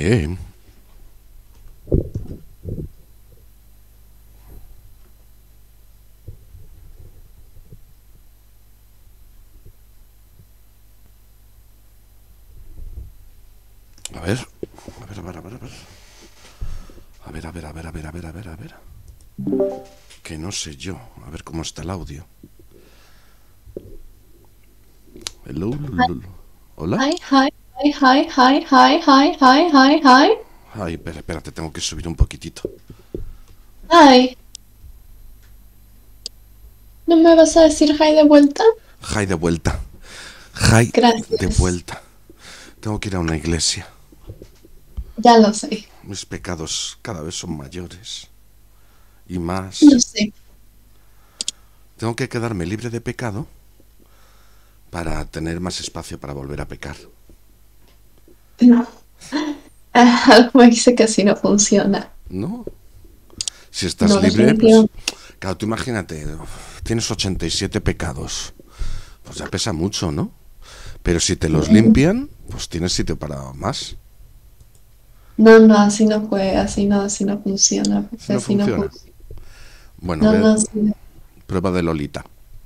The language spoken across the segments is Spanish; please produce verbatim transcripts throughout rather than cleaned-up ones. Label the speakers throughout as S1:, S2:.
S1: Bien. A ver, a ver, a ver, a ver, a ver. A ver, a ver, a ver, a ver, a ver, a ver, a ver. Que no sé yo. A ver cómo está el audio. Hello, hello. ¿Hola?
S2: Hi, hi, hi, hi, hi, hi, hi, hi, hi, hi.
S1: Ay, espera, espérate, tengo que subir un poquitito.
S2: Hi. ¿No me vas a decir hi de vuelta?
S1: Hi de vuelta. Hi de
S2: Gracias.
S1: vuelta. Tengo que ir a una iglesia.
S2: Ya lo sé.
S1: Mis pecados cada vez son mayores. Y
S2: Lo
S1: más.
S2: sé.
S1: Tengo que quedarme libre de pecado para tener más espacio para volver a pecar.
S2: No. Ah, algo me dice que así no funciona.
S1: ¿No? Si estás
S2: No,
S1: libre, pues...
S2: definitivamente.
S1: Claro, tú imagínate, tienes ochenta y siete pecados. Pues ya pesa mucho, ¿no? Pero si te los limpian, pues tienes sitio para más.
S2: No, no, así no fue, así no, así no funciona,
S1: Si
S2: porque
S1: no
S2: así no
S1: funciona.
S2: funciona.
S1: Bueno,
S2: No,
S1: ve,
S2: no, sí.
S1: prueba de Lolita.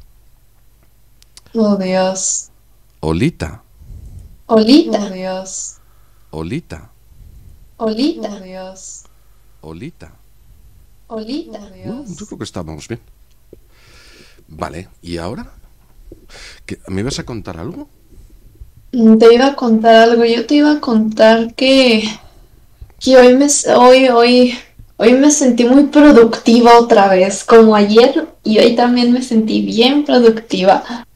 S2: Oh, Dios.
S1: Olita,
S2: Olita. Oh, Dios.
S1: Olita,
S2: Olita. Oh, Dios.
S1: Olita.
S2: Olita. Oh,
S1: Bueno, yo
S2: Dios.
S1: creo que estábamos bien. Vale, ¿y ahora? ¿Qué, ¿Me ibas a contar algo?
S2: Te iba a contar algo, yo te iba a contar que Y hoy me, hoy, hoy, hoy me sentí muy productiva otra vez, como ayer, y hoy también me sentí bien productiva.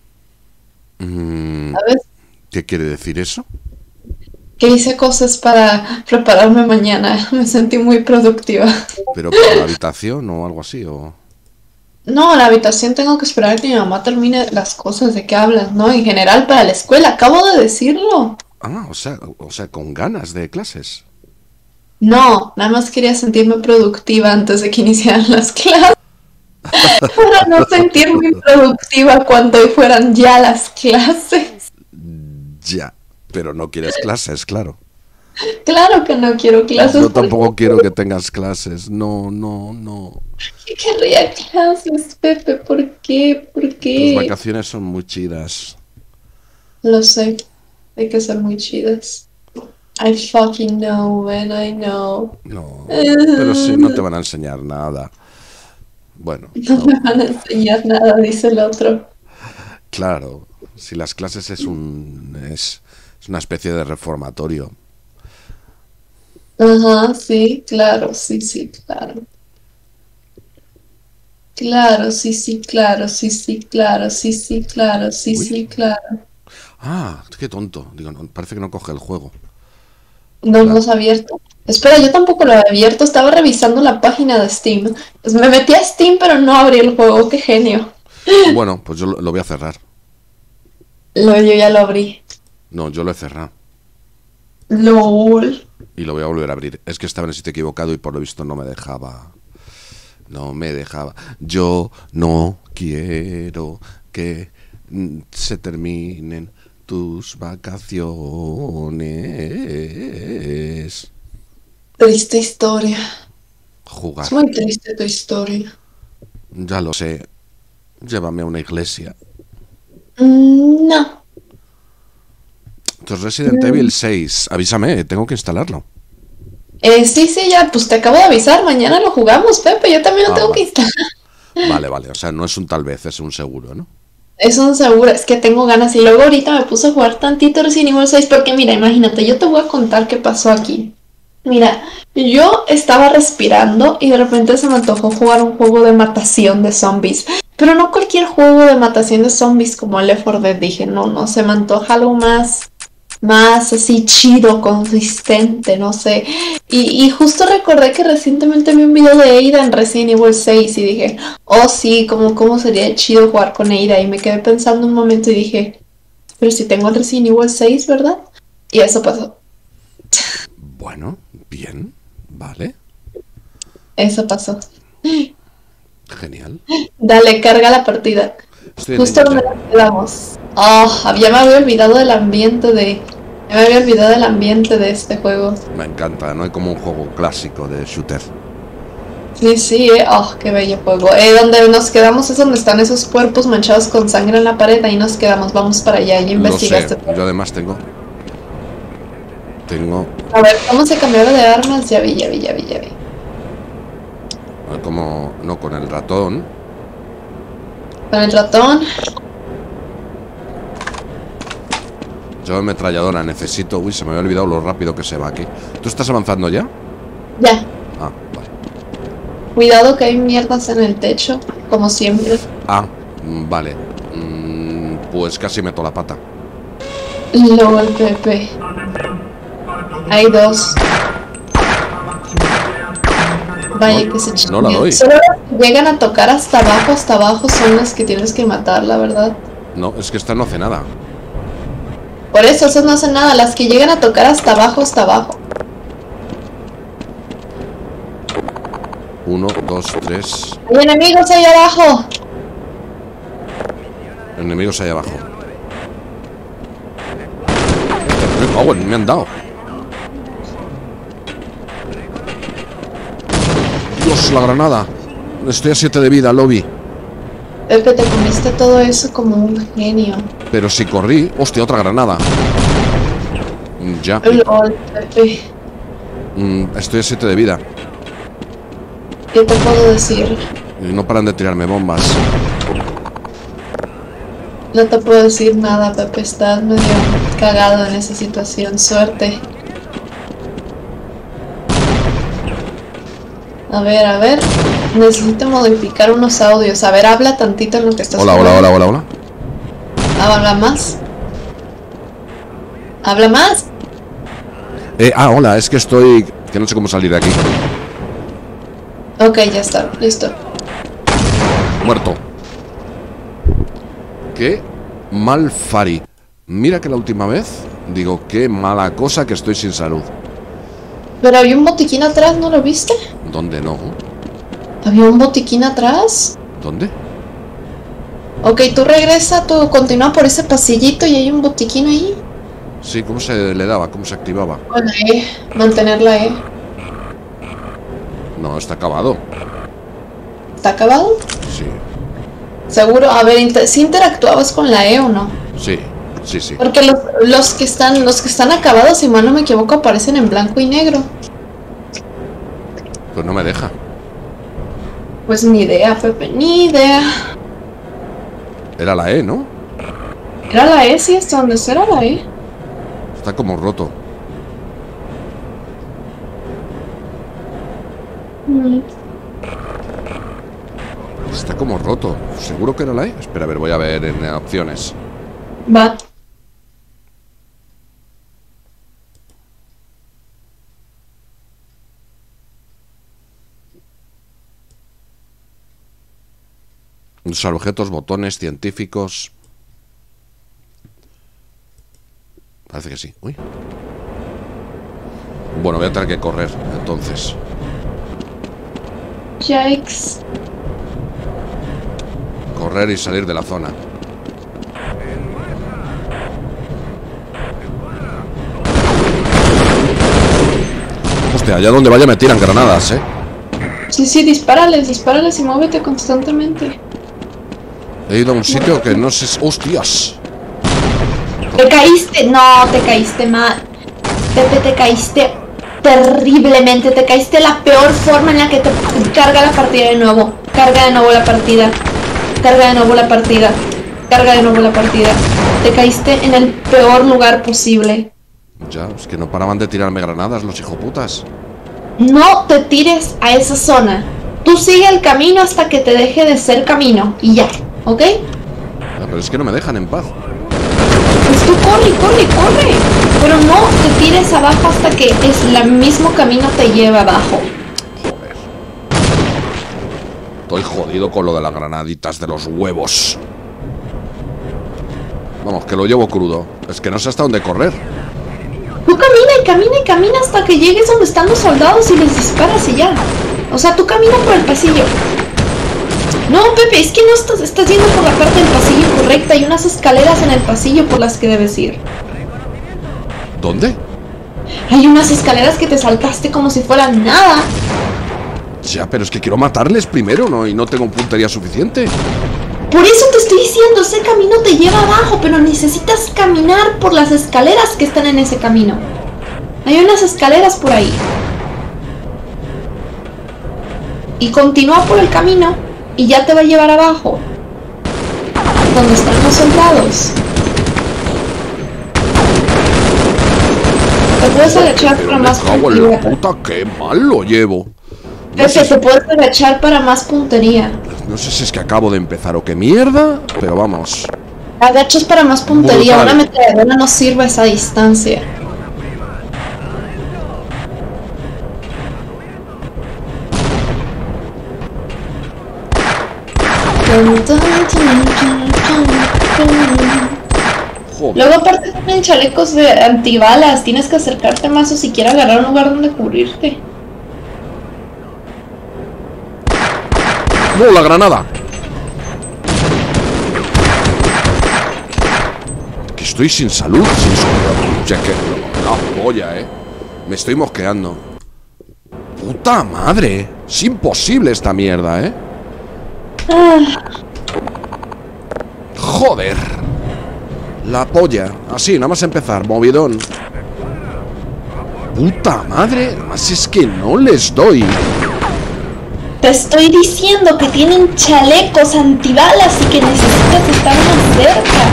S1: Mm,
S2: ¿Sabes?
S1: ¿Qué quiere decir eso?
S2: Que hice cosas para prepararme mañana. Me sentí muy productiva.
S1: ¿Pero para la habitación o algo así? O...
S2: No, la habitación tengo que esperar a que mi mamá termine las cosas de que hablas, ¿no? En general para la escuela, acabo de decirlo.
S1: Ah, o sea, o sea, con ganas de clases.
S2: No, nada más quería sentirme productiva antes de que iniciaran las clases, para no sentirme improductiva cuando fueran ya las clases.
S1: Ya, pero no quieres clases, claro.
S2: Claro que no quiero clases
S1: Yo
S2: porque
S1: tampoco quiero que tengas clases. No, no, no.
S2: ¿qué querría clases, Pepe? ¿Por qué? ¿Por
S1: Tus
S2: qué?
S1: vacaciones son muy chidas.
S2: Lo sé, hay que ser muy chidas. I fucking know, man, I know.
S1: No, pero sí, no te van a enseñar nada. Bueno,
S2: No
S1: no,
S2: me van a enseñar nada, dice el otro.
S1: claro. Si las clases es un es, es una especie de reformatorio.
S2: Ajá, sí, claro, sí, sí, claro. Claro, sí, sí, claro, sí, sí, claro, sí, sí, claro, sí,
S1: Uy.
S2: sí, claro.
S1: Ah, qué tonto. Digo, no, parece que no coge el juego.
S2: No lo
S1: Claro.
S2: has abierto. Espera, yo tampoco lo he abierto. Estaba revisando la página de Steam. Pues me metí a Steam, pero no abrí el juego. Qué genio.
S1: Bueno, pues yo lo, lo voy a cerrar.
S2: Lo, yo ya lo abrí.
S1: No, yo lo he cerrado.
S2: LOL.
S1: Y lo voy a volver a abrir. Es que estaba en el sitio equivocado y por lo visto no me dejaba. No me dejaba. Yo no quiero que mm, se terminen tus vacaciones.
S2: Triste historia. Es
S1: Jugar.
S2: muy triste tu historia.
S1: Ya lo sé. Llévame a una iglesia.
S2: Mm, no.
S1: Entonces Resident
S2: Mm.
S1: Evil seis. Avísame, tengo que instalarlo.
S2: Eh, sí, sí, ya, pues te acabo de avisar. Mañana lo jugamos, Pepe. Yo también lo
S1: Ah,
S2: tengo que
S1: vale.
S2: instalar.
S1: Vale, vale. O sea, no es un tal vez, es un seguro, ¿no?
S2: Es un seguro, es que tengo ganas. Y luego ahorita me puse a jugar tantito Resident Evil seis porque mira, imagínate, yo te voy a contar qué pasó aquí. Mira, yo estaba respirando y de repente se me antojó jugar un juego de matación de zombies. Pero no cualquier juego de matación de zombies como el Left four Dead. Dije, no, no, se me antoja algo más, más así chido, consistente, no sé. Y, y justo recordé que recientemente vi un video de Ada en Resident Evil seis y dije, oh sí, como cómo sería chido jugar con Ada. Y me quedé pensando un momento y dije, pero si tengo el Resident Evil seis, ¿verdad? Y eso pasó,
S1: Bueno, bien. Vale.
S2: eso pasó.
S1: Genial.
S2: Dale, carga la partida.
S1: Estoy en
S2: Justo
S1: ello
S2: donde
S1: ya.
S2: nos quedamos. Oh, ya me había olvidado del ambiente de Me había olvidado del ambiente de este juego.
S1: Me encanta, no hay como un juego clásico de shooter.
S2: Sí, sí, eh. Oh, qué bello juego. Eh, donde nos quedamos es donde están esos cuerpos manchados con sangre en la pared. Ahí nos quedamos, vamos para allá. Y investigaste.
S1: Lo sé, yo además tengo. Tengo.
S2: A ver, ¿cómo se cambiaba de armas? Ya vi, ya vi, ya vi, ya vi.
S1: Como. No, con el ratón.
S2: Con el ratón.
S1: Yo ametralladora necesito. Uy, se me había olvidado lo rápido que se va aquí. ¿Tú estás avanzando ya?
S2: Ya.
S1: Ah, vale.
S2: Cuidado que hay mierdas en el techo, como siempre.
S1: Ah, vale. Mm, pues casi meto la pata.
S2: LOL, Pepe. Hay dos. Vaya
S1: no,
S2: que se
S1: no la doy.
S2: Solo los que llegan a tocar hasta abajo, hasta abajo son los que tienes que matar, la verdad.
S1: No, es que esta no hace nada.
S2: Por eso, esas no hacen nada. Las que llegan a tocar hasta abajo, hasta abajo.
S1: Uno, dos, tres.
S2: Hay enemigos ahí abajo.
S1: Enemigos ahí abajo. Oh, bueno, me han dado. Dios, la granada. Estoy a siete de vida, lobby.
S2: Pepe, te comiste todo eso como un genio.
S1: Pero si corrí. Hostia, otra granada. Ya.
S2: LOL, Pepe.
S1: Mm, estoy a siete de vida.
S2: ¿Qué te puedo decir?
S1: Y no paran de tirarme bombas.
S2: No te puedo decir nada, Pepe. Estás medio cagado en esa situación. Suerte. A ver, a ver. Necesito modificar unos audios. A ver, habla tantito en lo que estás
S1: Hola, hola, hola, hola, hola.
S2: Habla más. Habla más.
S1: Eh, ah, hola, es que estoy... Que no sé cómo salir de aquí.
S2: Ok, ya está, listo.
S1: Muerto. Qué mal Fari. Mira que la última vez, digo, qué mala cosa que estoy sin salud.
S2: Pero había un botiquín atrás, ¿no lo viste?
S1: ¿Dónde no?
S2: ¿Había un botiquín atrás?
S1: ¿Dónde?
S2: Ok, tú regresa, tú continúa por ese pasillito y hay un botiquín ahí.
S1: Sí, ¿cómo se le daba? ¿Cómo se activaba?
S2: Con la E, mantener la E.
S1: No, está acabado.
S2: ¿Está acabado?
S1: Sí.
S2: Seguro, a ver, inter ¿sí interactuabas con la E o no?
S1: Sí, sí, sí.
S2: Porque los, los que están, los que están acabados, si mal no me equivoco, aparecen en blanco y negro.
S1: Pues no me deja.
S2: Pues ni idea, Pepe, ni idea.
S1: Era la E, ¿no?
S2: Era la E, sí, hasta donde era la E.
S1: Está como roto.
S2: Mm.
S1: Está como roto. ¿Seguro que era la E? Espera, a ver, voy a ver en opciones.
S2: Va.
S1: Usar objetos, botones, científicos. Parece que sí. Uy. Bueno, voy a tener que correr, entonces.
S2: Yikes.
S1: Correr y salir de la zona. Hostia, allá donde vaya me tiran granadas, ¿eh?
S2: Sí, sí, dispárales, dispárales y muévete constantemente.
S1: He ido a un sitio que no sé... ¡Hostias!
S2: Te caíste, no, te caíste mal. Pepe, te caíste terriblemente, te caíste la peor forma en la que te carga la partida de nuevo. Carga de nuevo la partida. Carga de nuevo la partida. Carga de nuevo la partida. Te caíste en el peor lugar posible.
S1: Ya, es que no paraban de tirarme granadas los hijoputas.
S2: No te tires a esa zona. Tú sigue el camino hasta que te deje de ser camino. Y ya, ¿ok?
S1: Ya, pero es que no me dejan en paz.
S2: Pues tú corre, corre, corre. Pero no te tires abajo hasta que es el mismo camino te lleve abajo.
S1: Joder. Estoy jodido con lo de las granaditas de los huevos. Vamos, que lo llevo crudo. Es que no sé hasta dónde correr.
S2: Tú camina y camina y camina hasta que llegues donde están los soldados y les disparas y ya. O sea, tú camina por el pasillo. No, Pepe, es que no estás, estás yendo por la parte del pasillo correcta. Hay unas escaleras en el pasillo por las que debes ir.
S1: ¿Dónde?
S2: Hay unas escaleras que te saltaste como si fueran nada.
S1: Ya, pero es que quiero matarles primero, ¿no? Y no tengo puntería suficiente.
S2: Por eso te estoy diciendo, ese camino te lleva abajo, pero necesitas caminar por las escaleras que están en ese camino. Hay unas escaleras por ahí. Y continúa por el camino y ya te va a llevar abajo, donde están los soldados. Te puedes agachar para más puntería.
S1: Puta, qué mal lo llevo.
S2: No sé, te puedes agachar para más puntería.
S1: No sé si es que acabo de empezar o qué mierda, pero vamos.
S2: Agachas para más puntería.
S1: Brutal.
S2: Una metralladora no sirve a esa distancia.
S1: Joder.
S2: Luego aparte tienen chalecos de antibalas. Tienes que acercarte más o siquiera agarrar un lugar donde cubrirte.
S1: ¡No, la granada! Que estoy sin salud, sin salud. Ya que... La polla, eh. Me estoy mosqueando. ¡Puta madre! Es imposible esta mierda, eh.
S2: Ah,
S1: ¡Joder! La polla. Así, nada más empezar. Movidón. ¡Puta madre! Además es que no les doy.
S2: te estoy diciendo que tienen chalecos antibalas y que necesitas estar más cerca.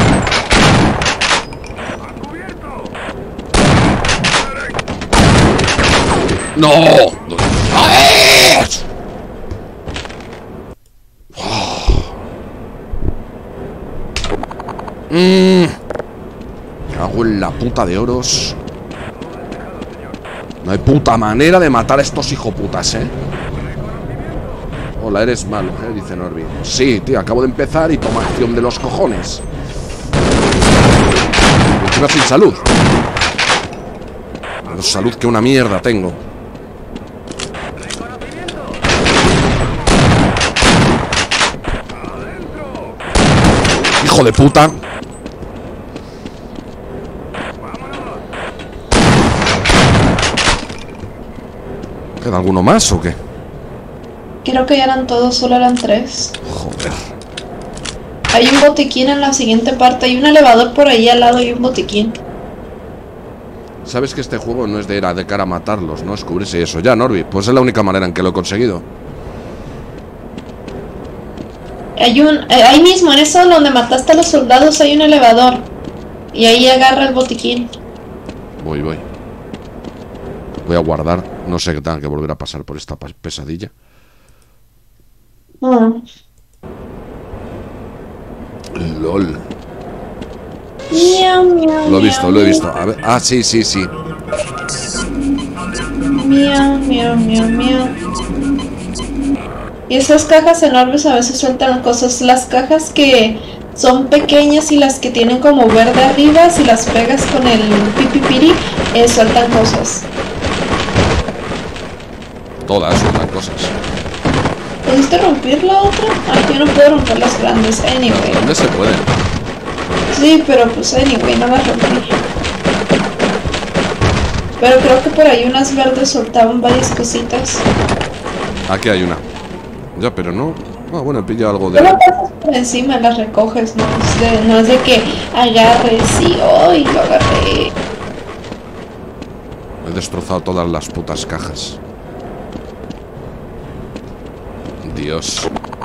S1: ¡No! ¡Ay! Mmm. Me hago en la puta de oros. No hay puta manera de matar a estos hijoputas, ¿eh? Hola, eres malo, ¿eh? Dice Norby. Sí, tío, acabo de empezar y toma acción de los cojones. Y encima sin salud. Menos salud que una mierda tengo. ¡Hijo de puta! ¿Queda alguno más o qué?
S2: Creo que ya eran todos, solo eran tres.
S1: Joder.
S2: Hay un botiquín en la siguiente parte, hay un elevador por ahí al lado y un botiquín.
S1: Sabes que este juego no es de ir a de cara a matarlos, ¿no? Es cubrirse y eso. Ya, Norby, pues es la única manera en que lo he conseguido.
S2: Hay un... Eh, ahí mismo, en eso donde mataste a los soldados, hay un elevador. Y ahí agarra el botiquín.
S1: Voy, voy. Voy a guardar. No sé qué tenga que volver a pasar por esta pesadilla.
S2: Ah.
S1: LOL.
S2: Miau, miau,
S1: Lo he visto,
S2: miau,
S1: lo he visto. A ver. Ah, sí, sí, sí.
S2: Miau, miau, miau, miau. Y esas cajas enormes a veces sueltan cosas. Las cajas que son pequeñas y las que tienen como verde arriba, si las pegas con el pipipiri, eh, sueltan cosas.
S1: Todas sueltan cosas.
S2: ¿Pudiste romper la otra? Ay, yo no puedo romper las grandes. Anyway.
S1: ¿Dónde se pueden?
S2: Sí, pero pues anyway, no las rompí. Pero creo que por ahí unas verdes soltaban varias cositas.
S1: Aquí hay una. Ya, pero no. Ah, bueno, he pillado algo de...
S2: Solo pasas por encima, las recoges, no es de, no es de que agarres y hoy lo agarré.
S1: He destrozado todas las putas cajas. Dios.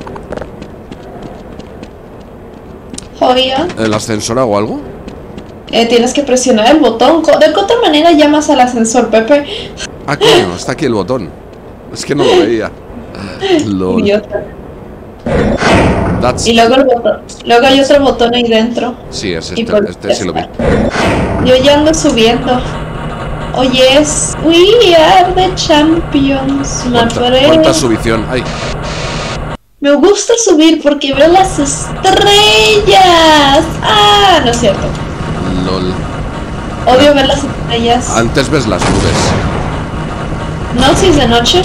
S2: Joya.
S1: ¿El ascensor hago algo?
S2: Eh, tienes que presionar el botón. ¿De qué otra manera llamas al ascensor, Pepe?
S1: Ah, coño, está aquí el botón. Es que no lo veía. Lol.
S2: Idiota.
S1: That's...
S2: Y luego el botón. Luego hay otro botón ahí dentro.
S1: Sí, es
S2: Y
S1: este,
S2: por-
S1: este sí lo vi.
S2: Yo ya ando subiendo. Oye, es We are the champions, my
S1: ¿Cuánta,
S2: friend.
S1: cuánta subición? Ay,
S2: Me gusta subir porque veo las estrellas. Ah, no es cierto.
S1: lol.
S2: Odio ver las estrellas.
S1: Antes ves las nubes.
S2: No, si es de noche.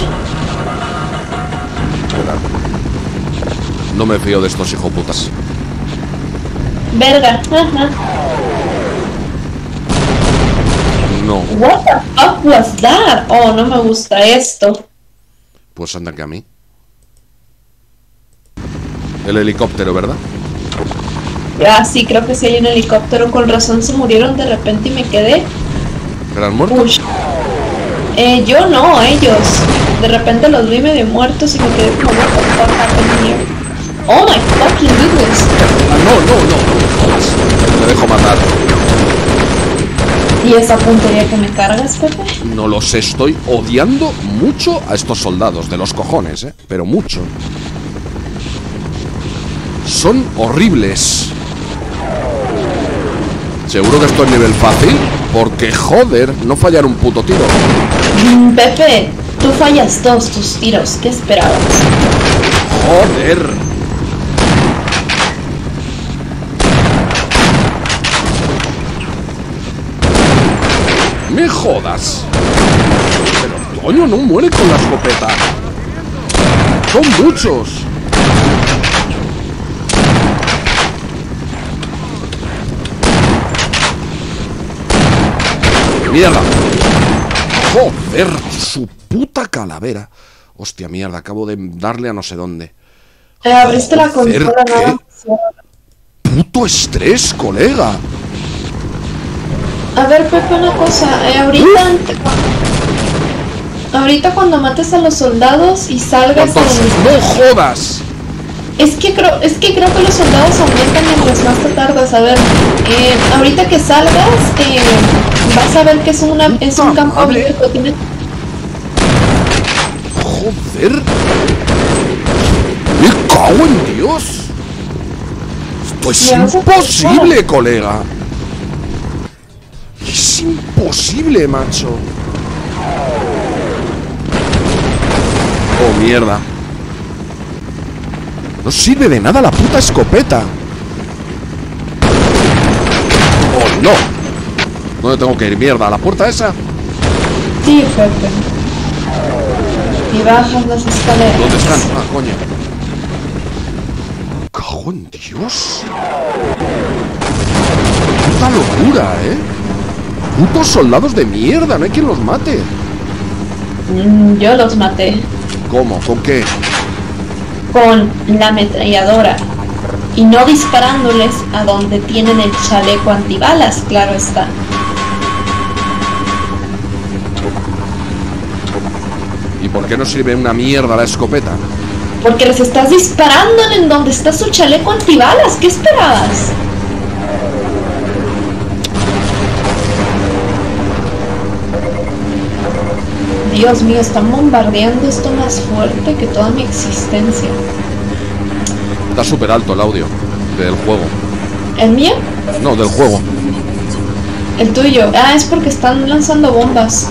S1: Espera. No me fío de estos hijoputas.
S2: Verga. Ajá.
S1: No.
S2: What the fuck was that? Oh, no me gusta esto.
S1: Pues anda que a mí. El helicóptero, ¿verdad?
S2: Ah, sí, creo que sí hay un helicóptero. Con razón se murieron de repente y me quedé.
S1: ¿Pero han muerto?
S2: Uy. Eh, yo no, ellos. De repente los vi medio muertos y me quedé como, what the fuck happened here? Oh my fucking goodness.
S1: Ah, no, no, no. Me dejo matar.
S2: ¿Y esa puntería que me cargas, Pepe?
S1: No lo sé, estoy odiando mucho a estos soldados, de los cojones, ¿eh? Pero mucho. Son horribles. Seguro que esto es nivel fácil, porque joder, no fallar un puto tiro.
S2: Mm, Pepe, tú fallas todos tus tiros, ¿qué esperabas?
S1: Joder. Me jodas. Pero coño, no muere con la escopeta. Son muchos. Mierda. Joder, su puta calavera. Hostia, mierda, acabo de darle a no sé dónde.
S2: Eh, abriste la
S1: Joder,
S2: consola,
S1: ¿qué?
S2: nada.
S1: Puto estrés, colega.
S2: A ver, Pepe, una cosa. Eh, ahorita, ahorita cuando mates a los soldados y salgas
S1: ¿Cuántos?
S2: de...
S1: ¡No jodas!
S2: Es que creo, es que creo que los soldados aumentan mientras más te tardas. A ver, eh, ahorita que salgas, eh, vas a ver que es una, es un campo
S1: madre.
S2: abierto. Tienes...
S1: Joder. Me cago en Dios. Esto es
S2: Ya vas a
S1: imposible,
S2: pensar.
S1: colega. Es imposible, macho. Oh, mierda. No sirve de nada la puta escopeta. Oh, no. ¿Dónde tengo que ir? Mierda, ¿a la puerta esa?
S2: Sí, Pepe. Y bajas las escaleras.
S1: ¿Dónde están? Ah, coño. Cago en Dios. Puta locura, ¿eh? Putos soldados de mierda, no hay quien los mate.
S2: Mm, yo los maté.
S1: ¿Cómo? ¿Con qué?
S2: Con la ametralladora. Y no disparándoles a donde tienen el chaleco antibalas, claro está.
S1: ¿Y por qué no sirve una mierda la escopeta?
S2: Porque les estás disparando en donde está su chaleco antibalas. ¿Qué esperabas? Dios mío, están bombardeando esto más fuerte que toda mi existencia.
S1: Está súper alto el audio del juego.
S2: ¿El mío?
S1: No, del juego.
S2: El tuyo. Ah, es porque están lanzando bombas.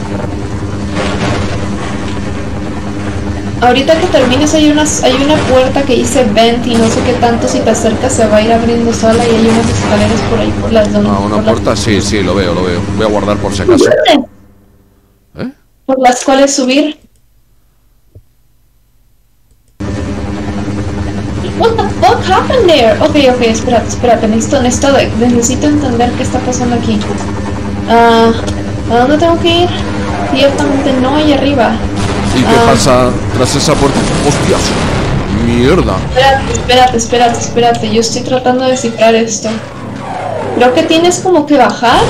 S2: Ahorita que termines hay unas, hay una puerta que dice vent y no sé qué tanto, si te acercas se va a ir abriendo sola y hay unas escaleras por ahí por las donde.
S1: Ah, una
S2: por
S1: puerta,
S2: las...
S1: sí, sí, lo veo, lo veo. Voy a guardar por si acaso. ¿Eh?
S2: Por las cuales subir. What the fuck happened there? Ok, ok, espérate, espérate, necesito, necesito, necesito entender qué está pasando aquí. Ah, ¿a dónde tengo que ir? Ciertamente no hay arriba.
S1: ¿Y qué
S2: Ah.
S1: pasa tras esa puerta? ¡Hostias! ¡Mierda!
S2: Espérate, espérate, espérate, espérate. Yo estoy tratando de descifrar esto. Creo que tienes como que bajar.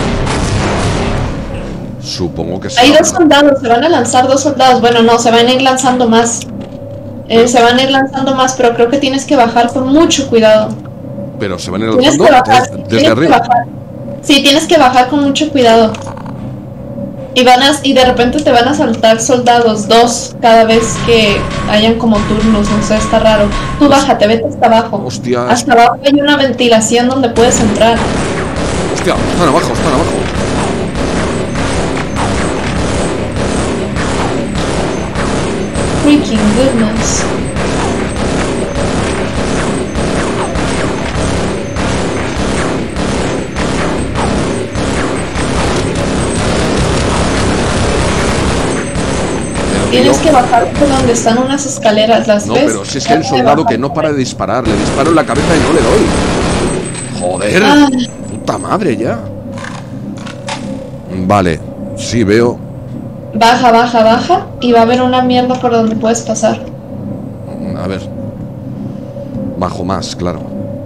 S1: Supongo que sí.
S2: Hay dos soldados, se van a lanzar dos soldados. Bueno, no, se van a ir lanzando más. Eh, se van a ir lanzando más, pero creo que tienes que bajar con mucho cuidado.
S1: Pero se van a ir
S2: Tienes
S1: lanzando
S2: que bajar.
S1: desde, desde
S2: tienes que
S1: arriba.
S2: bajar. Sí, tienes que bajar con mucho cuidado. Y van a, y de repente te van a saltar soldados, dos cada vez que hayan como turnos, no sé, está raro. Tú bájate, vete hasta abajo.
S1: Hostias.
S2: Hasta abajo hay una ventilación donde puedes entrar.
S1: Hostia, están abajo, están abajo.
S2: Freaking goodness. Tienes
S1: yo-
S2: que bajar por donde están unas escaleras, ¿las
S1: No,
S2: ves?
S1: pero si es que hay un
S2: Trata de
S1: soldado
S2: bajar
S1: que no
S2: por
S1: para
S2: ahí.
S1: de disparar. Le disparo en la cabeza y no le doy. Joder.
S2: Ah.
S1: Puta madre ya. Vale. Sí, veo.
S2: Baja, baja, baja. Y va a haber una mierda por donde puedes pasar.
S1: A ver. Bajo más, claro.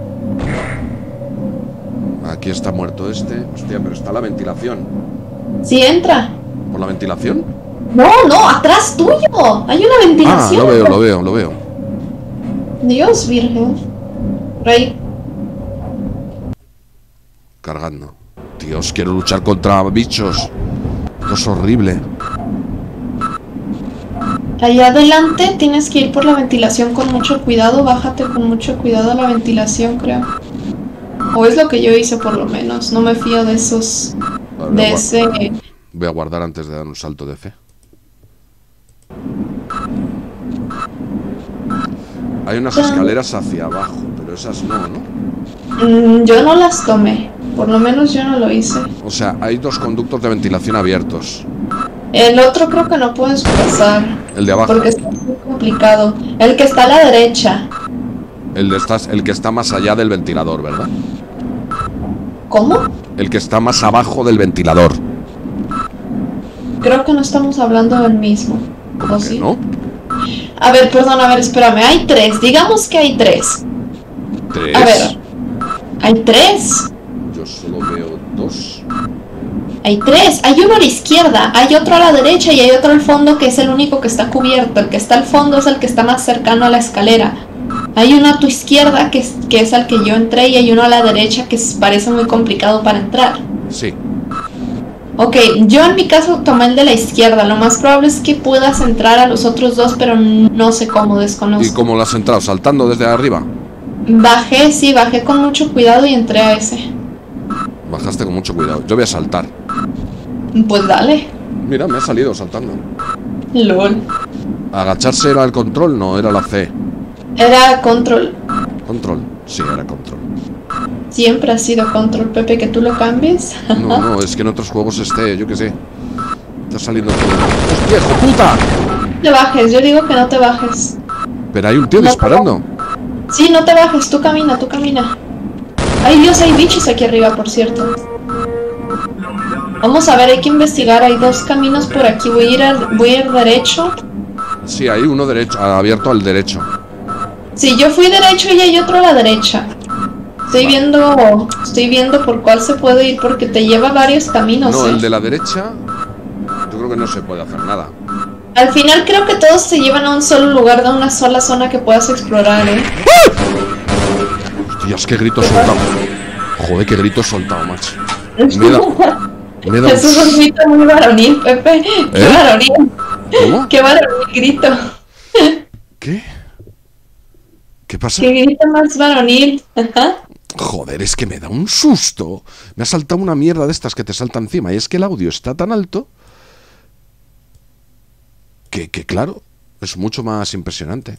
S1: Aquí está muerto este. Hostia, pero está la ventilación.
S2: Sí, entra.
S1: ¿Por la ventilación?
S2: No, no, atrás tuyo. Hay una ventilación.
S1: Ah, lo veo, lo veo, lo veo.
S2: Dios virgen. Rey.
S1: Cargando. Dios, quiero luchar contra bichos. Esto es horrible.
S2: Allá adelante tienes que ir por la ventilación con mucho cuidado. Bájate con mucho cuidado a la ventilación, creo. O es lo que yo hice por lo menos. No me fío de esos...
S1: Vale,
S2: de
S1: voy a-
S2: ese...
S1: Voy a guardar antes de dar un salto de fe. Hay unas escaleras hacia abajo, pero esas no, ¿no?
S2: Mm, yo no las tomé. Por lo menos yo no lo hice.
S1: O sea, hay dos conductos de ventilación abiertos.
S2: El otro creo que no puedes pasar.
S1: El de abajo.
S2: Porque está muy complicado. El que está a la derecha.
S1: El, de estas, el que está más allá del ventilador, ¿verdad?
S2: ¿Cómo?
S1: El que está más abajo del ventilador.
S2: Creo que no estamos hablando del mismo.
S1: ¿Cómo
S2: ¿O
S1: que
S2: sí?
S1: no?
S2: A ver, perdón, a ver, espérame. Hay tres. Digamos que hay tres.
S1: ¿Tres?
S2: A ver. Hay tres.
S1: Yo solo veo dos.
S2: Hay tres. Hay uno a la izquierda, hay otro a la derecha y hay otro al fondo que es el único que está cubierto. El que está al fondo es el que está más cercano a la escalera. Hay uno a tu izquierda que es, que es al que yo entré y hay uno a la derecha que es- parece muy complicado para entrar.
S1: Sí.
S2: Ok, yo en mi caso tomé el de la izquierda. Lo más probable es que puedas entrar a los otros dos, pero no sé cómo,
S1: ¿Y
S2: desconozco.
S1: cómo lo has entrado? ¿Saltando desde arriba?
S2: Bajé, sí, bajé con mucho cuidado y entré a ese.
S1: Bajaste con mucho cuidado. Yo voy a saltar.
S2: Pues dale.
S1: Mira, me ha salido saltando.
S2: LOL.
S1: ¿Agacharse era el control? No, era la C.
S2: Era control.
S1: ¿Control? Sí, era control.
S2: Siempre ha sido control, Pepe, que tú lo cambies.
S1: No, no, es que en otros juegos esté, yo qué sé. Está saliendo todo. ¡Hostia, hijo puta!
S2: No te bajes, yo digo que no te bajes.
S1: Pero hay un tío
S2: No,
S1: disparando.
S2: Sí, no te bajes, tú camina, tú camina. Ay Dios, hay bichos aquí arriba, por cierto. Vamos a ver, hay que investigar, hay dos caminos por aquí. Voy a ir, al, voy a ir derecho.
S1: Sí, hay uno derecho, abierto al derecho.
S2: Sí, yo fui derecho y hay otro a la derecha. Estoy viendo, estoy viendo por cuál se puede ir porque te lleva varios caminos.
S1: No,
S2: ¿eh?
S1: el de la derecha. Yo creo que no se puede hacer nada.
S2: Al final creo que todos te llevan a un solo lugar, de una sola zona que puedas explorar, ¿eh?
S1: Hostias, qué grito he soltado. Joder, qué grito he soltado, macho. Me da, me da
S2: Eso es un
S1: un...
S2: grito muy varonil, Pepe. Qué
S1: ¿Eh?
S2: varonil.
S1: ¿Cómo?
S2: Qué varonil grito.
S1: ¿Qué? ¿Qué pasa?
S2: Qué grito más varonil. Ajá.
S1: Joder, es que me da un susto. Me ha saltado una mierda de estas que te salta encima. Y es que el audio está tan alto que, que claro, es mucho más impresionante.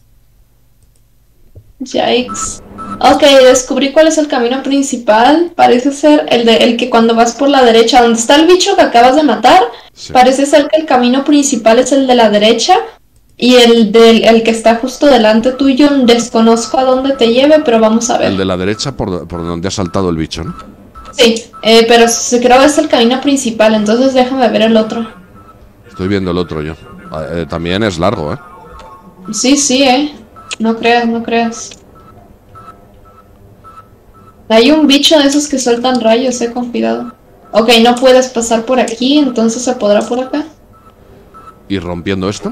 S2: Yikes. Ok, descubrí cuál es el camino principal. Parece ser el de el que cuando vas por la derecha, donde está el bicho que acabas de matar,
S1: Sí.
S2: parece ser que el camino principal es el de la derecha. Y el del el que está justo delante tuyo, desconozco a dónde te lleve, pero vamos a ver.
S1: El de la derecha por, por donde ha saltado el bicho, ¿no?
S2: Sí, eh, pero se- creo que es el camino principal, entonces déjame ver el otro.
S1: Estoy viendo el otro yo. Ah, eh, también es largo, ¿eh?
S2: Sí, sí, eh. No creas, no creas. Hay un bicho de esos que sueltan rayos, eh, con cuidado. Ok, no puedes pasar por aquí, entonces se podrá por acá.
S1: ¿Y rompiendo esto?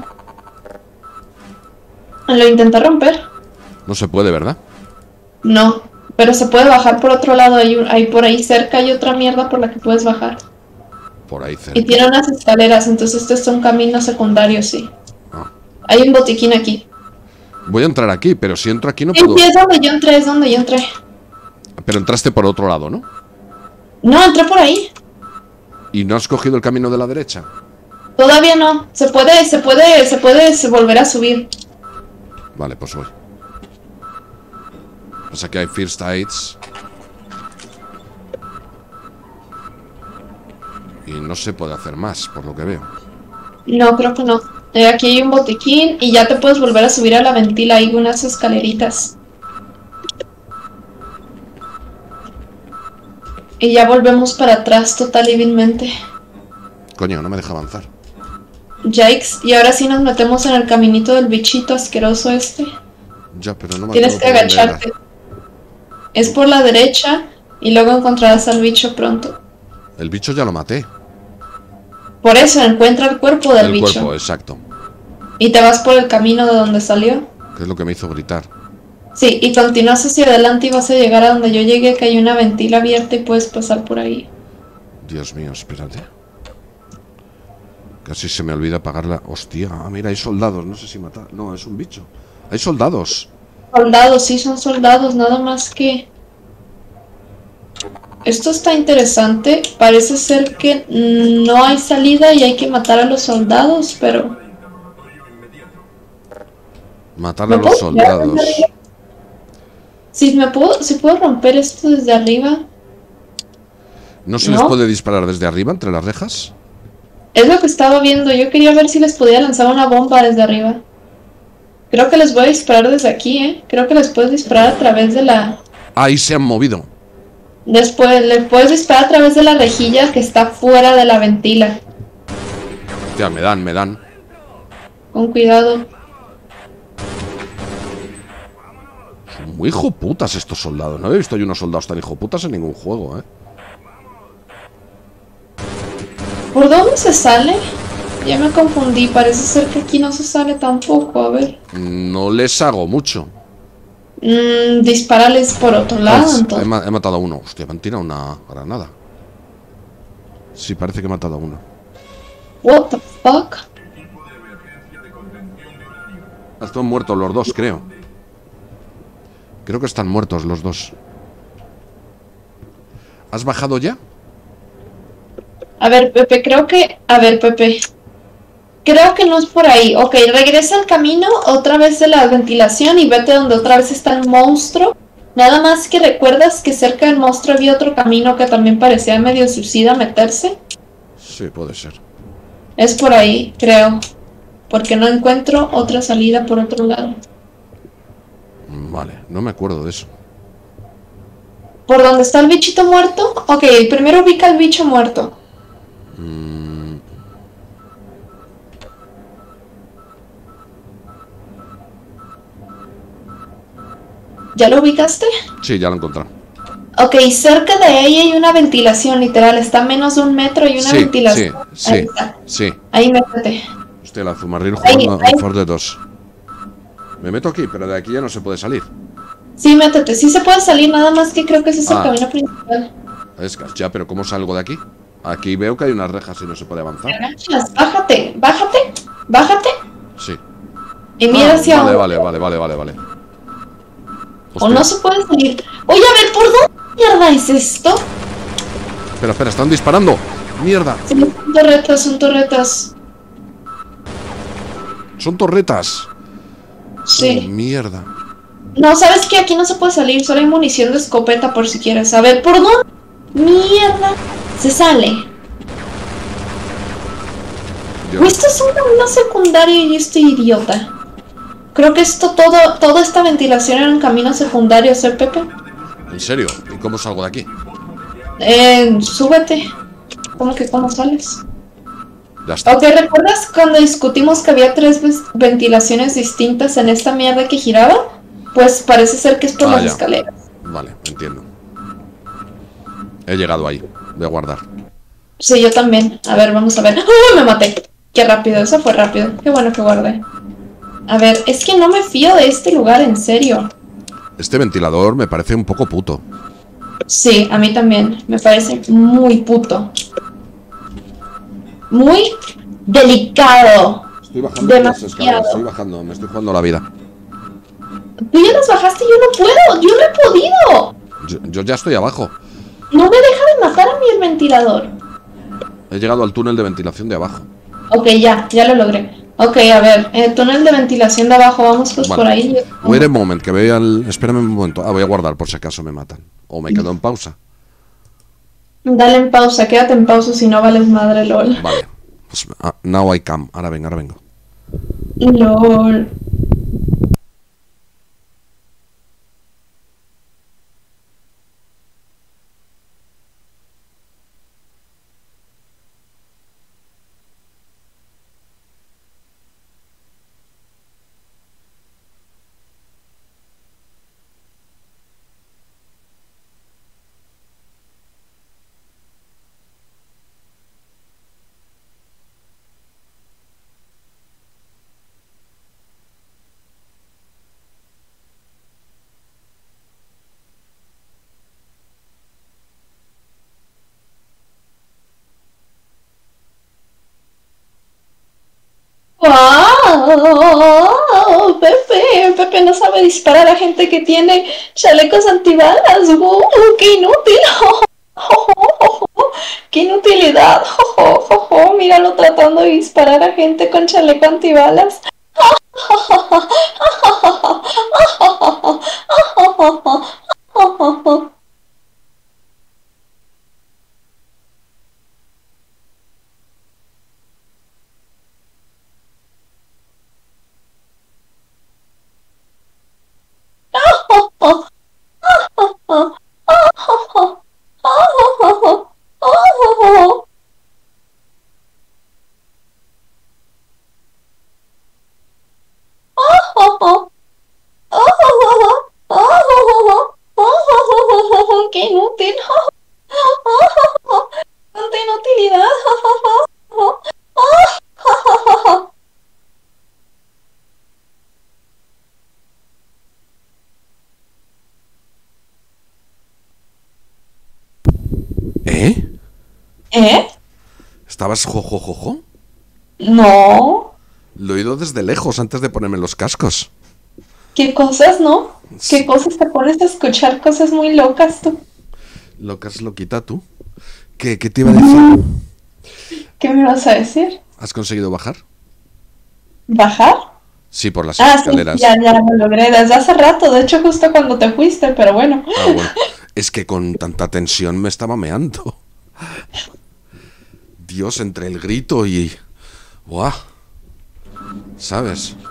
S2: Lo intenta romper.
S1: No se puede, ¿verdad?
S2: No, pero se puede bajar por otro lado. Hay, un- hay por ahí cerca hay otra mierda por la que puedes bajar.
S1: Por ahí cerca.
S2: Y tiene unas escaleras, entonces este es un camino secundario, sí.
S1: Ah.
S2: Hay un botiquín aquí.
S1: Voy a entrar aquí, pero si entro aquí no
S2: Sí,
S1: puedo...
S2: sí, es donde yo entré, es donde yo entré.
S1: Pero entraste por otro lado, ¿no?
S2: No, entré por ahí.
S1: ¿Y no has cogido el camino de la derecha?
S2: Todavía no. Se puede, se puede, se puede se volver a subir.
S1: Vale, pues voy. Pasa que hay First Aids. Y no se puede hacer más, por lo que veo.
S2: No, creo que no. Eh, aquí hay un botiquín y ya te puedes volver a subir a la ventila. Hay unas escaleritas. Y ya volvemos para atrás total y vilmente.
S1: Coño, no me deja avanzar.
S2: Yikes, y ahora sí nos metemos en el caminito del bichito asqueroso este.
S1: Ya, pero no me
S2: Tienes
S1: acuerdo
S2: que
S1: por dónde era.
S2: agacharte. Es por la derecha y luego encontrarás al bicho pronto.
S1: El bicho ya lo maté.
S2: Por eso encuentra el cuerpo del
S1: El
S2: bicho.
S1: cuerpo, exacto.
S2: Y te vas por el camino de donde salió.
S1: Que es lo que me hizo gritar.
S2: Sí, y continúas hacia adelante y vas a llegar a donde yo llegué, que hay una ventila abierta y puedes pasar por ahí.
S1: Dios mío, espérate. Casi se me olvida apagarla. Hostia, ah, mira, hay soldados. No sé si matar. No, es un bicho. Hay soldados.
S2: Soldados, sí, son soldados, nada más que... Esto está interesante. Parece ser que no hay salida y hay que matar a los soldados, pero...
S1: Matar a
S2: ¿Me
S1: los
S2: puedo tirar desde
S1: soldados.
S2: arriba? Si me puedo, si puedo romper esto desde arriba.
S1: ¿No se
S2: ¿No?
S1: les puede disparar desde arriba, entre las rejas?
S2: Es lo que estaba viendo. Yo quería ver si les podía lanzar una bomba desde arriba. Creo que les voy a disparar desde aquí, ¿eh? Creo que les puedes disparar a través de la...
S1: Ahí se han movido.
S2: Después, le puedes disparar a través de la rejilla que está fuera de la ventila.
S1: Hostia, me dan, me dan.
S2: Con cuidado.
S1: Son muy hijoputas estos soldados. No he visto yo unos soldados tan hijoputas en ningún juego, ¿eh?
S2: ¿Por dónde se sale? Ya me confundí. Parece ser que aquí no se sale tampoco. A ver.
S1: No les hago mucho.
S2: Mm, dispárales por otro lado,
S1: Pues, he,
S2: entonces.
S1: ma he matado a uno. Hostia, me han tirado una granada. Sí, parece que he matado a uno.
S2: What the fuck?
S1: Están muertos los dos, creo. Creo que están muertos los dos. ¿Has bajado ya?
S2: A ver, Pepe, creo que... A ver, Pepe. Creo que no es por ahí. Ok, regresa al camino otra vez de la ventilación y vete donde otra vez está el monstruo. Nada más que recuerdas que cerca del monstruo había otro camino que también parecía medio suicida meterse.
S1: Sí, puede ser.
S2: Es por ahí, creo. Porque no encuentro otra salida por otro lado.
S1: Vale, no me acuerdo de eso.
S2: ¿Por dónde está el bichito muerto? Ok, primero ubica al bicho muerto.
S1: Mm,
S2: ¿Ya lo ubicaste?
S1: sí, ya lo encontré.
S2: Ok, cerca de ella hay una ventilación, literal. Está a menos de un metro y una
S1: Sí,
S2: ventilación.
S1: sí,
S2: Ahí
S1: sí,
S2: está.
S1: sí.
S2: Ahí métete.
S1: Hostia, la Zumarril
S2: Ahí,
S1: jugando
S2: ahí.
S1: a For the dos. Me meto aquí, pero de aquí ya no se puede salir.
S2: Sí, métete. Sí se puede salir, nada más que creo que ese es el
S1: Ah.
S2: camino principal.
S1: Es que, ya, pero ¿cómo salgo de aquí? Aquí veo que hay unas rejas y no se puede
S2: Te
S1: avanzar.
S2: agachas, bájate, bájate, bájate
S1: Sí.
S2: y mira
S1: Ah,
S2: hacia
S1: vale,
S2: abajo.
S1: vale, vale, vale, vale, vale.
S2: O
S1: Hostia.
S2: no se puede salir. Oye, a ver, ¿por dónde mierda es esto?
S1: Espera, espera, están disparando. Mierda,
S2: Sí, son torretas, son torretas.
S1: son torretas. Oh,
S2: Sí.
S1: mierda.
S2: No, ¿sabes qué? Aquí no se puede salir, solo hay munición de escopeta por si quieres. A ver, ¿por dónde mierda se sale?
S1: Dios.
S2: Pues esto es un camino secundario y yo estoy idiota. Creo que esto, todo, toda esta ventilación era un camino secundario, ¿sí, Pepe?
S1: ¿En serio? ¿Y cómo salgo de aquí?
S2: Eh, súbete. ¿Cómo que cómo sales?
S1: Ya está.
S2: Ok, ¿recuerdas cuando discutimos que había tres ves- ventilaciones distintas en esta mierda que giraba? Pues parece ser que es por
S1: Ah,
S2: las
S1: ya.
S2: escaleras.
S1: Vale, entiendo. He llegado ahí. Voy a guardar.
S2: Sí, yo también. A ver, vamos a ver. ¡Oh, me maté! Qué rápido, eso fue rápido. Qué bueno que guardé. A ver, es que no me fío de este lugar, en serio.
S1: Este ventilador me parece un poco puto.
S2: Sí, a mí también. Me parece muy puto. Muy delicado.
S1: Estoy bajando las escaleras,
S2: Demasiado.
S1: estoy bajando, me estoy jugando la vida.
S2: Tú ya las bajaste, yo no puedo. Yo no he podido.
S1: Yo, yo ya estoy abajo.
S2: No me deja de matar a mí el ventilador.
S1: He llegado al túnel de ventilación de abajo.
S2: Ok, ya, ya lo logré. Ok, a ver, el túnel de ventilación de abajo, vamos pues
S1: Vale.
S2: por ahí.
S1: Wait a moment, que vea el... Espérame un momento. Ah, voy a guardar por si acaso me matan. O me quedo en pausa.
S2: Dale en pausa, quédate en pausa si no vales madre, lol.
S1: Vale. Pues, ah, now I come. Ahora vengo, ahora vengo.
S2: Lol. de disparar a gente que tiene chalecos antibalas. ¡Uh, qué inútil! ¡Qué inutilidad! Míralo tratando de disparar a gente con chaleco antibalas. ¡Qué inútil! ¡Cuánta inutilidad!
S1: ¿Eh?
S2: ¿Eh?
S1: ¿Estabas jojojojo?
S2: No.
S1: Lo he oído desde lejos antes de ponerme los cascos.
S2: ¿Qué cosas, no?
S1: Sí.
S2: ¿Qué cosas te pones a escuchar? Cosas muy locas tú.
S1: Locas loquita tú. ¿Qué, qué te iba a decir?
S2: ¿Qué me vas a decir?
S1: ¿Has conseguido bajar?
S2: ¿Bajar?
S1: Sí, por las
S2: Ah, sí,
S1: escaleras.
S2: ya, ya lo logré desde hace rato, de hecho justo cuando te fuiste, pero bueno.
S1: Ah, bueno. Es que con tanta tensión me estaba meando. Dios, entre el grito y... ¡Buah! ¿Sabes?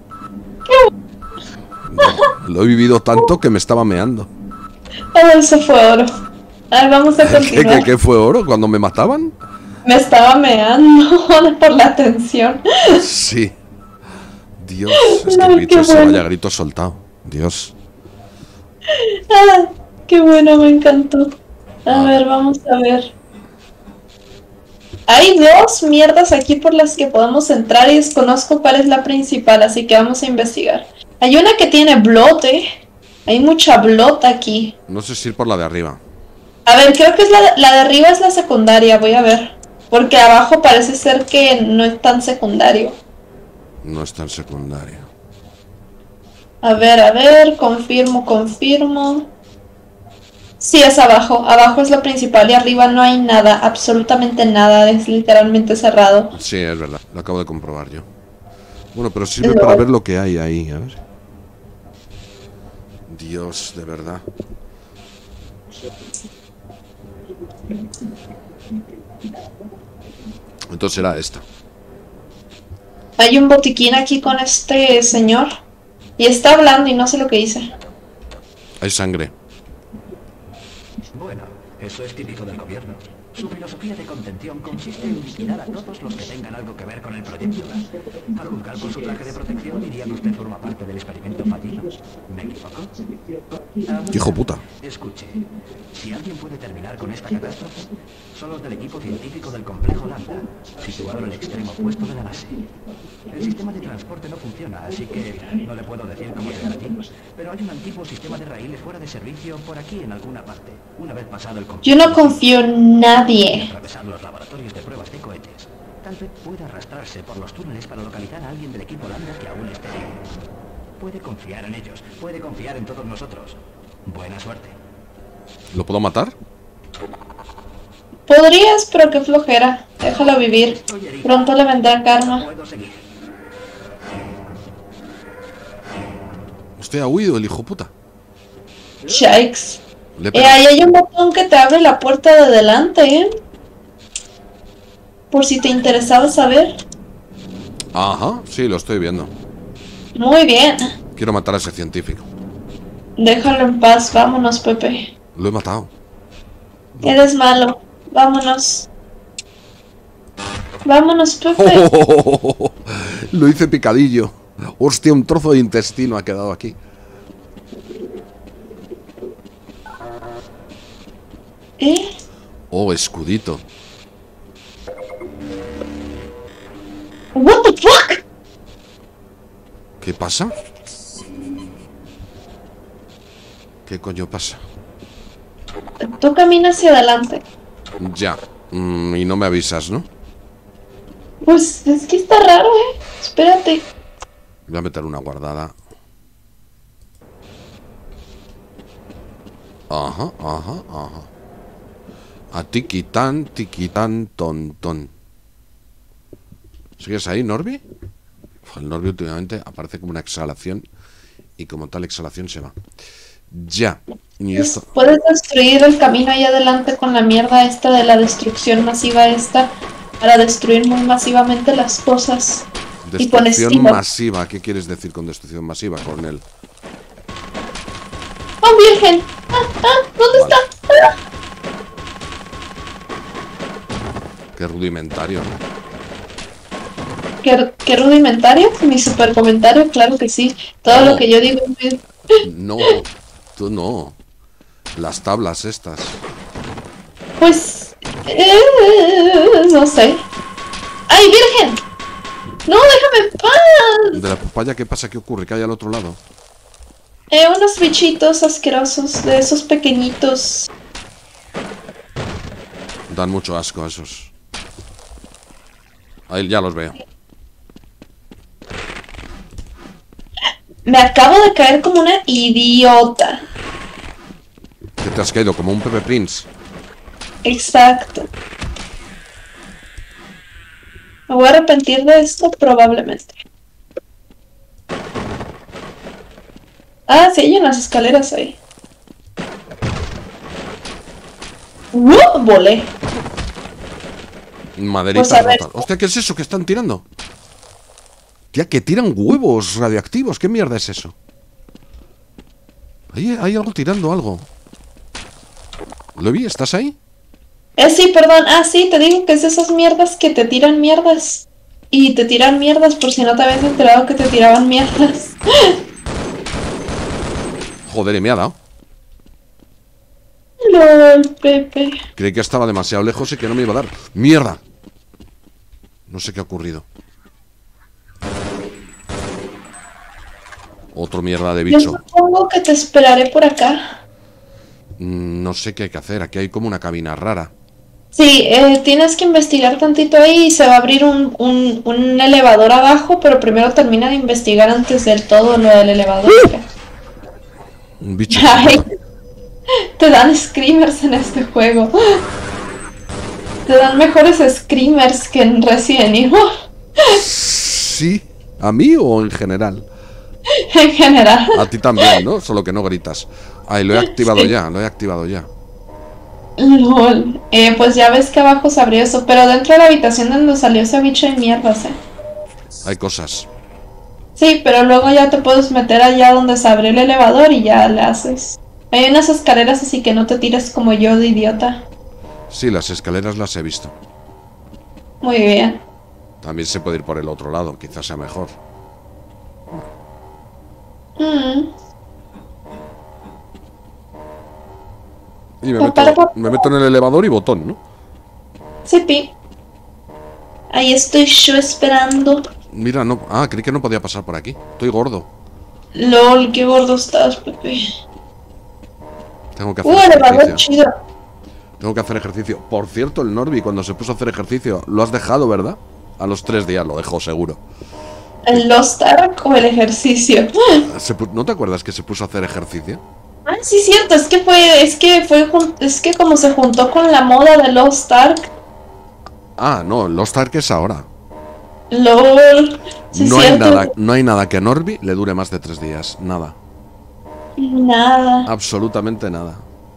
S1: Lo he vivido tanto que me estaba meando.
S2: Todo eso fue oro. A ver, vamos a
S1: ¿Qué,
S2: continuar.
S1: qué, qué fue oro? ¿Cuando me mataban?
S2: Me estaba meando por la tensión.
S1: Sí. Dios, es que
S2: Ay,
S1: el bicho
S2: qué
S1: ese
S2: bueno.
S1: vaya grito soltado. Dios.
S2: Ah, qué bueno, me encantó. A
S1: Ah.
S2: ver, vamos a ver. Hay dos mierdas aquí por las que podemos entrar y desconozco cuál es la principal, así que vamos a investigar. Hay una que tiene blood, ¿eh? Hay mucha blood aquí.
S1: No sé si ir por la de arriba.
S2: A ver, creo que es la, la de arriba es la secundaria, voy a ver. Porque abajo parece ser que no es tan secundario.
S1: No está en secundaria.
S2: A ver, a ver, confirmo, confirmo. Sí, es abajo. Abajo es la principal y arriba no hay nada, absolutamente nada. Es literalmente cerrado.
S1: Sí, es verdad. Lo acabo de comprobar yo. Bueno, pero sirve para ver lo que hay ahí. A ver. Dios, de verdad. Entonces era esta.
S2: Hay un botiquín aquí con este señor. Y está hablando y no sé lo que dice.
S1: Hay sangre.
S3: Bueno, eso es típico del gobierno. Su filosofía de contención consiste en liquidar a todos los que tengan algo que ver con el proyecto. Al juzgar por su traje de protección, diría que usted forma parte del experimento fallido. ¿Me equivoco? Ah,
S1: Hijo puta.
S3: Escuche, si alguien puede terminar con esta catástrofe, son los del equipo científico del complejo Lambda, situado en el extremo opuesto de la base. El sistema de transporte no funciona, así que no le puedo decir cómo llegar allí. Pero hay un antiguo sistema de raíles fuera de servicio por aquí en alguna parte. Una vez pasado el complejo...
S2: Yo no confío en nadie.
S3: Atravesar los laboratorios de pruebas de cohetes. Tal vez pueda arrastrarse por los túneles para localizar a alguien del equipo Lambda que aún esté vivo. Puede confiar en ellos, puede confiar en todos nosotros. Buena suerte.
S1: ¿Lo puedo matar?
S2: Podrías, pero qué flojera. Déjalo vivir. Pronto le vendrá karma.
S3: Puedo seguir.
S1: Usted ha huido, el hijo puta.
S2: Shikes.
S1: Le he
S2: Eh,
S1: pegado.
S2: ahí hay un botón que te abre la puerta de delante, ¿eh? Por si te interesaba saber.
S1: Ajá, sí, lo estoy viendo.
S2: Muy bien.
S1: Quiero matar a ese científico.
S2: Déjalo en paz. Vámonos, Pepe.
S1: Lo he matado.
S2: Eres malo. Vámonos. Vámonos, Pepe.
S1: Lo hice picadillo. Hostia, un trozo de intestino ha quedado aquí.
S2: ¿Eh?
S1: Oh, escudito.
S2: What the fuck?
S1: ¿Qué pasa? ¿Qué coño pasa?
S2: Tú camina hacia adelante.
S1: Ya. Mm, y no me avisas, ¿no?
S2: Pues es que está raro, ¿eh? Espérate.
S1: Voy a meter una guardada. Ajá, ajá, ajá. A tiquitán, tiquitán, ton, ton. ¿Sigues ahí, Norby? El Norby últimamente aparece como una exhalación y como tal exhalación se va. Ya. Y esto...
S2: Puedes destruir el camino ahí adelante con la mierda esta de la destrucción masiva esta para destruir muy masivamente las cosas.
S1: Destrucción masiva. ¿Qué quieres decir con destrucción masiva, Cornel?
S2: ¡Oh, virgen! ¡Ah, ah! ¿Dónde vale. está? ¡Ah!
S1: Qué rudimentario, ¿no?
S2: ¿Qué, qué rudimentario? Mi super comentario, claro que sí. Todo
S1: no.
S2: lo que yo digo es...
S1: No, tú no. Las tablas estas.
S2: Pues... Eh, no sé. ¡Ay, virgen! ¡No, déjame en paz!
S1: ¿De la papaya qué pasa? ¿Qué ocurre? ¿Qué hay al otro lado?
S2: Eh, unos bichitos asquerosos, de esos pequeñitos.
S1: Dan mucho asco esos. Ahí ya los veo.
S2: Me acabo de caer como una idiota.
S1: ¿Qué te has caído? Como un Pepe Prince.
S2: Exacto. Me voy a arrepentir de esto probablemente. Ah, sí, hay unas escaleras ahí. ¡Uh! Volé.
S1: Maderita
S2: Pues a ver.
S1: rota. Hostia, ¿qué es eso que están tirando? Tía, que tiran huevos radioactivos. ¿Qué mierda es eso? Ahí hay algo tirando algo. ¿Lo vi? ¿Estás ahí?
S2: Eh, sí, perdón. Ah, sí, te digo que es de esas mierdas que te tiran mierdas. Y te tiran mierdas por si no te habías enterado que te tiraban mierdas.
S1: Joder, y me ha dado.
S2: LOL, Pepe.
S1: Creí que estaba demasiado lejos y que no me iba a dar. ¡Mierda! No sé qué ha ocurrido. Otro mierda de bicho.
S2: Yo supongo que te esperaré por acá.
S1: Mm, no sé qué hay que hacer. Aquí hay como una cabina rara.
S2: Sí, eh, tienes que investigar tantito ahí y se va a abrir un, un, un elevador abajo, pero primero termina de investigar antes del todo lo del elevador.
S1: Un bicho.
S2: Ay, te dan screamers en este juego. Te dan mejores screamers que en Resident Evil.
S1: Sí. ¿A mí o en general?
S2: En general.
S1: A ti también, ¿no? Solo que no gritas. Ay, lo he activado sí. ya, lo he activado ya.
S2: LOL. Eh, pues ya ves que abajo se abrió eso, pero dentro de la habitación donde salió ese bicho de mierdas, eh.
S1: Hay cosas.
S2: Sí, pero luego ya te puedes meter allá donde se abrió el elevador y ya le haces. Hay unas escaleras así que no te tires como yo de idiota.
S1: Sí, las escaleras las he visto.
S2: Muy bien.
S1: También se puede ir por el otro lado, quizás sea mejor.
S2: Mm.
S1: Y me meto, me meto en el elevador y botón, ¿no?
S2: Sí, pi. Ahí estoy yo esperando.
S1: Mira, no... Ah, creí que no podía pasar por aquí. Estoy gordo.
S2: LOL, qué gordo estás, Pepe.
S1: Tengo que hacer
S2: uh,
S1: ejercicio.
S2: Chido.
S1: Tengo que hacer ejercicio. Por cierto, el Norby, cuando se puso a hacer ejercicio, lo has dejado, ¿verdad? A los tres días lo dejó, seguro.
S2: ¿El Lost Ark o el ejercicio?
S1: Se ¿No te acuerdas que se puso a hacer ejercicio?
S2: Ah, sí, cierto. Es que fue... Es que fue... Es que como se juntó con la moda de Lost Ark.
S1: Ah, no, Lost Ark es ahora.
S2: LOL. Sí,
S1: no, hay nada,
S2: cierto.
S1: no hay nada que a Norby le dure más de tres días. Nada.
S2: Nada.
S1: Absolutamente nada.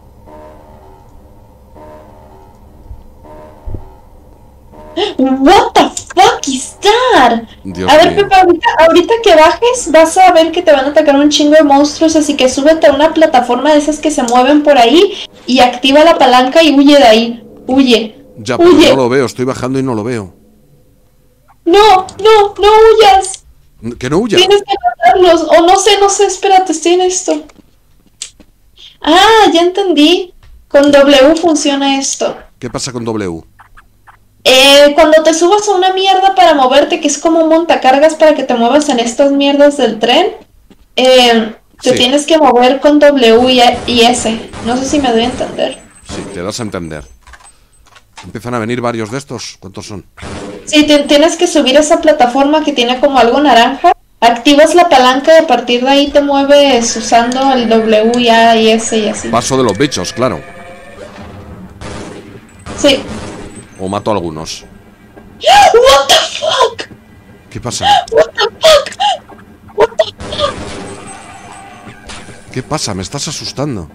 S2: What the fuck is that?
S1: Dios
S2: a ver,
S1: mío.
S2: Pepe, ahorita, ahorita que bajes vas a ver que te van a atacar un chingo de monstruos, así que súbete a una plataforma de esas que se mueven por ahí y activa la palanca y huye de ahí. Huye.
S1: Ya, pero
S2: huye.
S1: no lo veo, estoy bajando y no lo veo.
S2: No, no, no huyas.
S1: Que no huya.
S2: Tienes que matarlos. O no sé, no sé, espérate, estoy en esto. Ah, ya entendí. Con W funciona esto.
S1: ¿Qué pasa con W?
S2: Eh, cuando te subas a una mierda para moverte, que es como un montacargas para que te muevas en estas mierdas del tren, eh, te
S1: Sí.
S2: tienes que mover con W y, y S. No sé si me doy a entender.
S1: Sí, te das a entender. Empiezan a venir varios de estos. ¿Cuántos son?
S2: Sí, te, tienes que subir esa plataforma que tiene como algo naranja. Activas la palanca y a partir de ahí te mueves usando el W y A y S y así.
S1: Paso de los bichos, claro.
S2: Sí.
S1: O mato a algunos.
S2: What the fuck?
S1: ¿Qué pasa?
S2: What the fuck? What the fuck?
S1: ¿Qué pasa? Me estás asustando.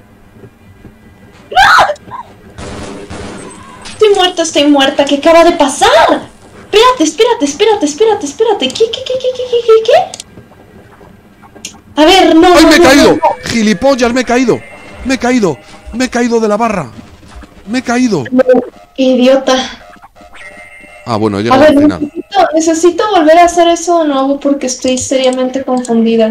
S2: Estoy muerta, estoy muerta. ¿Qué acaba de pasar? Espérate, espérate, espérate, espérate, espérate. ¿Qué, qué, qué, qué, qué, qué, qué, qué? A ver, no.
S1: ¡Ay,
S2: no,
S1: me he
S2: no,
S1: caído!
S2: no, no.
S1: ¡Gilipollas, me he caído! ¡Me he caído! ¡Me he caído de la barra! ¡Me he caído!
S2: No, qué idiota.
S1: Ah, bueno, he
S2: A
S1: llegado
S2: ver,
S1: al final.
S2: necesito, necesito volver a hacer eso de nuevo porque estoy seriamente confundida.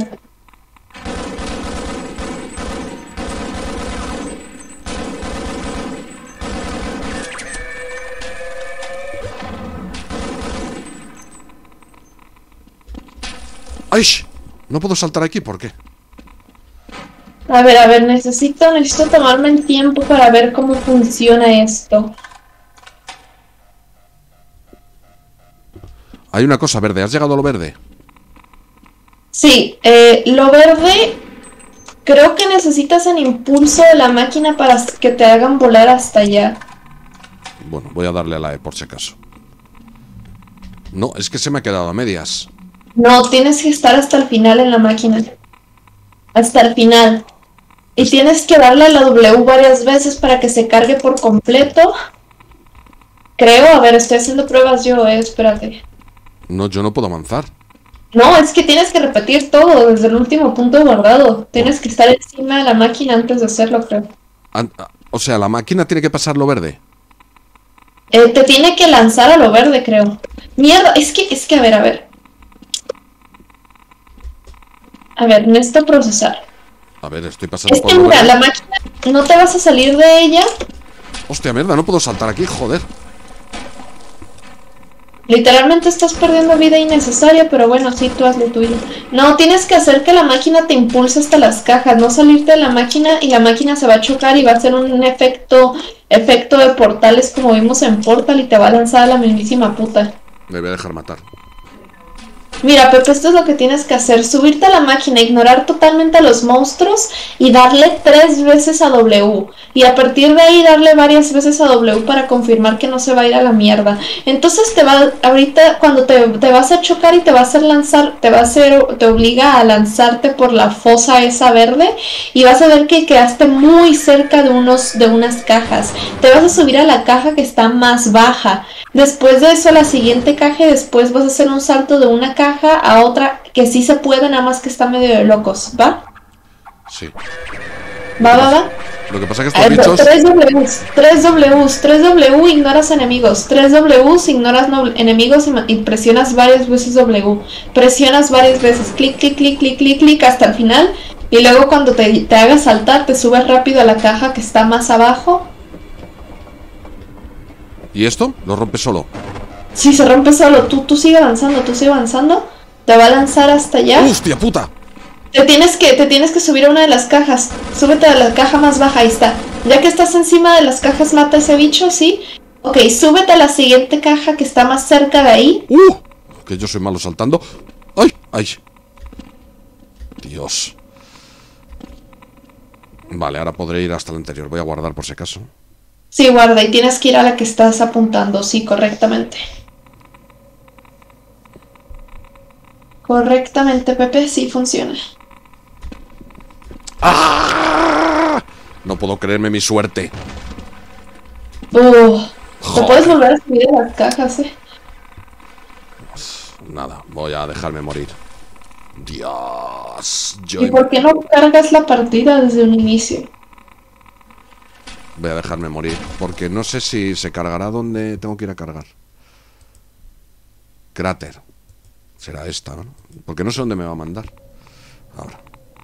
S1: ¡Ay! No puedo saltar aquí, ¿por qué?
S2: A ver, a ver, necesito, necesito tomarme el tiempo para ver cómo funciona esto.
S1: Hay una cosa verde. ¿Has llegado a lo verde?
S2: Sí, eh, lo verde, creo que necesitas el impulso de la máquina para que te hagan volar hasta allá.
S1: Bueno, voy a darle a la E por si acaso. No, es que se me ha quedado a medias.
S2: No, tienes que estar hasta el final en la máquina. Hasta el final. Y tienes que darle a la W varias veces para que se cargue por completo. Creo, a ver, estoy haciendo pruebas yo, eh, espérate.
S1: No, yo no puedo avanzar.
S2: No, es que tienes que repetir todo desde el último punto guardado. Tienes que estar encima de la máquina antes de hacerlo, creo.
S1: An- O sea, la máquina tiene que pasar lo verde.
S2: Eh, te tiene que lanzar a lo verde, creo. Mierda, es que, es que, a ver, a ver. A ver, necesito procesar.
S1: A ver, estoy pasando
S2: Es
S1: por
S2: que
S1: lo
S2: mira,
S1: verde.
S2: la máquina, no te vas a salir de ella.
S1: Hostia, mierda, no puedo saltar aquí, joder.
S2: Literalmente estás perdiendo vida innecesaria, pero bueno, sí, tú haz lo tuyo. No, tienes que hacer que la máquina te impulse hasta las cajas, no salirte de la máquina y la máquina se va a chocar y va a hacer un efecto, efecto de portales como vimos en Portal y te va a lanzar a la mismísima puta.
S1: Me voy a dejar matar.
S2: Mira, Pepe, esto es lo que tienes que hacer, subirte a la máquina, ignorar totalmente a los monstruos y darle tres veces a W. Y a partir de ahí darle varias veces a W para confirmar que no se va a ir a la mierda. Entonces te va, ahorita cuando te, te vas a chocar y te va a hacer lanzar, te va a hacer, te obliga a lanzarte por la fosa esa verde y vas a ver que quedaste muy cerca de unos, de unas cajas. Te vas a subir a la caja que está más baja. Después de eso, la siguiente caja y después vas a hacer un salto de una caja a otra que sí se puede, nada más que está medio de locos, ¿va?
S1: Sí.
S2: Va, va, va.
S1: Lo que pasa es que
S2: A
S1: estos
S2: ver,
S1: bichos...
S2: tres Ws, tres Ws, tres W ignoras enemigos, tres Ws ignoras no- enemigos y, ma- y presionas varias veces W. Presionas varias veces, clic, clic, clic, clic, clic, clic hasta el final. Y luego cuando te, te hagas saltar, te subes rápido a la caja que está más abajo.
S1: ¿Y esto? Lo rompe solo.
S2: Si se rompe solo, tú, tú sigue avanzando, tú sigue avanzando. Te va a lanzar hasta allá.
S1: ¡Hostia puta!
S2: Te tienes que, te tienes que subir a una de las cajas. Súbete a la caja más baja, ahí está. Ya que estás encima de las cajas, mata a ese bicho, ¿sí? Ok, súbete a la siguiente caja que está más cerca de ahí.
S1: ¡Uh! Que yo soy malo saltando. ¡Ay! ¡Ay! Dios. Vale, ahora podré ir hasta el anterior. Voy a guardar por si acaso.
S2: Sí, guarda, y tienes que ir a la que estás apuntando, sí, correctamente. Correctamente, Pepe, sí funciona.
S1: ¡Ah! No puedo creerme mi suerte.
S2: Uh, te
S1: Joder.
S2: puedes volver a subir a las cajas, eh.
S1: Nada, voy a dejarme morir. Dios. Yo
S2: ¿Y por qué no cargas la partida desde un inicio?
S1: voy a dejarme morir. Porque no sé si se cargará donde tengo que ir a cargar. Cráter. Será esta, ¿no? Porque no sé dónde me va a mandar. Ahora.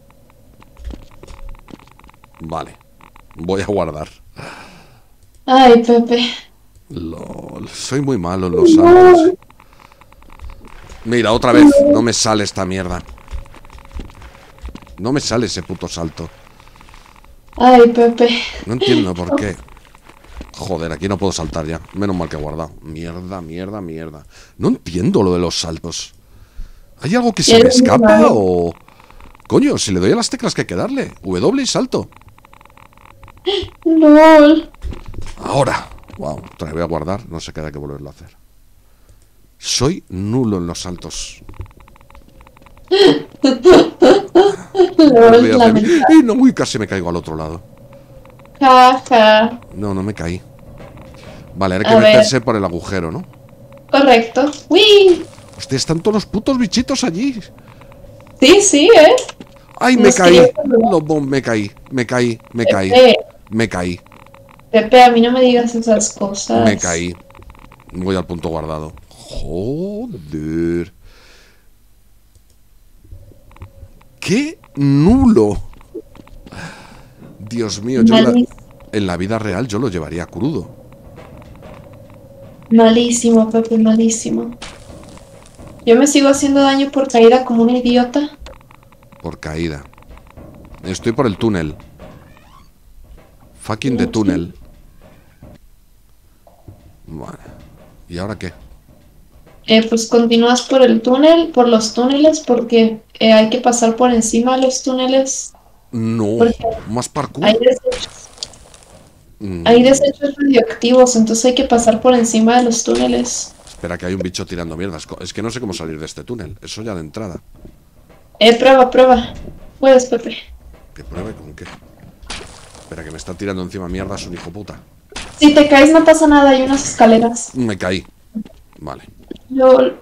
S1: Vale. Voy a guardar.
S2: Ay, Pepe.
S1: Lol. Soy muy malo en los saltos. Mira, otra vez. No me sale esta mierda. No me sale ese puto salto.
S2: Ay, Pepe.
S1: No entiendo por qué. Joder, aquí no puedo saltar ya. Menos mal que he guardado. Mierda, mierda, mierda. No entiendo lo de los saltos. ¿Hay algo que se me escapa o...? Coño, si le doy a las teclas que hay que darle. W y salto.
S2: LOL.
S1: Ahora. Wow, otra vez voy a guardar. No sé qué hay que volverlo a hacer. Soy nulo en los saltos.
S2: LOL, lamentable.
S1: Y no, uy, casi me caigo al otro lado.
S2: Ja, ja.
S1: No, no me caí. Vale, hay que
S2: A ver.
S1: meterse por el agujero, ¿no?
S2: Correcto. ¡Uy!
S1: Hostia, están todos los putos bichitos allí.
S2: Sí, sí, ¿eh?
S1: ¡Ay, me
S2: Nos
S1: caí!
S2: quería saludar.
S1: No, bom, me caí, me caí, me caí,
S2: Pepe,
S1: me caí,
S2: Pepe, a mí no me digas esas cosas.
S1: me caí. Voy al punto guardado. Joder. ¡Qué nulo! Dios mío, yo en la,
S2: Malísimo,
S1: en la vida real yo lo llevaría crudo.
S2: malísimo, Pepe, malísimo. Yo me sigo haciendo daño por caída como una idiota.
S1: Por caída. Estoy por el túnel. Fucking de túnel. Vale. ¿Y ahora qué?
S2: Eh, pues continúas por el túnel, por los túneles, porque eh, hay que pasar por encima de los túneles.
S1: No,
S2: ¿Por qué?
S1: más parkour.
S2: Hay desechos,
S1: Mm,
S2: hay desechos radioactivos, entonces hay que pasar por encima de los túneles.
S1: Espera, que hay un bicho tirando mierdas. Co- Es que no sé cómo salir de este túnel. Eso ya de entrada.
S2: Eh, prueba, prueba. Puedes, Pepe.
S1: ¿Que pruebe con qué? Espera, que me está tirando encima mierdas un hijo puta.
S2: Si te caes no pasa nada, hay unas escaleras.
S1: Me caí. Vale.
S2: LOL.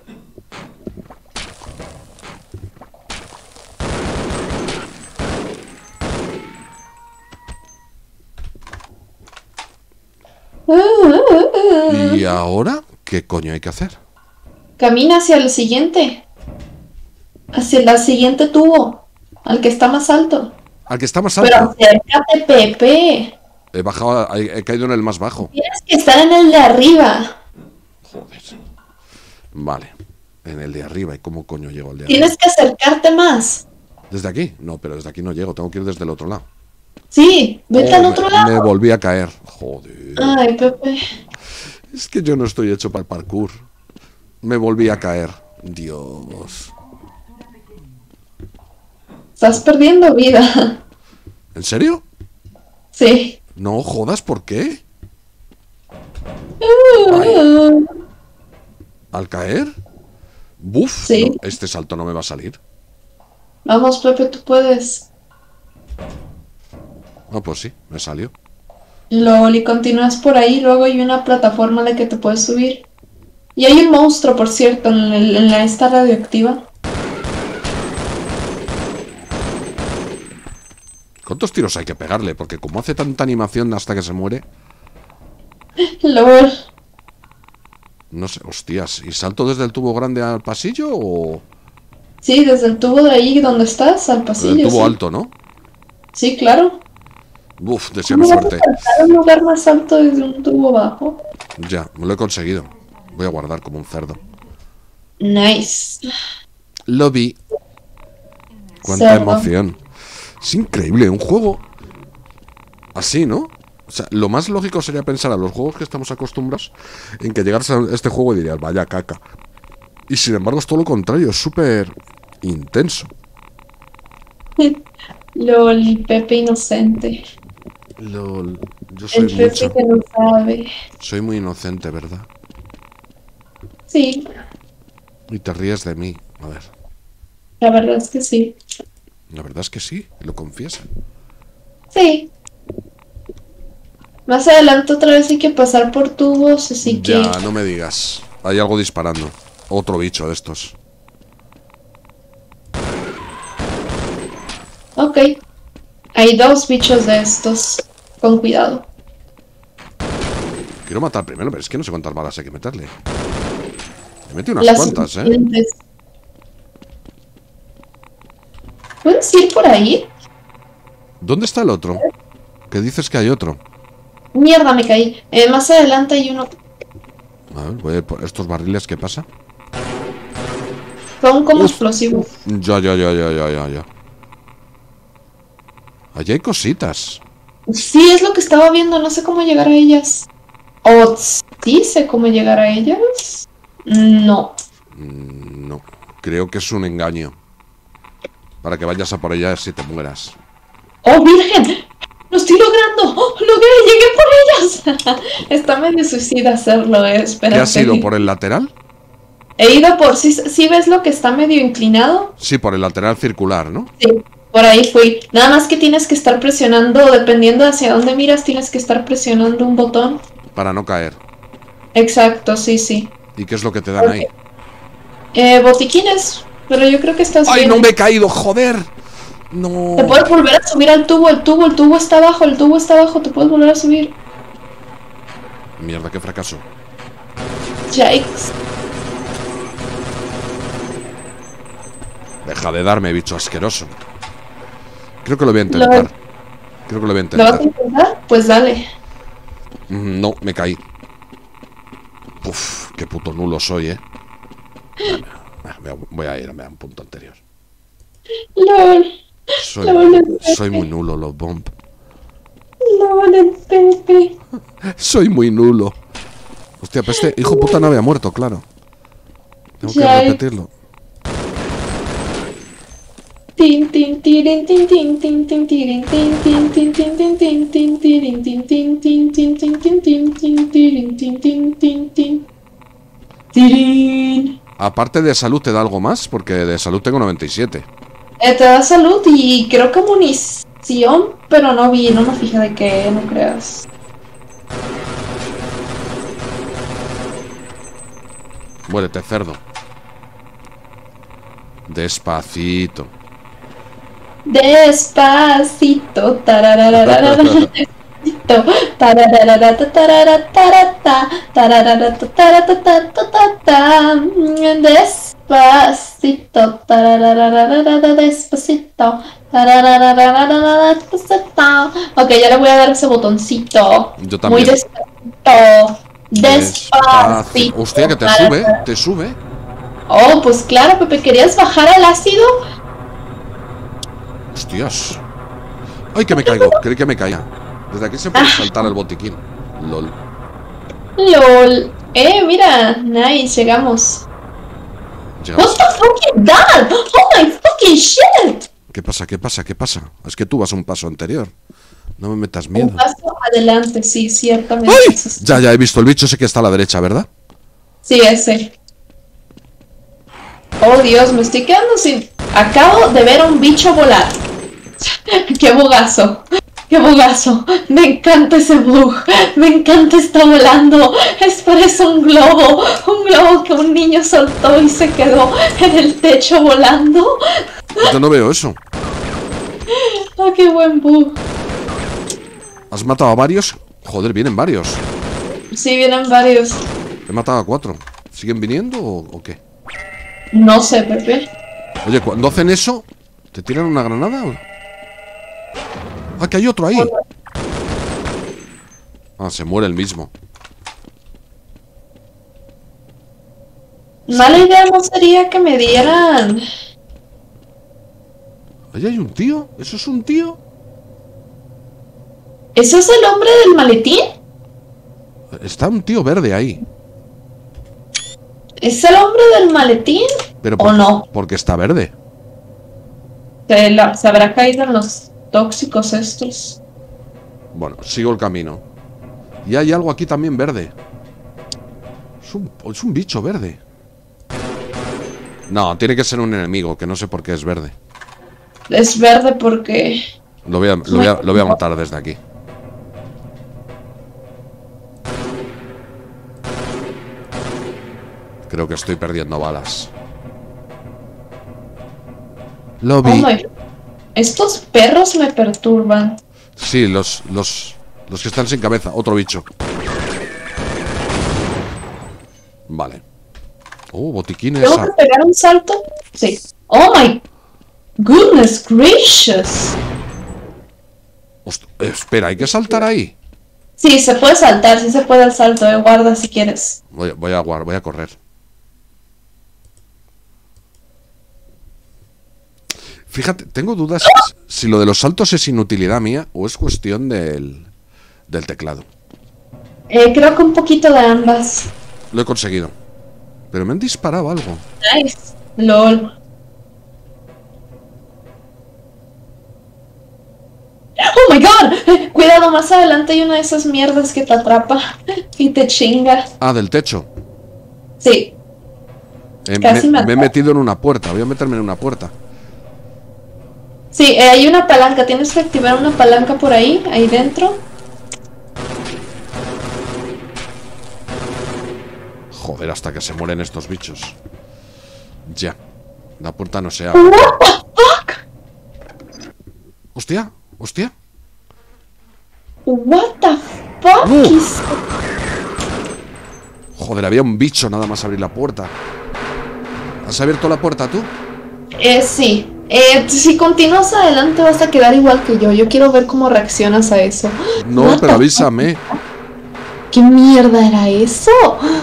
S1: ¿Y ahora qué coño hay que hacer?
S2: Camina hacia el siguiente. Hacia el siguiente tubo. Al que está más alto.
S1: Al que está más
S2: Pero
S1: alto.
S2: acércate, Pepe.
S1: He bajado, he, he caído en el más bajo.
S2: Tienes que estar en el de arriba.
S1: Joder. Vale. En el de arriba. ¿Y cómo coño llego al de arriba?
S2: Tienes que acercarte más.
S1: ¿Desde aquí? No, pero desde aquí no llego. Tengo que ir desde el otro lado.
S2: Sí, vete
S1: Oh,
S2: al
S1: me-
S2: otro
S1: Me
S2: lado.
S1: volví a caer. Joder.
S2: Ay, Pepe.
S1: Es que yo no estoy hecho para el parkour. Me volví a caer. Dios.
S2: Estás perdiendo vida.
S1: ¿En serio?
S2: Sí.
S1: No jodas, ¿por qué? ¿Al caer? Buf,
S2: Sí.
S1: no, este salto no me va a salir.
S2: Vamos, Pepe, tú puedes.
S1: Ah, pues sí, me salió.
S2: LOL, y continúas por ahí, luego hay una plataforma a la que te puedes subir. Y hay un monstruo, por cierto, en, el- en la esta radioactiva.
S1: ¿Cuántos tiros hay que pegarle? Porque como hace tanta animación hasta que se muere...
S2: LOL.
S1: No sé, hostias. ¿Y salto desde el tubo grande al pasillo o...?
S2: Sí, desde el tubo de ahí donde estás, al
S1: Desde
S2: pasillo.
S1: el tubo
S2: sí.
S1: alto, ¿no?
S2: Sí, claro.
S1: Uf, deseame
S2: ¿Cómo vas a
S1: suerte.
S2: saltar a un lugar más alto desde un tubo bajo?
S1: Ya, me lo he conseguido. Voy a guardar como un cerdo.
S2: Nice.
S1: Lo vi. Cuánta
S2: Cerdo.
S1: emoción. Es increíble, un juego así, ¿no? O sea, lo más lógico sería pensar a los juegos que estamos acostumbrados en que llegaras a este juego y dirías, vaya caca. Y sin embargo es todo lo contrario, es súper intenso.
S2: LOL, Pepe inocente.
S1: Lol, yo
S2: El
S1: soy
S2: Pepe
S1: mucho.
S2: que no sabe.
S1: Soy muy inocente, ¿verdad?
S2: Sí,
S1: Y te ríes de mí. A ver,
S2: la verdad es que sí.
S1: la verdad es que sí, lo confiesa.
S2: Sí. Más adelante otra vez hay que pasar por tubos, así que...
S1: Ya, no me digas. Hay algo disparando. Otro bicho de estos.
S2: Ok. Hay dos bichos de estos. Con cuidado.
S1: Quiero matar primero, pero es que no sé cuántas balas hay que meterle. Me metí unas
S2: Las
S1: cuantas, ¿eh?
S2: suficientes. ¿Puedes ir por ahí?
S1: ¿Dónde está el otro? Que dices que hay otro.
S2: Mierda, me caí. Eh, más adelante hay uno.
S1: A ver, voy a ir por estos barriles, ¿qué pasa?
S2: Son como
S1: Uf.
S2: explosivos.
S1: Ya, ya, ya, ya, ya, ya, ya. Allí hay cositas.
S2: Sí, es lo que estaba viendo. No sé cómo llegar a ellas. ¿O sí sé cómo llegar a ellas? No.
S1: Mm, no. Creo que es un engaño. Para que vayas a por ella si te mueras.
S2: ¡Oh, virgen! ¡Lo estoy logrando! ¡Oh, logré! ¡Llegué por ellas! Está medio suicida hacerlo, eh. Espérate.
S1: ¿Qué has ido por el lateral?
S2: He ido por... ¿Sí, sí ves lo que está medio inclinado?
S1: Sí, por el lateral circular, ¿no?
S2: Sí, por ahí fui. Nada más que tienes que estar presionando, dependiendo hacia dónde miras, tienes que estar presionando un botón.
S1: Para no caer.
S2: Exacto, sí, sí.
S1: ¿Y qué es lo que te dan
S2: Ok.
S1: ahí?
S2: Eh, botiquines, pero yo creo que estás
S1: ¡Ay,
S2: bien.
S1: no me he caído! ¡Joder! No.
S2: Te puedes volver a subir al tubo, el tubo, el tubo está abajo, el tubo está abajo, te puedes volver a subir.
S1: Mierda, qué fracaso.
S2: Yikes.
S1: Deja de darme, bicho asqueroso. Creo que lo voy a intentar.
S2: Lo-
S1: Creo que lo voy a
S2: ¿Lo vas a
S1: intentar.
S2: intentar? Pues dale.
S1: Mm, No, me caí. Uf, qué puto nulo soy, eh. Ah, me- Voy a ir a un punto anterior.
S2: LOL,
S1: Soy,
S2: LOL,
S1: soy muy nulo, los bomb.
S2: LOL, el Pepe.
S1: Soy muy nulo. Hostia, pues este hijo puta no había muerto, claro. Tengo que
S2: Ya.
S1: repetirlo.
S2: Tin, tin, tirin, tin, tin, tin, tin, tirin, tin, tin, tin, tin, tin, tin, tin, tirin, tin, tin, tin, tin, tin, tin, tin, tin, tirin, tin, tin, tin, tin. Tirin.
S1: Aparte de salud, ¿te da algo más? Porque de salud tengo noventa y siete.
S2: Eh, te da salud y creo que munición, pero no vi, no me fijé de qué, no creas.
S1: Muérete, cerdo. Despacito.
S2: Despacito, tararararara, despacito, tarararara, tarara, tarata, tararara, tarata, tarata, despacito, tararararara, despacito, tararararara, despacito. Ok, ya le voy a dar ese botoncito.
S1: Yo también.
S2: Muy despacito, despacito.
S1: Hostia, que te sube, te sube.
S2: Oh, pues claro, Pepe, ¿querías bajar al ácido?
S1: Hostias. Ay, que me caigo. Creí que me caía. Desde aquí se puede saltar el botiquín. Lol.
S2: LOL. Eh, mira, nice, llegamos. What
S1: Llegamos.
S2: the fucking god? Oh my fucking shit.
S1: ¿Qué pasa? ¿Qué pasa? ¿Qué pasa? Es que tú vas a un paso anterior. No me metas miedo.
S2: Un paso adelante, sí, ciertamente.
S1: ¡Ay!
S2: Eso sí.
S1: Ya, ya he visto el bicho ese que está a la derecha, ¿verdad?
S2: Sí, ese. Oh Dios, me estoy quedando sin... Acabo de ver a un bicho volar. ¡Qué bugazo! ¡Qué bugazo! Me encanta ese bug. Me encanta, está volando. Es parece un globo. Un globo que un niño soltó y se quedó en el techo volando.
S1: Yo no veo eso.
S2: ¡Oh, qué buen bug!
S1: ¿Has matado a varios? Joder, vienen varios.
S2: Sí, vienen varios.
S1: He matado a cuatro. ¿Siguen viniendo o, o qué?
S2: No sé, Pepe.
S1: Oye, cuando hacen eso, ¿te tiran una granada o...? ¡Ah, que hay otro ahí! Ah, se muere el mismo.
S2: Mala idea no sería que me dieran...
S1: Ahí hay un tío. ¿Eso es un tío?
S2: ¿Ese es el hombre del maletín?
S1: Está un tío verde ahí.
S2: ¿Es el hombre del maletín?
S1: Pero
S2: ¿O
S1: por-
S2: no?
S1: Porque está verde.
S2: Se, la- se habrá caído en los tóxicos estos.
S1: Bueno, sigo el camino. Y hay algo aquí también verde. Es un, es un bicho verde. No, tiene que ser un enemigo, que no sé por qué es verde.
S2: Es verde porque...
S1: Lo voy a, lo voy a, lo voy a matar desde aquí. Creo que estoy perdiendo balas. Lo
S2: Oh
S1: vi.
S2: my- Estos perros me perturban.
S1: Sí, los, los, los que están sin cabeza. Otro bicho. Vale. Oh, botiquines.
S2: ¿Tengo que pegar un salto? Sí. Oh my goodness gracious.
S1: Host- espera, ¿hay que saltar ahí?
S2: Sí, se puede saltar, sí se puede el salto, eh. Guarda si quieres.
S1: Voy, voy a guardar, voy a correr. Fíjate, tengo dudas si lo de los saltos es inutilidad mía o es cuestión del, del teclado.
S2: Eh, creo que un poquito de ambas.
S1: Lo he conseguido. Pero me han disparado algo.
S2: Nice. LOL. ¡Oh, my God! Eh, cuidado, más adelante hay una de esas mierdas que te atrapa y te chinga.
S1: Ah, del techo.
S2: Sí.
S1: Eh,
S2: Casi
S1: me,
S2: me
S1: me he
S2: atrapa.
S1: metido en una puerta. Voy a meterme en una puerta.
S2: Sí, eh, hay una palanca. Tienes que activar una palanca por ahí, ahí dentro.
S1: Joder, hasta que se mueren estos bichos. Ya. La puerta no se abre.
S2: What the fuck?
S1: Hostia, hostia.
S2: What the fuck
S1: No.
S2: is...
S1: Joder, había un bicho nada más abrir la puerta. ¿Has abierto la puerta tú?
S2: Eh, sí. Eh, si continúas adelante vas a quedar igual que yo. Yo quiero ver cómo reaccionas a eso.
S1: No,
S2: What
S1: pero
S2: the
S1: avísame.
S2: fuck? ¿Qué mierda era eso?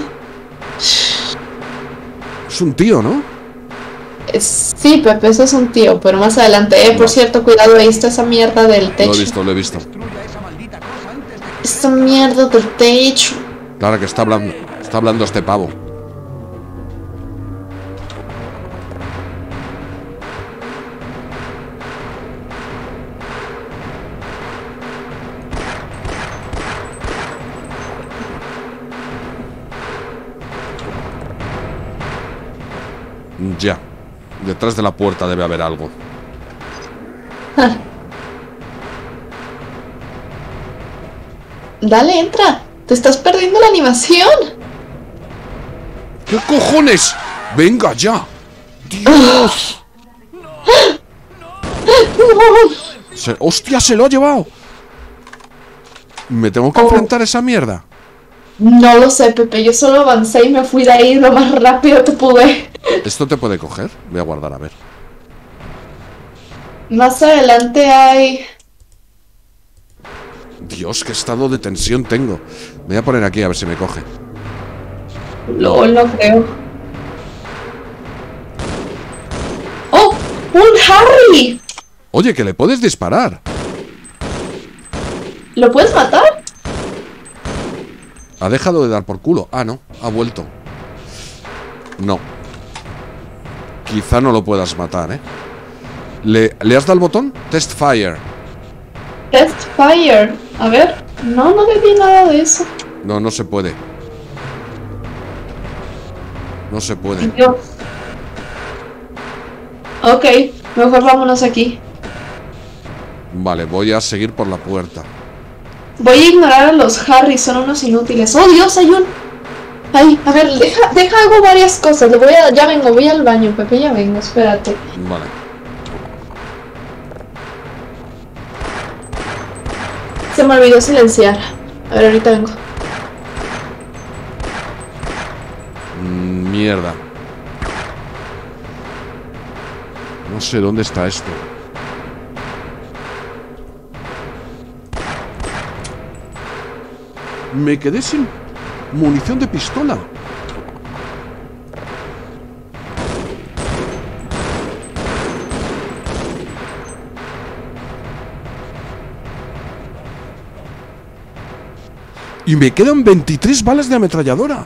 S1: Es un tío, ¿no?
S2: Eh, Sí, Pepe, eso es un tío, pero más adelante. Eh, por cierto, cuidado, ahí está esa mierda del
S1: Lo
S2: techo.
S1: he visto, lo he visto.
S3: Destruya esa maldita cosa antes de que...
S2: Esa mierda del techo.
S1: Claro que está hablando. Está hablando este pavo. Ya. Detrás de la puerta debe haber algo.
S2: Dale, entra. Te estás perdiendo la animación.
S1: ¿Qué cojones? ¡Venga ya! ¡Dios! Se- ¡Hostia, se lo ha llevado! ¿Me tengo que
S2: Oh.
S1: enfrentar a esa mierda?
S2: No lo sé, Pepe. Yo solo avancé y me fui de ahí lo más rápido que pude.
S1: ¿Esto te puede coger? Voy a guardar a ver.
S2: Más adelante hay...
S1: Dios, qué estado de tensión tengo. Me voy a poner aquí a ver si me coge.
S2: No, no creo. ¡Oh! ¡Un Harry!
S1: Oye, que le puedes disparar.
S2: ¿Lo puedes matar?
S1: Ha dejado de dar por culo. Ah, no, ha vuelto. No. Quizá no lo puedas matar, ¿eh? ¿Le, ¿le has dado el botón? Test fire.
S2: Test fire. A ver. No, no le di nada de eso.
S1: No, no se puede. No se puede.
S2: Dios. Ok, mejor vámonos aquí.
S1: Vale, voy a seguir por la puerta.
S2: Voy a ignorar a los Harry, son unos inútiles. ¡Oh, Dios! Hay un... Ay, a ver, deja, deja hago varias cosas. Le voy a... Ya vengo, voy al baño, Pepe, ya vengo, espérate.
S1: Vale.
S2: Se me olvidó silenciar. A ver, ahorita vengo.
S1: Mm, mierda. No sé dónde está esto. Me quedé sin munición de pistola. Y me quedan veintitrés balas de ametralladora.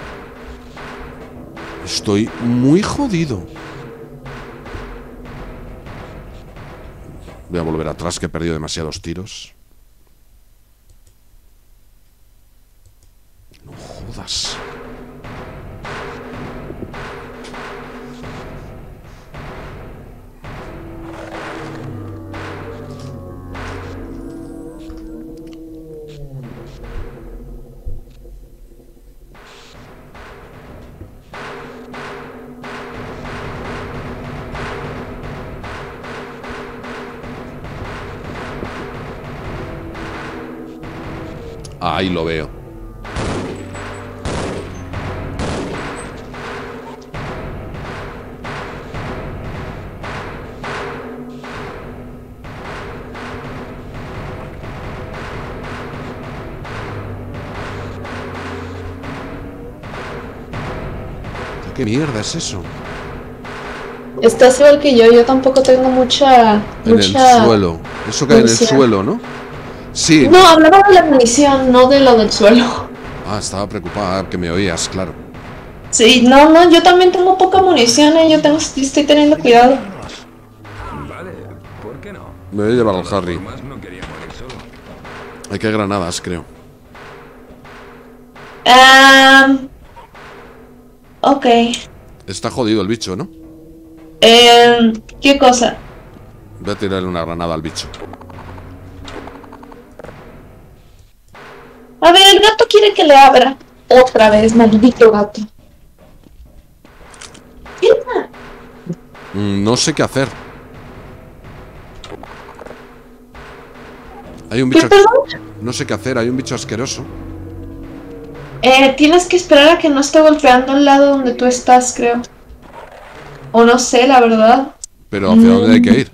S1: Estoy muy jodido. Voy a volver atrás, que he perdido demasiados tiros. No jodas. Ahí lo veo. ¿Qué mierda es eso?
S2: Estás igual que yo, yo tampoco tengo mucha...
S1: En
S2: mucha...
S1: el suelo. Eso cae en el
S2: munición.
S1: suelo, ¿no? Sí.
S2: No, hablaba de la munición, no de lo del suelo.
S1: Ah, estaba preocupada que me oías, claro.
S2: Sí, no, no, yo también tengo poca munición, ¿eh? Yo tengo, estoy teniendo cuidado.
S4: Vale, ¿por qué no?
S1: Me voy a llevar al Harry.
S4: Tomás no quería morir solo.
S1: Hay que granadas, creo.
S2: Ah, ok.
S1: Está jodido el bicho, ¿no?
S2: Eh, ¿qué cosa?
S1: Voy a tirarle una granada al bicho.
S2: A ver, el gato quiere que le abra. Otra vez, maldito gato. ¿Qué pasa?
S1: Mm, no sé qué hacer. Hay un
S2: ¿Qué,
S1: bicho...
S2: perdón?
S1: No sé qué hacer, hay un bicho asqueroso.
S2: Eh, tienes que esperar a que no esté golpeando al lado donde tú estás, creo. O no sé, la verdad.
S1: Pero ¿hacia dónde hay que ir?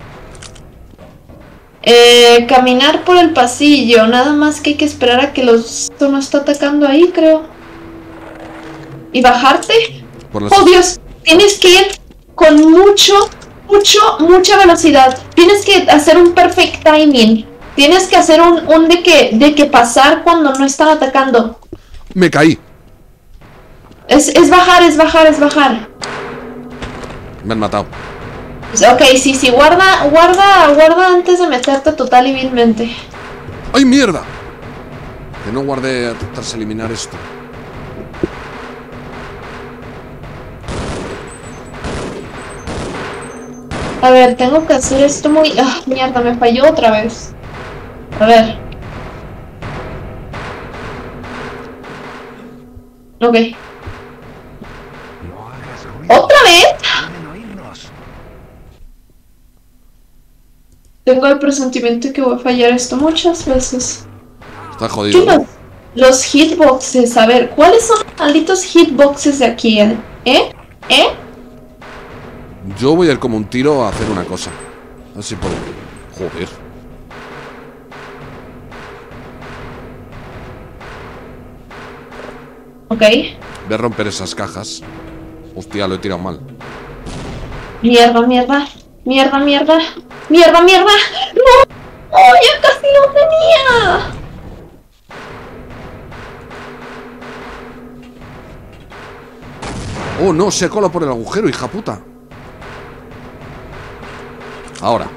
S2: Eh, caminar por el pasillo. Nada más que hay que esperar a que los... Esto no está atacando ahí, creo. ¿Y bajarte?
S1: Por las...
S2: ¡Oh, Dios! Tienes que ir con mucho, mucho, mucha velocidad. Tienes que hacer un perfect timing. Tienes que hacer un, un de que de que pasar cuando no están atacando.
S1: Me caí.
S2: Es, es bajar, es bajar, es bajar.
S1: Me han matado.
S2: Ok, sí, sí, guarda, guarda, guarda antes de meterte total y vilmente.
S1: ¡Ay, mierda! Que no guardé tras eliminar esto.
S2: A ver, tengo que hacer esto muy... Ah, mierda, me falló otra vez. A ver. Ok.
S3: No hagas ruido.
S2: ¿Otra vez?
S3: Pueden oírnos.
S2: Tengo el presentimiento de que voy a fallar esto muchas veces.
S1: Está
S2: ¿Qué
S1: jodido.
S2: más? Los hitboxes, a ver, ¿cuáles son los malditos hitboxes de aquí? ¿Eh? ¿Eh? ¿Eh?
S1: Yo voy a ir como un tiro a hacer una cosa. A ver si puedo. Joder.
S2: Ok.
S1: Voy a romper esas cajas. Hostia, lo he tirado mal.
S2: Mierda, mierda. Mierda, mierda. Mierda, mierda. ¡No! ¡Oh, ya casi lo tenía!
S1: Oh, no, se cola por el agujero, hija puta. Ahora.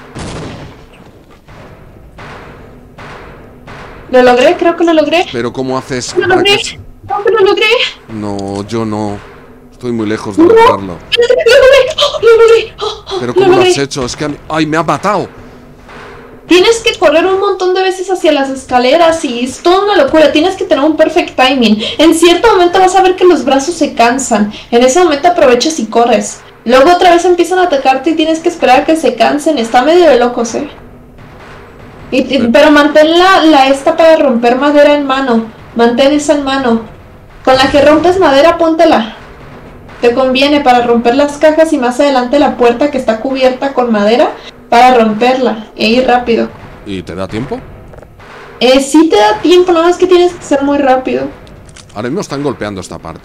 S2: Lo logré, creo que lo logré.
S1: Pero ¿cómo haces
S2: Lo
S1: para
S2: logré.
S1: que...
S2: No, que lo logré.
S1: No, yo no. Estoy muy lejos de lograrlo.
S2: Lo logré. Oh, lo logré. Oh, oh,
S1: Pero
S2: lo
S1: ¿cómo lo
S2: logré.
S1: has hecho? Es que... a mí- ¡Ay, me ha matado!
S2: Tienes que correr un montón de veces hacia las escaleras y es toda una locura. Tienes que tener un perfect timing. En cierto momento vas a ver que los brazos se cansan. En ese momento aprovechas y corres. Luego otra vez empiezan a atacarte y tienes que esperar a que se cansen. Está medio de locos, ¿eh? Y, y- pero mantén la, la esta para romper madera en mano. Mantén esa en mano. Con la que rompes madera, póntela. Te conviene para romper las cajas y más adelante la puerta que está cubierta con madera para romperla e ir rápido.
S1: ¿Y te da tiempo?
S2: Eh, sí te da tiempo, no es que tienes que ser muy rápido.
S1: Ahora mismo están golpeando esta parte.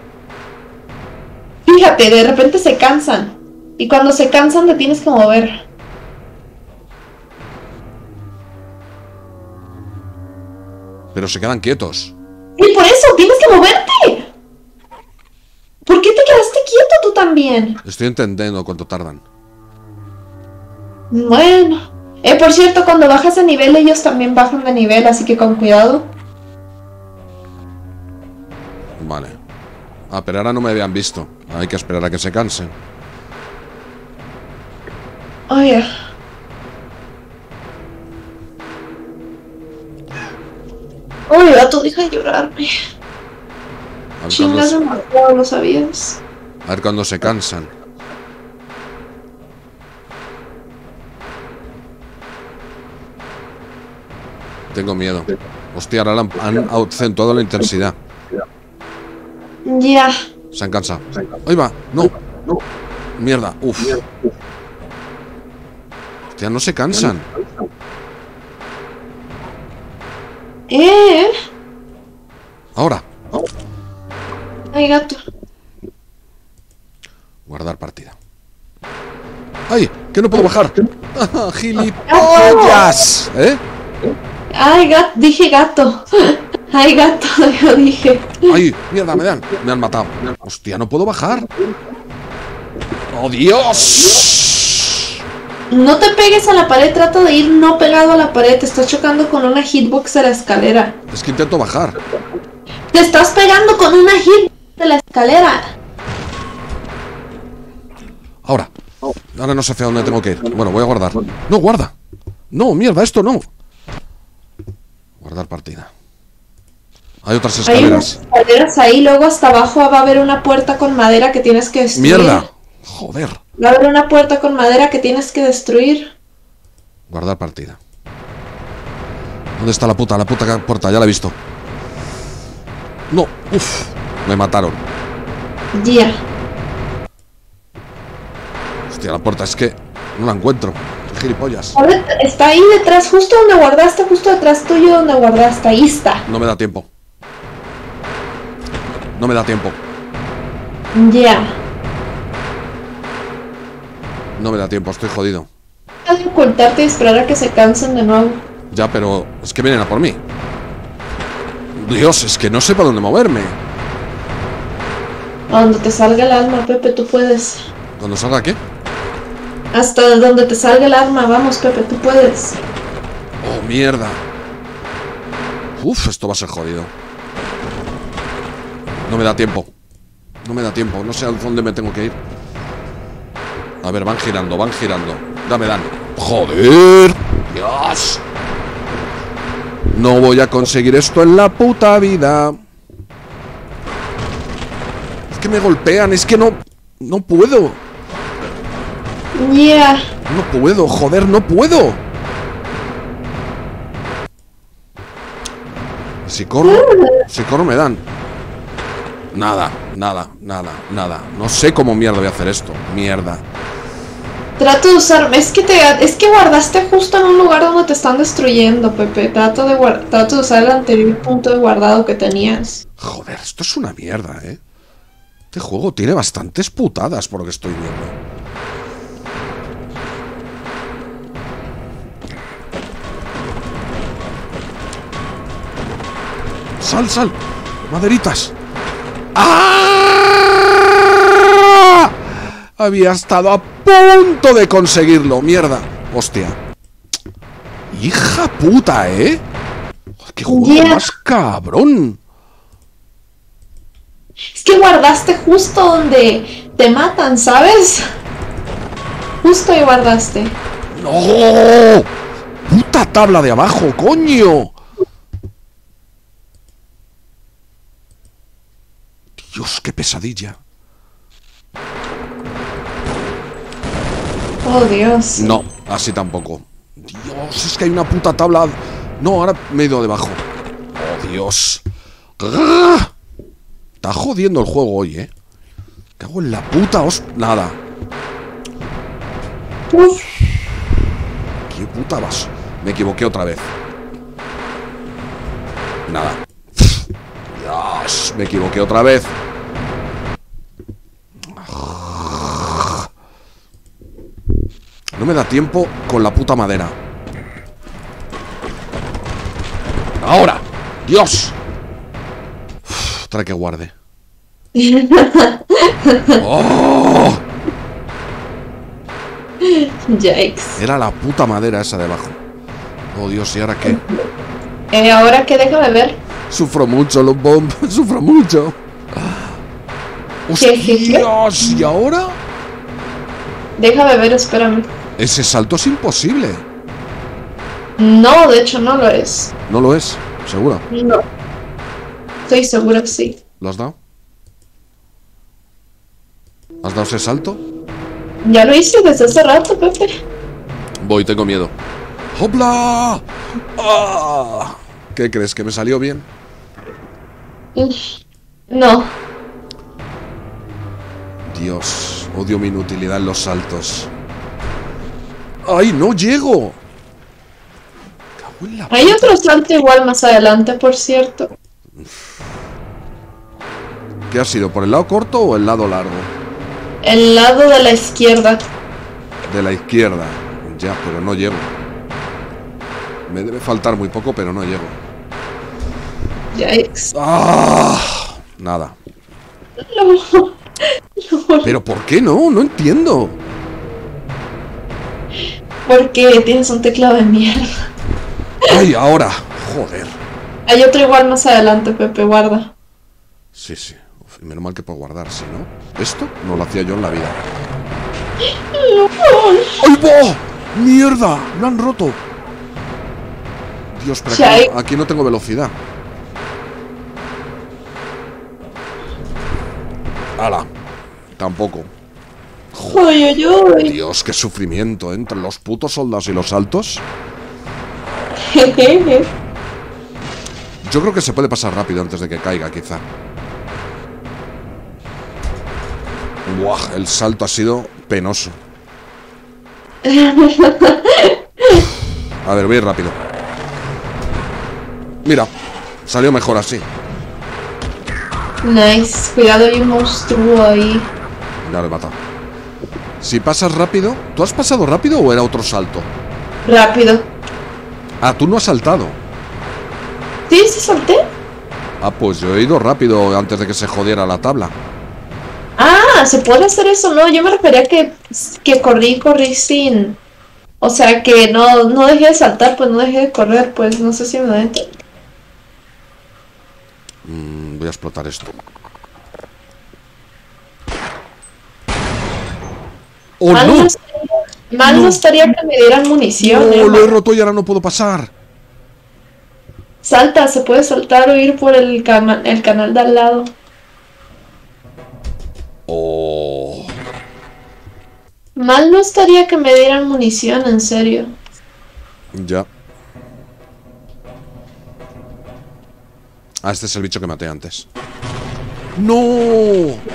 S2: Fíjate, de repente se cansan. Y cuando se cansan te tienes que mover.
S1: Pero se quedan quietos.
S2: Y por eso, tienes que moverte. ¿Por qué te quedaste quieto tú también?
S1: Estoy entendiendo cuánto tardan.
S2: Bueno. Eh, por cierto, cuando bajas de nivel, ellos también bajan de nivel, así que con cuidado.
S1: Vale. Ah, pero ahora no me habían visto. Hay que esperar a que se cansen.
S2: Oye. Oye, gato, deja de llorarme.
S1: A ver, cuando,
S2: Chingas
S1: se-
S2: demasiado, ¿lo sabías?
S1: a ver cuando se cansan. Tengo miedo. Hostia, ahora han, han acentuado la intensidad.
S2: Ya.
S1: Se han cansado. ¡Ahí va! ¡No! Mierda, uf. Hostia, no se cansan.
S2: Eh.
S1: Ahora.
S2: Ay, gato.
S1: Guardar partida. ¡Ay! ¡Que no puedo bajar! ¡Gilipollas! ¿Eh?
S2: Ay, gato. Dije gato. Ay, gato, yo dije.
S1: ¡Ay, mierda, me dan! Me han matado. Hostia, no puedo bajar. ¡Oh, Dios!
S2: No te pegues a la pared, trata de ir no pegado a la pared. Te estás chocando con una hitbox de la escalera.
S1: Es que intento bajar.
S2: Te estás pegando con una hitbox de la escalera.
S1: Ahora. Ahora no sé hacia dónde tengo que ir. Bueno, voy a guardar. No, guarda. No, mierda, esto no. Guardar partida. Hay otras
S2: Hay unas
S1: escaleras.
S2: escaleras ahí, luego hasta abajo va a haber una puerta con madera que tienes que destruir.
S1: ¡Mierda! Joder.
S2: Va a haber una puerta con madera que tienes que destruir.
S1: Guardar partida. ¿Dónde está la puta? La puta puerta, ya la he visto. No, uff. Me mataron.
S2: Ya.
S1: Hostia, la puerta, es que no la encuentro. Qué gilipollas.
S2: A ver, está ahí detrás, justo donde guardaste, justo detrás tuyo donde guardaste. Ahí está.
S1: No me da tiempo. No me da tiempo.
S2: Ya.
S1: No me da tiempo, estoy jodido.
S2: Has de ocultarte y esperar a que se cansen de nuevo.
S1: Ya, pero es que vienen a por mí. Dios, es que no sé para dónde moverme.
S2: A donde te salga el alma, Pepe, tú puedes.
S1: ¿Cuando salga qué?
S2: Hasta donde te salga el arma, vamos, Pepe, tú puedes.
S1: Oh, mierda. Uf, esto va a ser jodido. No me da tiempo. No me da tiempo, no sé a dónde me tengo que ir. A ver, van girando, van girando. Dame, dan. ¡Joder! ¡Dios! No voy a conseguir esto en la puta vida. Es que me golpean, es que no... No puedo.
S2: Yeah.
S1: No puedo, joder, no puedo. Si corro, si corro me dan. Nada, nada, nada, nada. No sé cómo mierda voy a hacer esto. Mierda.
S2: Trato de usar, es que te, es que guardaste justo en un lugar donde te están destruyendo, Pepe. Trato de guard, trato de usar el anterior punto de guardado que tenías.
S1: Joder, esto es una mierda, eh. Este juego tiene bastantes putadas por lo que estoy viendo. Sal, sal. Maderitas. ¡Ah! Había estado a punto de conseguirlo. Mierda. Hostia. Hija puta, ¿eh? ¡Qué juego
S2: Yeah.
S1: más cabrón!
S2: Es que guardaste justo donde te matan, ¿sabes? Justo ahí guardaste.
S1: ¡No! ¡Puta tabla de abajo, coño! Dios, qué pesadilla.
S2: Oh, Dios.
S1: No, así tampoco. Dios, es que hay una puta tabla. No, ahora me he ido debajo. Oh, Dios. ¡Ah! Está jodiendo el juego hoy, eh. Cago en la puta os... Nada.
S2: Uf.
S1: ¿Qué puta vas? Me equivoqué otra vez. Nada. Dios, me equivoqué otra vez. No me da tiempo con la puta madera. ¡Ahora! ¡Dios! Uf, trae que guarde. ¡Oh!
S2: Yikes.
S1: Era la puta madera esa de abajo. Oh, Dios, ¿y ahora qué?
S2: Eh, ahora que déjame ver.
S1: Sufro mucho, los bomb. Sufro mucho.
S2: ¿Qué, qué, qué?
S1: ¡Hostias! ¿Y ahora?
S2: Déjame ver, espérame.
S1: Ese salto es imposible.
S2: No, de hecho no lo es.
S1: No lo es, seguro.
S2: No. Estoy segura que sí.
S1: ¿Lo has dado? ¿Has dado ese salto?
S2: Ya lo hice desde hace rato, Pepe.
S1: Voy, tengo miedo. ¡Hopla! ¡Ah! ¿Qué crees? ¿Que me salió bien?
S2: No.
S1: Dios, odio mi inutilidad en los saltos. ¡Ay, no llego! Cago en la
S2: Hay
S1: puta.
S2: otro salto igual más adelante, por cierto.
S1: ¿Qué ha sido? ¿Por el lado corto o el lado largo?
S2: El lado de la izquierda.
S1: De la izquierda. Ya, pero no llego. Me debe faltar muy poco, pero no llego.
S2: Yikes.
S1: ¡Ah! Nada.
S2: No. No.
S1: ¿Pero por qué no? No entiendo.
S2: Porque tienes un teclado de mierda.
S1: ¡Ay, ahora! Joder.
S2: Hay otro igual más adelante, Pepe, guarda.
S1: Sí, sí. Uf, menos mal que puedo guardar, si no. Esto no lo hacía yo en la vida. ¡Ay, va! ¡Mierda! ¡Lo han roto! Dios, pero aquí, aquí no tengo velocidad. ¡Hala! Tampoco.
S2: ¡Ay, ay, ay!
S1: Dios, qué sufrimiento, ¿eh? Entre los putos soldados y los saltos. Yo creo que se puede pasar rápido antes de que caiga, quizá. Buah, el salto ha sido penoso. A ver, voy a ir rápido. Mira, salió mejor así.
S2: Nice, cuidado, hay un monstruo ahí.
S1: Ya lo he matado. Si pasas rápido... ¿Tú has pasado rápido o era otro salto?
S2: Rápido.
S1: Ah, tú no has saltado.
S2: ¿Sí? ¿Sí salté?
S1: Ah, pues yo he ido rápido antes de que se jodiera la tabla.
S2: Ah, ¿se puede hacer eso? No, yo me refería a que, que corrí, corrí sin... O sea, que no, no dejé de saltar, pues no dejé de correr, pues no sé si me da entender.
S1: Mm, voy a explotar esto. ¡Oh,
S2: mal
S1: no!
S2: No estaría, mal
S1: no.
S2: no estaría que me dieran munición.
S1: ¡No!
S2: eh,
S1: Lo he roto y ahora no puedo pasar.
S2: Salta, se puede saltar o ir por el, cana el canal de al lado.
S1: Oh.
S2: Mal no estaría que me dieran munición, en serio.
S1: Ya. Ah, este es el bicho que maté antes. ¡No!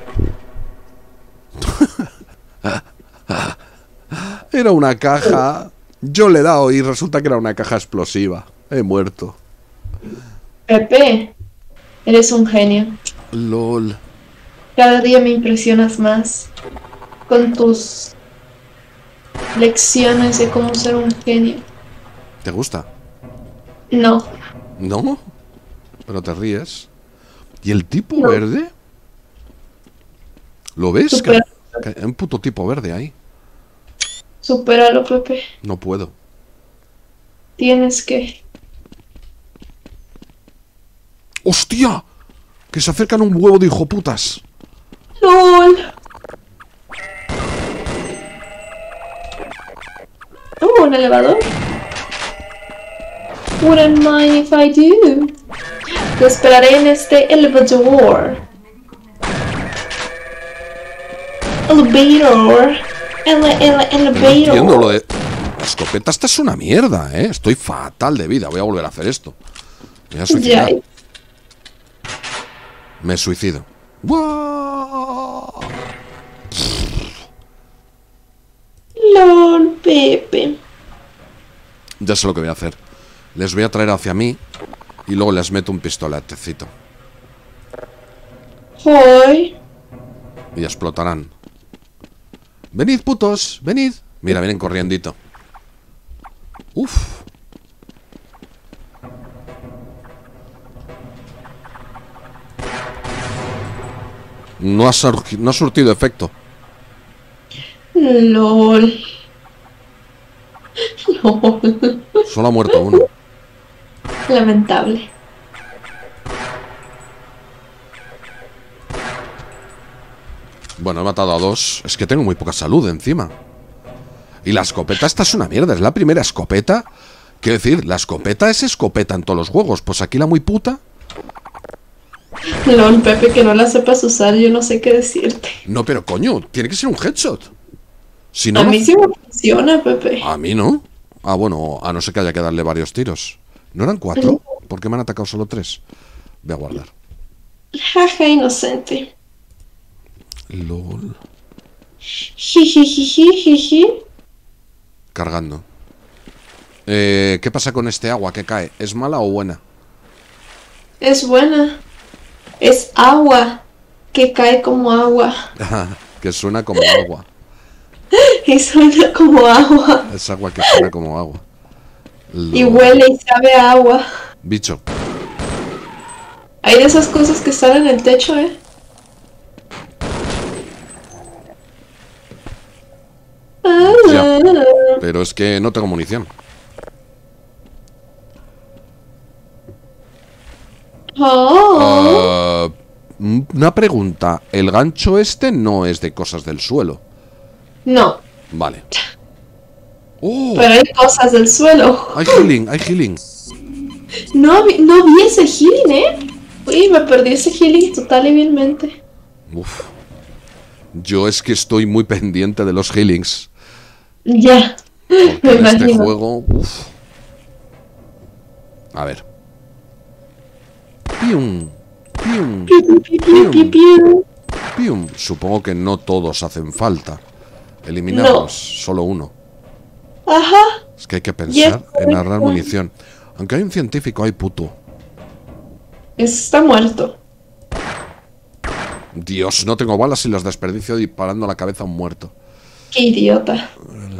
S1: Era una caja. Yo le he dado y resulta que era una caja explosiva. He muerto.
S2: Pepe, eres un genio.
S1: LOL.
S2: Cada día me impresionas más con tus lecciones de cómo ser un genio.
S1: ¿Te gusta?
S2: No.
S1: ¿No? Pero te ríes. ¿Y el tipo
S2: No.
S1: verde? ¿Lo ves?
S2: Supera-
S1: Que- que hay un puto tipo verde ahí.
S2: Supéralo, Pepe.
S1: No puedo.
S2: Tienes que...
S1: ¡Hostia! Que se acercan un huevo de hijoputas.
S2: ¡Lol! Oh, un elevador. Wouldn't mind if I do. Te esperaré en este elevador. Elevator. Ele ele
S1: No
S2: elevator.
S1: entiendo lo de... La escopeta esta es una mierda, ¿eh? Estoy fatal de vida. Voy a volver a hacer esto. Me voy a suicidar.
S2: Ya.
S1: Me suicido. ¡Guau!
S2: LOL, Pepe.
S1: Ya sé lo que voy a hacer. Les voy a traer hacia mí y luego les meto un pistoletecito.
S2: Hoy.
S1: Y explotarán. Venid, putos, venid. Mira, vienen corriendito. Uf. No ha, surgi- no ha surtido efecto.
S2: LOL. LOL.
S1: Solo ha muerto uno.
S2: Lamentable.
S1: Bueno, he matado a dos. Es que tengo muy poca salud encima. Y la escopeta esta es una mierda. Es la primera escopeta. Quiero decir, la escopeta es escopeta en todos los juegos. Pues aquí la muy puta.
S2: LOL, Pepe, que no la sepas usar, yo no sé qué decirte.
S1: No, pero coño, tiene que ser un headshot. Si no,
S2: A
S1: no-
S2: mí sí me funciona, Pepe.
S1: A mí no. Ah, bueno, a no ser que haya que darle varios tiros. ¿No eran cuatro? ¿Por qué me han atacado solo tres? Voy a guardar.
S2: Jaja, inocente.
S1: LOL.
S2: Jijijijijiji.
S1: Cargando. Eh, ¿Qué pasa con este agua que cae? ¿Es mala o buena?
S2: Es buena. Es agua que cae como agua.
S1: Que suena como agua.
S2: Y suena como agua.
S1: Es agua que suena como agua. LOL.
S2: Y huele y sabe a agua.
S1: Bicho.
S2: Hay de esas cosas que están en el techo, eh.
S1: Ya. Pero es que no tengo munición.
S2: Oh.
S1: Uh, una pregunta. El gancho este no es de cosas del suelo.
S2: No,
S1: Vale. Oh,
S2: pero hay cosas del suelo.
S1: hay healing, hay healing.
S2: No, vi- no vi ese healing, eh. Uy, me perdí ese healing total y vilmente.
S1: Uf. Yo es que estoy muy pendiente de los healings.
S2: Ya.
S1: Porque
S2: Me
S1: en este
S2: imagino.
S1: juego. Uf. A ver. Pium. Pium.
S2: Piu, piu, piu, piu, piu.
S1: Pium. Supongo que no todos hacen falta. Eliminarlos, solo uno.
S2: Ajá.
S1: Es que hay que
S2: Yes,
S1: pensar en agarrar
S2: correcto.
S1: munición. Aunque hay un científico, hay puto.
S2: Ese está muerto.
S1: Dios, no tengo balas y las desperdicio disparando a la cabeza a un muerto.
S2: Qué idiota.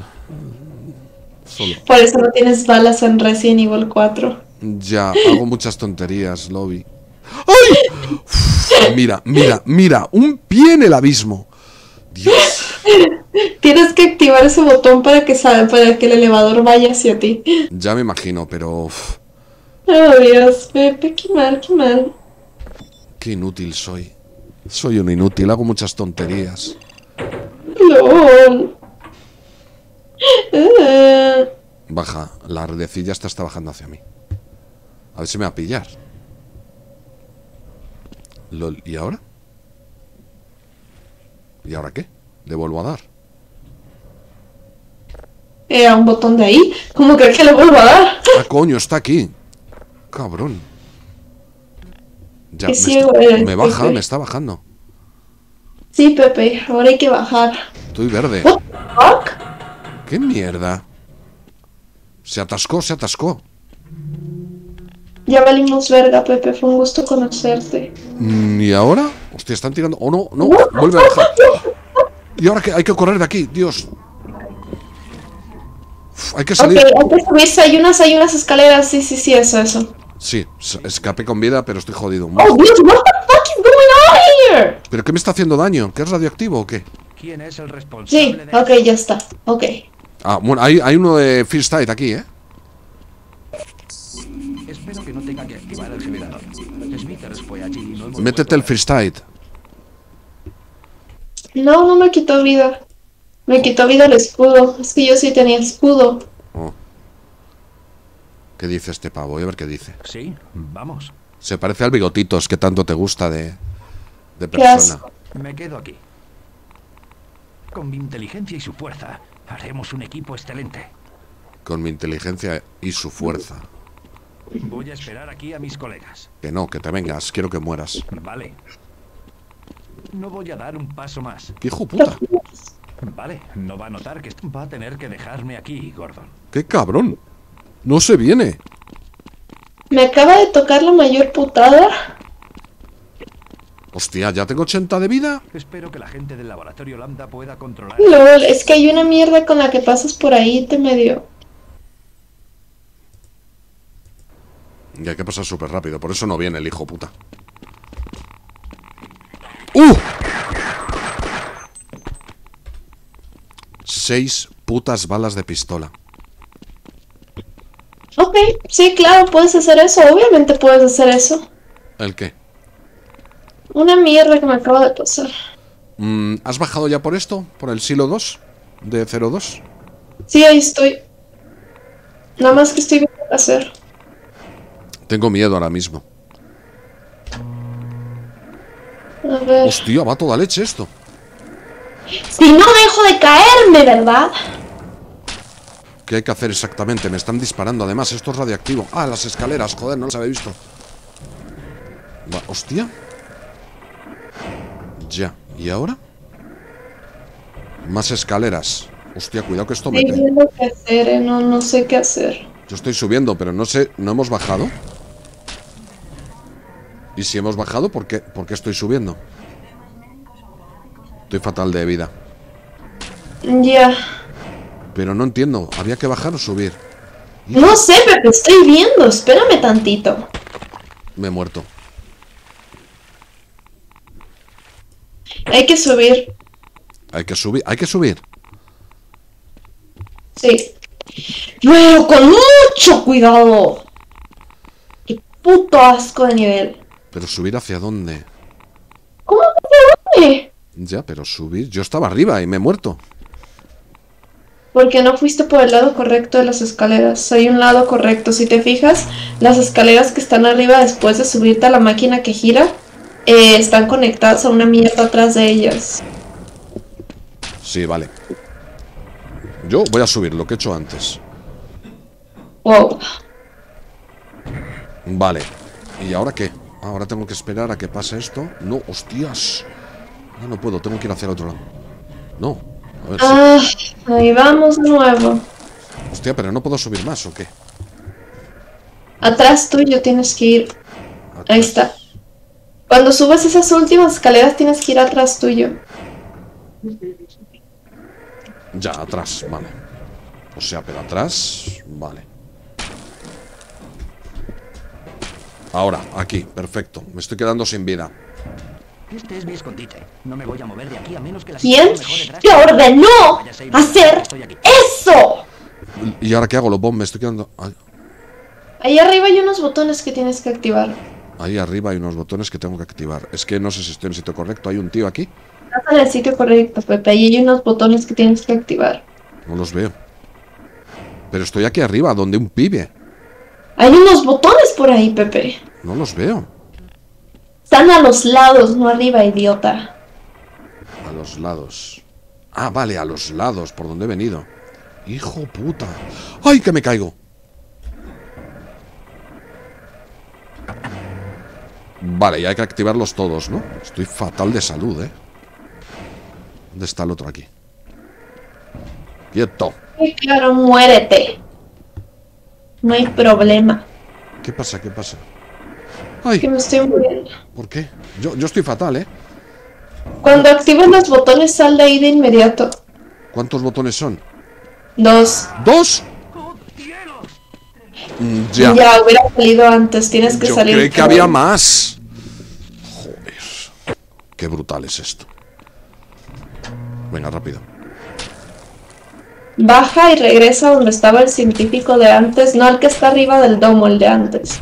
S1: Solo.
S2: Por eso no tienes balas en Resident Evil cuatro.
S1: Ya, hago muchas tonterías, Lobby. ¡Ay! Uf, mira, mira, mira, un pie en el abismo. Dios.
S2: Tienes que activar ese botón para que sa- para que el elevador vaya hacia ti.
S1: Ya me imagino, pero uf,
S2: Oh Dios, Pepe, qué mal, qué mal.
S1: qué inútil soy. Soy un inútil, hago muchas tonterías.
S2: LOL. Eh,
S1: Baja, la redecilla esta está bajando hacia mí. A ver si me va a pillar. Lol, ¿y ahora? ¿Y ahora qué? ¿Le vuelvo a dar?
S2: eh, a un botón de ahí. ¿Cómo crees que le vuelvo a dar?
S1: ¡Ah, coño! Está aquí. Cabrón. Ya,
S2: Qué
S1: me,
S2: ciego
S1: está-
S2: eres,
S1: me baja,
S2: Pepe.
S1: me está bajando.
S2: Sí, Pepe, ahora hay que bajar.
S1: Estoy verde.
S2: What the fuck?
S1: ¿Qué mierda? Se atascó, se atascó.
S2: Ya valimos verga, Pepe, fue un gusto conocerte.
S1: Mm, ¿Y ahora? Hostia, están tirando. ¡Oh, no! ¡No! ¡Vuelve a bajar! ¿Y ahora qué? Hay que correr de aquí, Dios. Uf, hay que
S2: Ok,
S1: salir.
S2: hay que subirse, hay unas, hay unas escaleras, sí, sí, sí, eso, eso.
S1: Sí, s- escapé con vida, pero estoy jodido.
S2: Oh Dios, what the fuck is going on here?
S1: ¿Pero qué me está haciendo daño? ¿Qué es radioactivo o qué?
S3: ¿Quién es el
S2: Sí,
S3: responsable de
S2: ok, ya está, ok.
S1: Ah, bueno, hay, hay uno de First Aid aquí, ¿eh?
S3: Espero que no tenga que activar el generador. Smithers fue allí y no hemos
S1: Métete el
S3: vuelto a-
S1: First Aid.
S2: No, no me quitó vida. Me quitó vida el escudo. Es que yo sí tenía escudo.
S1: Oh. ¿Qué dice este pavo? Voy a ver qué dice.
S3: Sí, vamos.
S1: Se parece al Bigotitos que tanto te gusta de, de
S2: Qué
S1: persona.
S2: asco.
S3: Me quedo aquí. Con mi inteligencia y su fuerza, haremos un equipo excelente.
S1: Con mi inteligencia y su fuerza.
S3: Voy a esperar aquí a mis colegas.
S1: Que no, que te vengas, quiero que mueras.
S3: Vale. No voy a dar un paso más.
S1: ¡Qué hijo puta!
S3: Vale, no va a notar que va a tener que dejarme aquí, Gordon.
S1: ¡Qué cabrón! No se viene.
S2: Me acaba de tocar la mayor putada.
S1: Hostia, ¿ya tengo ochenta de vida?
S3: Espero que la gente del laboratorio Lambda pueda controlar.
S2: LOL, es que hay una mierda con la que pasas por ahí y te medio.
S1: Y hay que pasar súper rápido, por eso no viene el hijo puta. ¡Uh! Seis putas balas de pistola.
S2: Ok, sí, claro, puedes hacer eso. Obviamente puedes hacer eso.
S1: ¿El qué?
S2: Una mierda que me acaba de pasar.
S1: Mm, ¿Has bajado ya por esto? ¿Por el silo dos? ¿De cero dos?
S2: Sí, ahí estoy. Nada más que estoy viendo qué hacer.
S1: Tengo miedo ahora mismo.
S2: A ver.
S1: Hostia, va toda leche esto.
S2: Si no dejo de caerme, ¿verdad?
S1: ¿Qué hay que hacer exactamente? Me están disparando. Además, esto es radioactivo. Ah, las escaleras. Joder, no las había visto. Va, hostia. Ya. ¿Y ahora? Más escaleras. Hostia, cuidado que esto me
S2: Estoy
S1: pe-
S2: viendo qué hacer, eh. No, no sé qué hacer.
S1: Yo estoy subiendo, pero no sé. ¿No hemos bajado? ¿Y si hemos bajado? ¿Por qué, ¿Por qué estoy subiendo? Estoy fatal de vida.
S2: Ya.
S1: Pero no entiendo. ¿Había que bajar o subir?
S2: No sé, pero te estoy viendo. Espérame tantito.
S1: Me he muerto.
S2: Hay que subir.
S1: Hay que subir, hay que subir.
S2: Sí. Pero con mucho cuidado. Qué puto asco de nivel.
S1: Pero subir hacia dónde.
S2: ¿Cómo que dónde?
S1: Ya, pero subir. Yo estaba arriba y me he muerto.
S2: Porque no fuiste por el lado correcto de las escaleras. Hay un lado correcto. Si te fijas, las escaleras que están arriba después de subirte a la máquina que gira, eh, están conectadas a una mierda atrás de ellas.
S1: Sí, vale. Yo voy a subir lo que he hecho antes.
S2: Wow.
S1: Vale. ¿Y ahora qué? Ahora tengo que esperar a que pase esto. No, hostias. No, no puedo, tengo que ir hacia el otro lado. No. A ver si...
S2: Ah, ahí vamos de nuevo.
S1: Hostia, pero no puedo subir más, ¿o qué?
S2: Atrás tuyo tienes que ir.
S1: Atrás.
S2: Ahí está. Cuando subes esas últimas escaleras tienes que ir atrás tuyo.
S1: Ya, atrás, vale. O sea, pero atrás, vale. Ahora, aquí, perfecto. Me estoy quedando sin vida.
S3: Este es mi escondite. No me voy a mover de aquí a menos que la
S2: ¿Quién
S3: situación mejore
S2: te ordenó
S3: Váyase y no diga
S2: hacer
S3: que estoy aquí.
S2: eso?
S1: ¿Y ahora qué hago? Los bombs, me estoy quedando... Ay,
S2: Ahí arriba hay unos botones que tienes que activar.
S1: ahí arriba hay unos botones que tengo que activar. Es que no sé si estoy en el sitio correcto. Hay un tío aquí.
S2: Estás en el sitio correcto, Pepe. Ahí hay unos botones que tienes que activar.
S1: No los veo. Pero estoy aquí arriba, donde un pibe.
S2: Hay unos botones por ahí, Pepe.
S1: No los veo.
S2: Están a los lados, no arriba, idiota.
S1: A los lados. Ah, vale, a los lados, por donde he venido. Hijo puta. ¡Ay, que me caigo! Vale, y hay que activarlos todos, ¿no? Estoy fatal de salud, ¿eh? ¿Dónde está el otro aquí? ¡Quieto!
S2: Sí, claro, muérete. No hay problema.
S1: ¿Qué pasa? ¿Qué pasa?
S2: Que
S1: ¡Ay!
S2: me estoy muriendo.
S1: ¿Por qué? Yo, yo estoy fatal, ¿eh?
S2: Cuando actives los botones, sal de ahí de inmediato.
S1: ¿Cuántos botones son?
S2: Dos.
S1: ¿Dos? Mm, ya.
S2: Ya hubiera salido antes. Tienes que
S1: Yo
S2: salir.
S1: creí que había más. Joder. Qué brutal es esto. Venga, rápido.
S2: Baja y regresa donde estaba el científico de antes, no al que está arriba del domo, el de antes.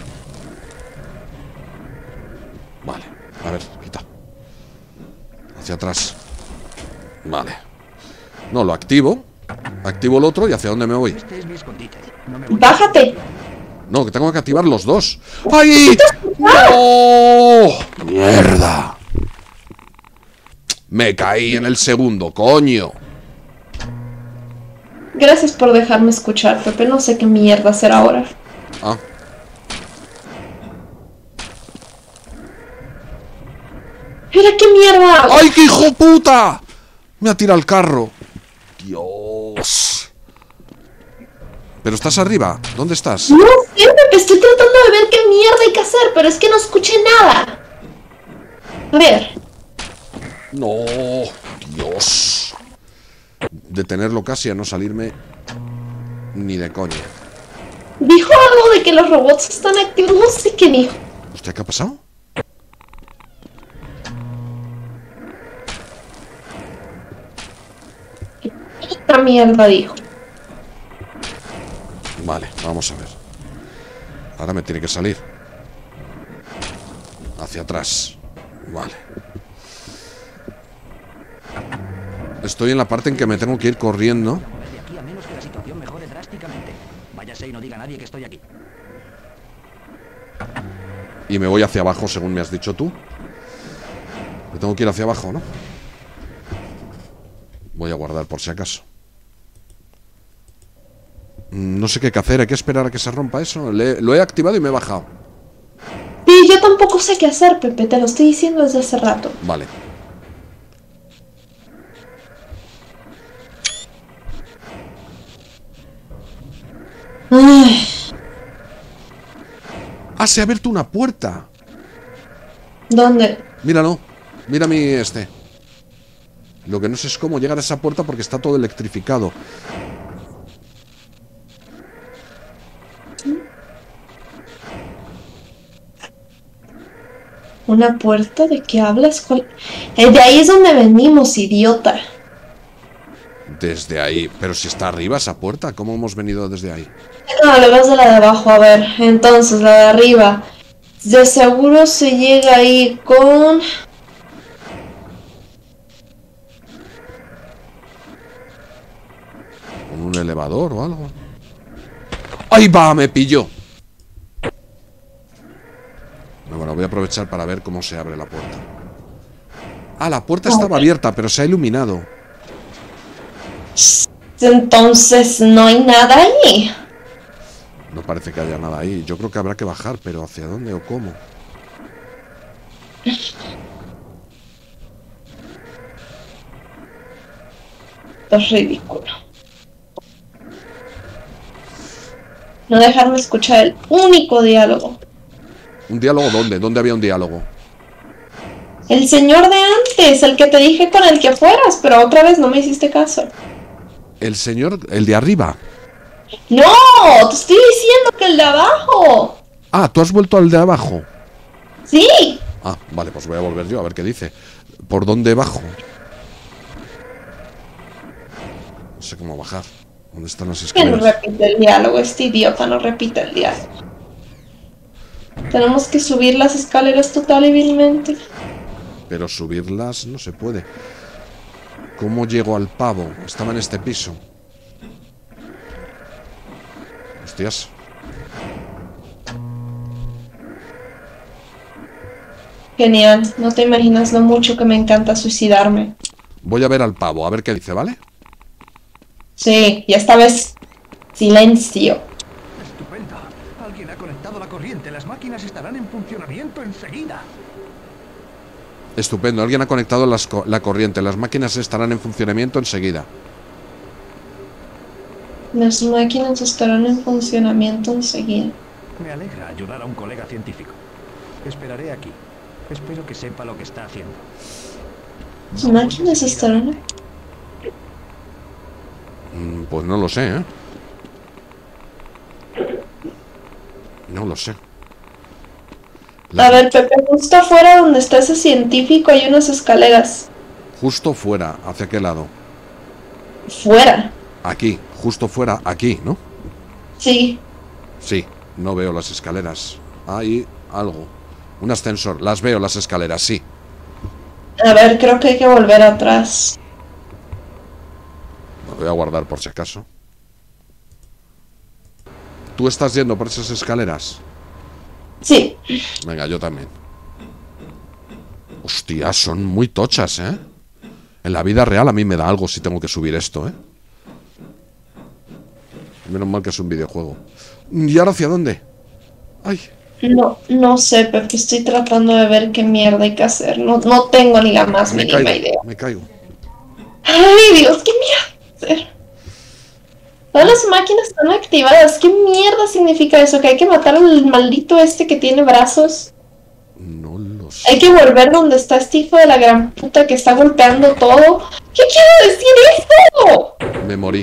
S1: Vale, a ver, quita. Hacia atrás. Vale. No, lo activo. Activo el otro y hacia dónde me voy.
S3: Este es mi escondite. No me voy a-
S2: Bájate.
S1: No, que tengo que activar los dos. ¡Ay! ¡No! ¡Mierda! Me caí en el segundo, coño.
S2: Gracias por dejarme escuchar, Pepe. No sé qué mierda hacer ahora.
S1: Ah.
S2: ¡Mira qué mierda!
S1: ¡Ay, qué hijo puta! Me ha tirado el carro. Dios. Pero estás arriba. ¿Dónde estás?
S2: No sé, Pepe. Estoy tratando de ver qué mierda hay que hacer, pero es que no escuché nada. A ver.
S1: No. Dios. Detenerlo casi a no salirme ni de coña.
S2: Dijo algo de que los robots están activos. No sé qué dijo.
S1: Hostia, ¿qué ha pasado?
S2: Esta mierda dijo.
S1: Vale, vamos a ver. Ahora me tiene que salir. Hacia atrás. Vale. Estoy en la parte en que me tengo que ir corriendo.
S3: mover de aquí a menos que la situación mejore drásticamente. Váyase y no diga a nadie que estoy aquí.
S1: Y me voy hacia abajo, según me has dicho tú. Me tengo que ir hacia abajo, ¿no? Voy a guardar por si acaso. Mm, No sé qué hacer, hay que esperar a que se rompa eso. Le- lo he activado y me he bajado.
S2: Sí, yo tampoco sé qué hacer, Pepe. Te lo estoy diciendo desde hace rato.
S1: Vale.
S2: Ay,
S1: Ah, se ha abierto una puerta.
S2: ¿dónde?
S1: Míralo. Mira mi este. Lo que no sé es cómo llegar a esa puerta porque está todo electrificado.
S2: ¿Una puerta? ¿De qué hablas? ¿Cuál? Eh, de ahí es donde venimos, idiota.
S1: Desde ahí. Pero si está arriba esa puerta, ¿cómo hemos venido desde ahí?
S2: No, le vas de la de abajo, a ver. Entonces, la de arriba. De seguro se llega ahí con...
S1: ¿Con un elevador o algo? ¡Ahí va! Me pilló. Bueno, voy a aprovechar para ver cómo se abre la puerta. Ah, la puerta estaba abierta, pero se ha iluminado.
S2: Entonces, no hay nada ahí.
S1: No parece que haya nada ahí. Yo creo que habrá que bajar, pero ¿hacia dónde o cómo?
S2: Es ridículo. No dejarme escuchar el único diálogo.
S1: ¿Un diálogo dónde? ¿Dónde había un diálogo?
S2: El señor de antes, el que te dije con el que fueras, pero otra vez no me hiciste caso.
S1: El señor, el de arriba.
S2: ¡No! Te estoy diciendo que el de abajo.
S1: Ah, ¿tú has vuelto al de abajo?
S2: Sí.
S1: Ah, vale, pues voy a volver yo a ver qué dice. ¿Por dónde bajo? No sé cómo bajar. ¿Dónde están las
S2: Que no
S1: escaleras?
S2: repite el diálogo, este idiota no repite el diálogo. Tenemos que subir las escaleras total y vilmente.
S1: Pero subirlas no se puede. ¿Cómo llego al pavo? Estaba en este piso. Hostias.
S2: Genial, no te imaginas lo mucho que me encanta suicidarme.
S1: Voy a ver al pavo, a ver qué dice, ¿vale?
S2: Sí, y esta vez silencio.
S3: Estupendo. Alguien ha conectado la corriente. Las máquinas estarán en funcionamiento enseguida.
S1: Estupendo, alguien ha conectado las co- la corriente. Las máquinas estarán en funcionamiento enseguida.
S2: Las máquinas estarán en funcionamiento enseguida.
S3: Me alegra ayudar a un colega científico. Esperaré aquí. Espero que sepa lo que está haciendo.
S2: Las máquinas estarán...
S1: Mm, Pues no lo sé, ¿eh? No lo sé. La-
S2: A ver, Pepe, justo afuera donde está ese científico hay unas escaleras.
S1: Justo fuera, ¿hacia qué lado?
S2: Fuera.
S1: Aquí, justo fuera, aquí, ¿no?
S2: Sí.
S1: Sí, no veo las escaleras. Hay algo. Un ascensor, las veo las escaleras, sí.
S2: A ver, creo que hay que volver atrás.
S1: Lo voy a guardar por si acaso. ¿Tú estás yendo por esas escaleras?
S2: Sí.
S1: Venga, yo también. Hostia, son muy tochas, ¿eh? En la vida real a mí me da algo si tengo que subir esto, ¿eh? Menos mal que es un videojuego. ¿Y ahora hacia dónde? Ay,
S2: No, no sé, Pepe, estoy tratando de ver qué mierda hay que hacer. No, no tengo ni la más
S1: me
S2: mínima
S1: caigo,
S2: idea.
S1: me caigo.
S2: Ay, Dios, qué mierda hacer. Todas las máquinas están activadas. ¿Qué mierda significa eso? ¿Que hay que matar al maldito este que tiene brazos?
S1: No lo sé.
S2: Hay que volver donde está este hijo de la gran puta que está golpeando todo. ¿Qué quiere decir eso?
S1: Me morí.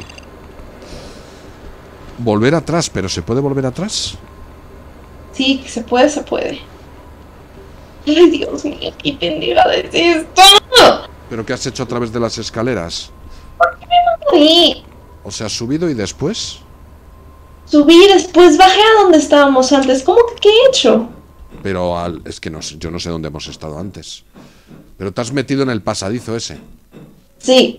S1: Volver atrás, pero ¿se puede volver atrás?
S2: Sí, que se puede, se puede. Ay, Dios mío, qué pendejada es esto.
S1: ¿Pero qué has hecho a través de las escaleras?
S2: Sí.
S1: O sea, ¿has subido y después?
S2: Subí, después bajé a donde estábamos antes. ¿Cómo que qué he hecho?
S1: Pero al... es que no sé, yo no sé dónde hemos estado antes. Pero te has metido en el pasadizo ese.
S2: Sí.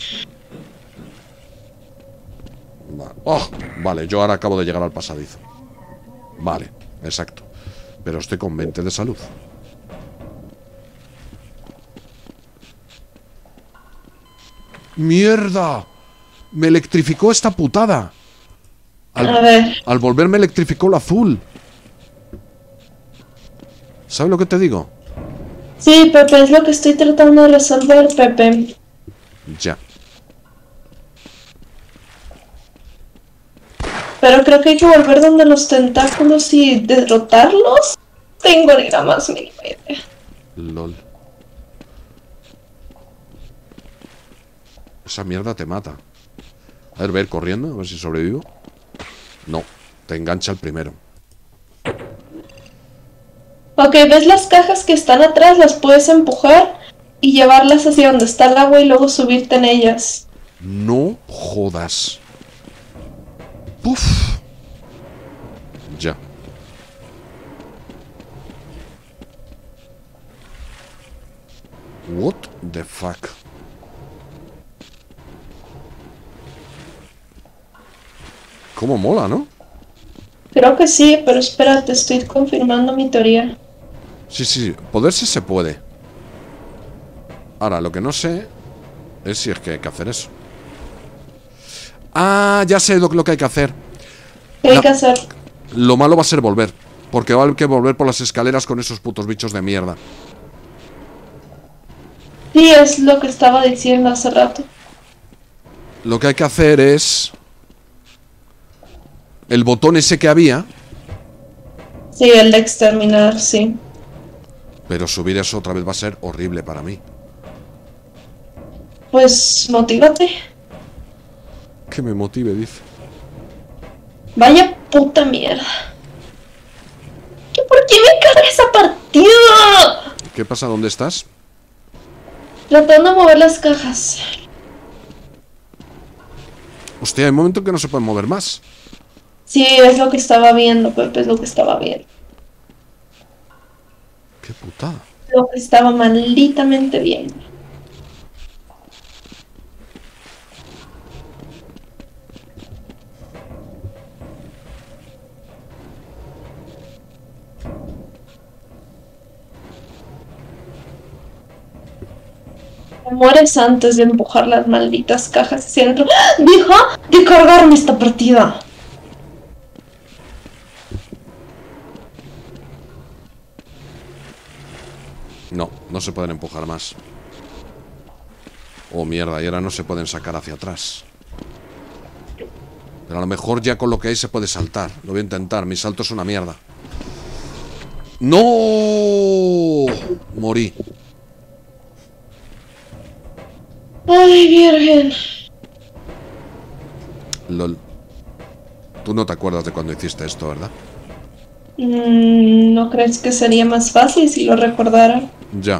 S1: Va- Oh, vale, yo ahora acabo de llegar al pasadizo. Vale, exacto. Pero estoy con veinte de salud. ¡Mierda! Me electrificó esta putada. Al,
S2: A ver.
S1: al volver me electrificó el azul. ¿Sabes lo que te digo?
S2: Sí, Pepe, es lo que estoy tratando de resolver, Pepe.
S1: Ya.
S2: Pero creo que hay que volver donde los tentáculos y derrotarlos. Tengo ni la más mínima idea.
S1: LOL. Esa mierda te mata. A ver, ver corriendo, a ver si sobrevivo. No, te engancha el primero.
S2: Ok, ¿ves las cajas que están atrás? Las puedes empujar y llevarlas hacia donde está el agua y luego subirte en ellas.
S1: No jodas. Puf. Ya. What the fuck. Cómo mola, ¿no?
S2: Creo que sí, pero espérate, estoy confirmando mi teoría.
S1: Sí, sí, poderse se puede. Ahora, lo que no sé es si es que hay que hacer eso. Ah, ya sé lo, lo que hay que hacer.
S2: ¿Qué hay
S1: La-
S2: que hacer?
S1: Lo malo va a ser volver. Porque va a haber que volver por las escaleras con esos putos bichos de mierda.
S2: Sí, es lo que estaba diciendo hace rato.
S1: Lo que hay que hacer es... El botón ese que había.
S2: Sí, el de exterminar, sí.
S1: Pero subir eso otra vez va a ser horrible para mí.
S2: Pues motívate.
S1: Que me motive, dice.
S2: Vaya puta mierda. ¿Qué, ¿Por qué me carga esa partida?
S1: ¿Qué pasa? ¿Dónde estás?
S2: Tratando de mover las cajas.
S1: Hostia, hay un momento en que no se pueden mover más.
S2: Sí, es lo que estaba viendo, Pepe, es lo que estaba viendo.
S1: Qué putada.
S2: Lo que estaba malditamente viendo. Te mueres antes de empujar las malditas cajas hacia adentro. ¡Ah! ¡Deja de cargarme esta partida!
S1: No, no se pueden empujar más. Oh, mierda, y ahora no se pueden sacar hacia atrás. Pero a lo mejor ya con lo que hay se puede saltar. Lo voy a intentar, mi salto es una mierda. ¡No! Morí.
S2: ¡Ay, virgen!
S1: LOL. Tú no te acuerdas de cuando hiciste esto, ¿verdad?
S2: Mm, ¿no crees que sería más fácil si lo recordara?
S1: Ya.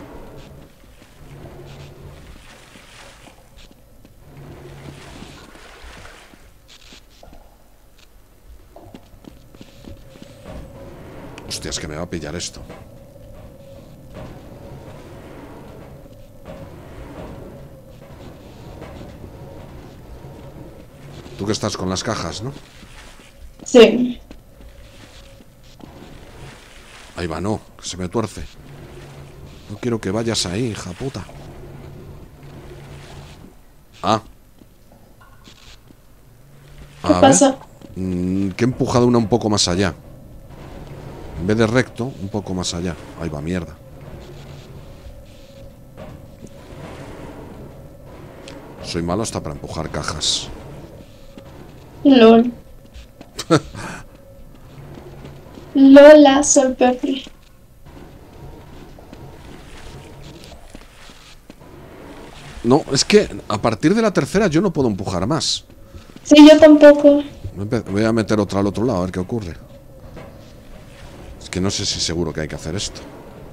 S1: Hostia, es que me va a pillar esto. Tú que estás con las cajas, ¿no?
S2: Sí.
S1: Ahí va, no, que se me tuerce. No quiero que vayas ahí, hija puta. Ah.
S2: ¿Qué
S1: A ver.
S2: pasa?
S1: Mm, que he empujado una un poco más allá. En vez de recto, un poco más allá. Ahí va, mierda. Soy malo hasta para empujar cajas.
S2: LOL. Lola, soy Pepe.
S1: No, es que a partir de la tercera yo no puedo empujar más.
S2: Sí, yo tampoco.
S1: Me empe- Voy a meter otra al otro lado, a ver qué ocurre. Es que no sé si seguro que hay que hacer esto.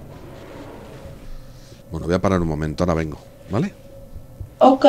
S1: Bueno, voy a parar un momento, ahora vengo, ¿vale?
S2: Ok.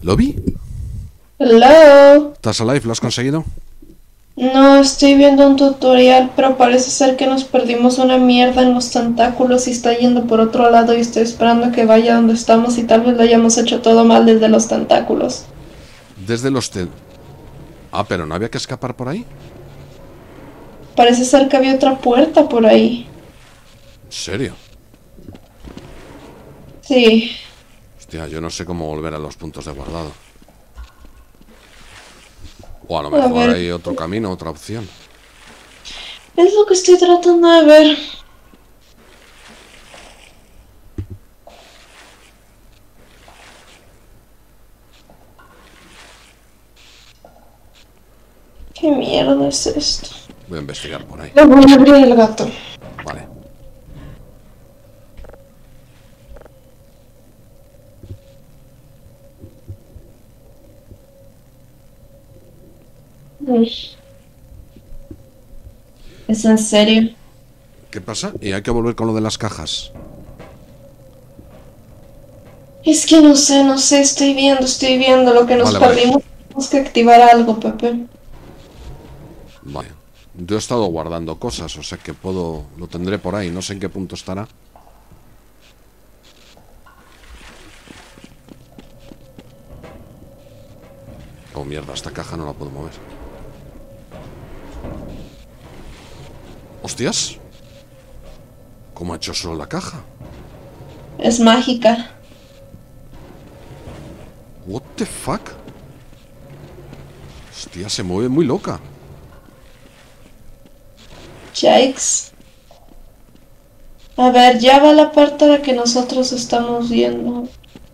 S1: ¿Lo vi?
S2: Hello.
S1: ¿Estás alive? ¿Lo has conseguido?
S2: No, estoy viendo un tutorial, pero parece ser que nos perdimos una mierda en los tentáculos y está yendo por otro lado y estoy esperando que vaya donde estamos y tal vez lo hayamos hecho todo mal desde los tentáculos.
S1: Desde los... Te... Ah, pero ¿no había que escapar por ahí?
S2: Parece ser que había otra puerta por ahí.
S1: ¿En serio?
S2: Sí.
S1: Hostia, yo no sé cómo volver a los puntos de guardado. O a lo
S2: A
S1: mejor
S2: ver.
S1: hay otro camino, otra opción.
S2: Es lo que estoy tratando de ver. ¿Qué mierda es esto?
S1: Voy a investigar por ahí.
S2: Le voy a abrir el gato.
S1: Vale.
S2: Uy. ¿Es en serio?
S1: ¿Qué pasa? Y hay que volver con lo de las cajas.
S2: Es que no sé, no sé, estoy viendo, estoy viendo lo que nos
S1: Vale, vale.
S2: perdimos. Tenemos que activar algo, Pepe.
S1: Vale. Yo he estado guardando cosas, o sea que puedo... Lo tendré por ahí, no sé en qué punto estará. Oh, mierda, esta caja no la puedo mover. ¡Hostias! ¿Cómo ha hecho solo la caja?
S2: Es mágica.
S1: What the fuck? Hostia, se mueve muy loca.
S2: Yikes. A ver, ya va la parte a la que nosotros estamos viendo.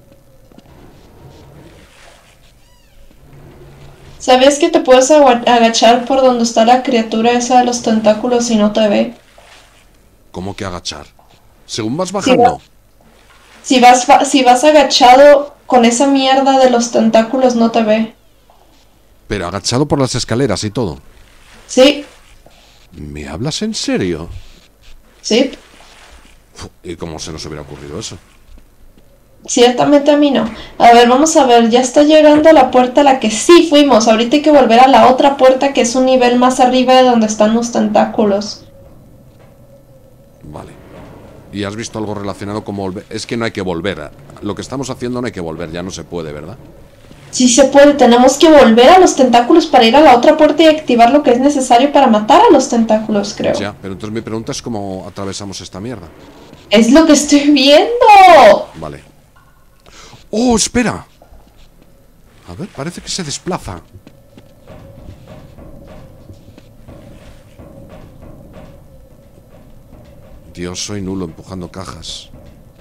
S2: ¿Sabías que te puedes agua- agachar por donde está la criatura esa de los tentáculos y no te ve?
S1: ¿Cómo que agachar? Según vas bajando.
S2: Si vas, fa- si vas agachado con esa mierda de los tentáculos no te ve.
S1: Pero agachado por las escaleras y todo.
S2: Sí,
S1: ¿Me hablas en serio?
S2: sí,
S1: Fu, ¿y cómo se nos hubiera ocurrido eso?
S2: ciertamente a mí no. A ver, vamos a ver, ya está llegando a la puerta a la que sí fuimos. Ahorita hay que volver a la otra puerta que es un nivel más arriba de donde están los tentáculos.
S1: Vale. ¿Y has visto algo relacionado con volver? Es que no hay que volver. a- Lo que estamos haciendo no hay que volver, ya no se puede, ¿verdad?
S2: Sí se puede, tenemos que volver a los tentáculos para ir a la otra puerta y activar lo que es necesario para matar a los tentáculos, creo.
S1: Ya, pero entonces mi pregunta es cómo atravesamos esta mierda.
S2: Es lo que estoy viendo.
S1: Vale. ¡Oh, espera! A ver, parece que se desplaza. Dios, soy nulo empujando cajas.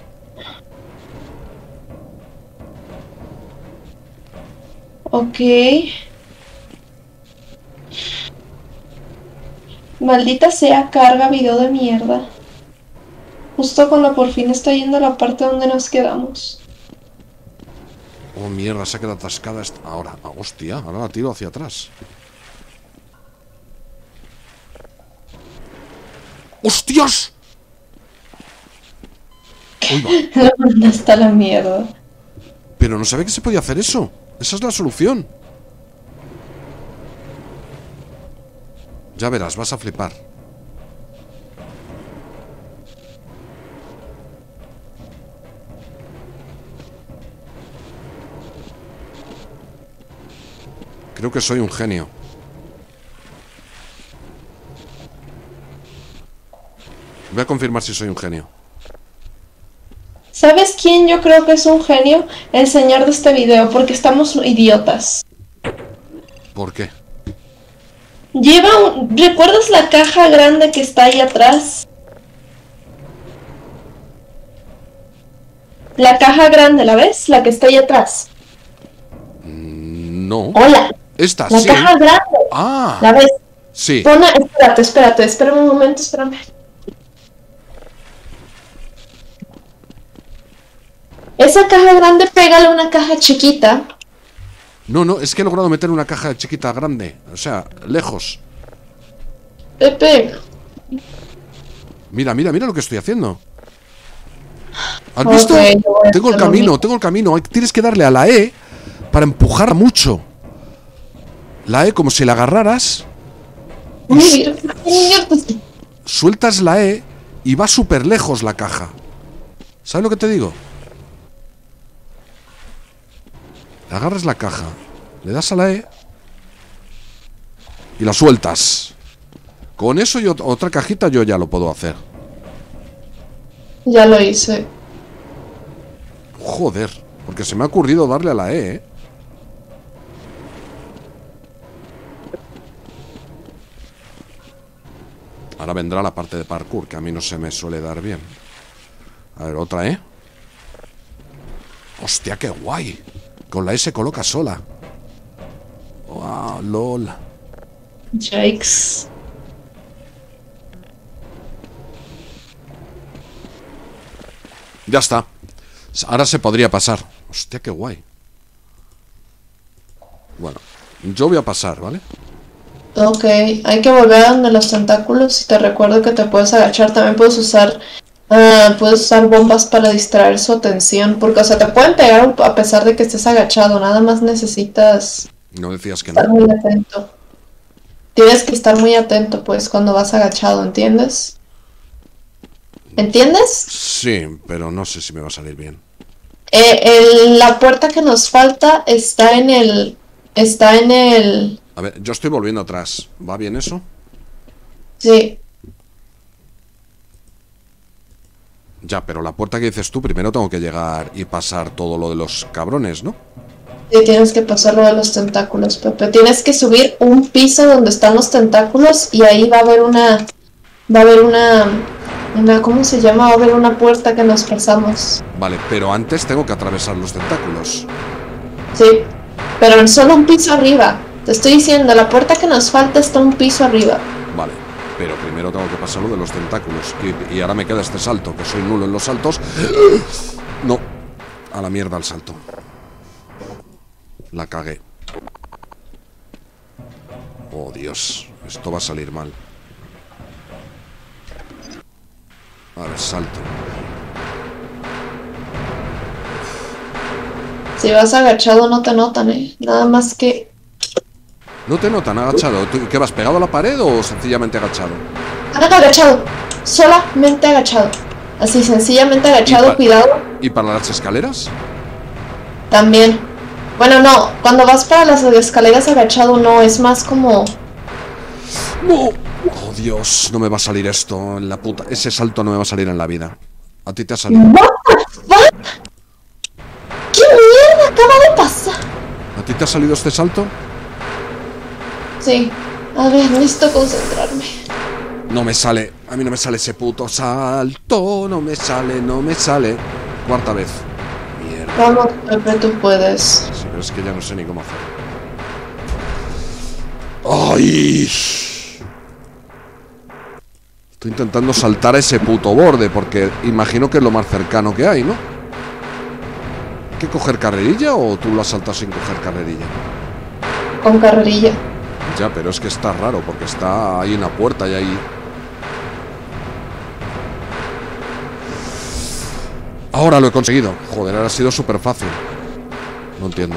S2: Ok. Maldita sea, carga video de mierda. Justo cuando por fin está yendo a la parte donde nos quedamos.
S1: Oh, mierda, se ha quedado atascada esta... Ahora, ah, hostia, ahora la tiro hacia atrás. ¡Hostias! Uy, va.
S2: La manda hasta la mierda.
S1: Pero no sabía que se podía hacer eso. Esa es la solución. Ya verás, vas a flipar. Creo que soy un genio. Voy a confirmar si soy un genio.
S2: ¿Sabes quién yo creo que es un genio? El señor de este video, porque estamos idiotas.
S1: ¿Por qué?
S2: Lleva un... ¿Recuerdas la caja grande que está ahí atrás? La caja grande, ¿la ves? La que está ahí atrás.
S1: No.
S2: Hola.
S1: Esta,
S2: La
S1: sí.
S2: caja grande.
S1: Ah,
S2: ¿La ves?
S1: sí.
S2: Pon a... Espérate, espérate, espérame un momento, espérame. Esa caja grande, pégale a una caja chiquita.
S1: No, no, es que he logrado meter una caja chiquita grande. O sea, lejos.
S2: Pepe.
S1: Mira, mira, mira lo que estoy haciendo. ¿Has
S2: Ok,
S1: visto?
S2: yo voy a
S1: Tengo el
S2: hacer lo
S1: camino,
S2: mismo.
S1: tengo el camino. Hay- Tienes que darle a la E para empujar mucho. La E como si la agarraras.
S2: Mira, mira,
S1: Sueltas la E y va súper lejos la caja. ¿Sabes lo que te digo? Agarras la caja, le das a la E y la sueltas. Con eso y ot- otra cajita yo ya lo puedo hacer.
S2: Ya lo hice.
S1: Joder, porque se me ha ocurrido darle a la E, ¿eh? Ahora vendrá la parte de parkour, que a mí no se me suele dar bien. A ver, otra E. Hostia, qué guay. Con la E se coloca sola. Wow, lol.
S2: Yikes.
S1: Ya está. Ahora se podría pasar. Hostia, qué guay. Bueno, yo voy a pasar, ¿vale?
S2: Ok, hay que volver a donde los tentáculos y te recuerdo que te puedes agachar. También puedes usar ah, puedes usar bombas para distraer su atención. Porque, o sea, te pueden pegar a pesar de que estés agachado. Nada más necesitas
S1: No decías que no.
S2: estar muy atento. Tienes que estar muy atento, pues, cuando vas agachado, ¿entiendes? ¿Entiendes?
S1: Sí, pero no sé si me va a salir bien.
S2: Eh, el- la puerta que nos falta está en el... Está en el...
S1: A ver, yo estoy volviendo atrás. ¿Va bien eso?
S2: Sí.
S1: Ya, pero la puerta que dices tú, primero tengo que llegar y pasar todo lo de los cabrones, ¿no?
S2: Sí, tienes que pasarlo de los tentáculos, Pepe. Tienes que subir un piso donde están los tentáculos y ahí va a haber una... Va a haber una... una ¿cómo se llama? Va a haber una puerta que nos pasamos.
S1: Vale, pero antes tengo que atravesar los tentáculos.
S2: Sí. Pero en solo un piso arriba. Te estoy diciendo, la puerta que nos falta está un piso arriba.
S1: Vale, pero primero tengo que pasar lo de los tentáculos. Y, y ahora me queda este salto, que soy nulo en los saltos. No, a la mierda el salto. La cagué. Oh, Dios, esto va a salir mal. A ver, salto.
S2: Si vas agachado no te notan, eh. Nada más que...
S1: ¿No te notan agachado? ¿Tú qué vas, pegado a la pared o sencillamente agachado?
S2: Ahora agachado. Solamente agachado. Así, sencillamente agachado,
S1: Y pa-
S2: cuidado.
S1: ¿Y para las escaleras?
S2: También. Bueno, no. Cuando vas para las escaleras agachado no. Es más como...
S1: ¡No! Oh, Dios, no me va a salir esto en la puta... Ese salto no me va a salir en la vida. ¿A ti te ha salido?
S2: What the fuck? ¿Qué mierda acaba de pasar?
S1: ¿A ti te ha salido este salto?
S2: Sí. A ver, necesito concentrarme.
S1: No me sale, a mí no me sale ese puto salto, no me sale, no me sale. Cuarta vez. Mierda.
S2: Vamos, Pepe, tú puedes.
S1: Sí, pero es que ya no sé ni cómo hacer. ¡Ay! Estoy intentando saltar a ese puto borde, porque imagino que es lo más cercano que hay, ¿no? ¿Hay que coger carrerilla o tú lo has saltado sin coger carrerilla?
S2: Con carrerilla.
S1: Ya, pero es que está raro, porque está ahí una puerta y ahí... Ahora lo he conseguido. Joder, ahora ha sido súper fácil. No entiendo.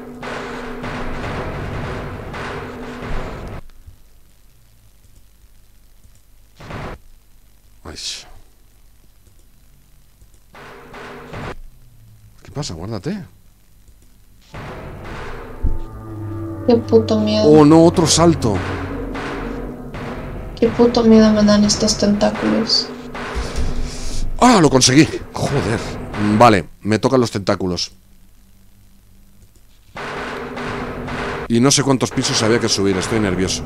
S1: Ay. ¿Qué pasa? Guárdate.
S2: Qué puto miedo.
S1: Oh, no, otro salto.
S2: Qué puto miedo me dan estos tentáculos.
S1: ¡Ah, lo conseguí! Joder. Vale, me tocan los tentáculos. Y no sé cuántos pisos había que subir, estoy nervioso.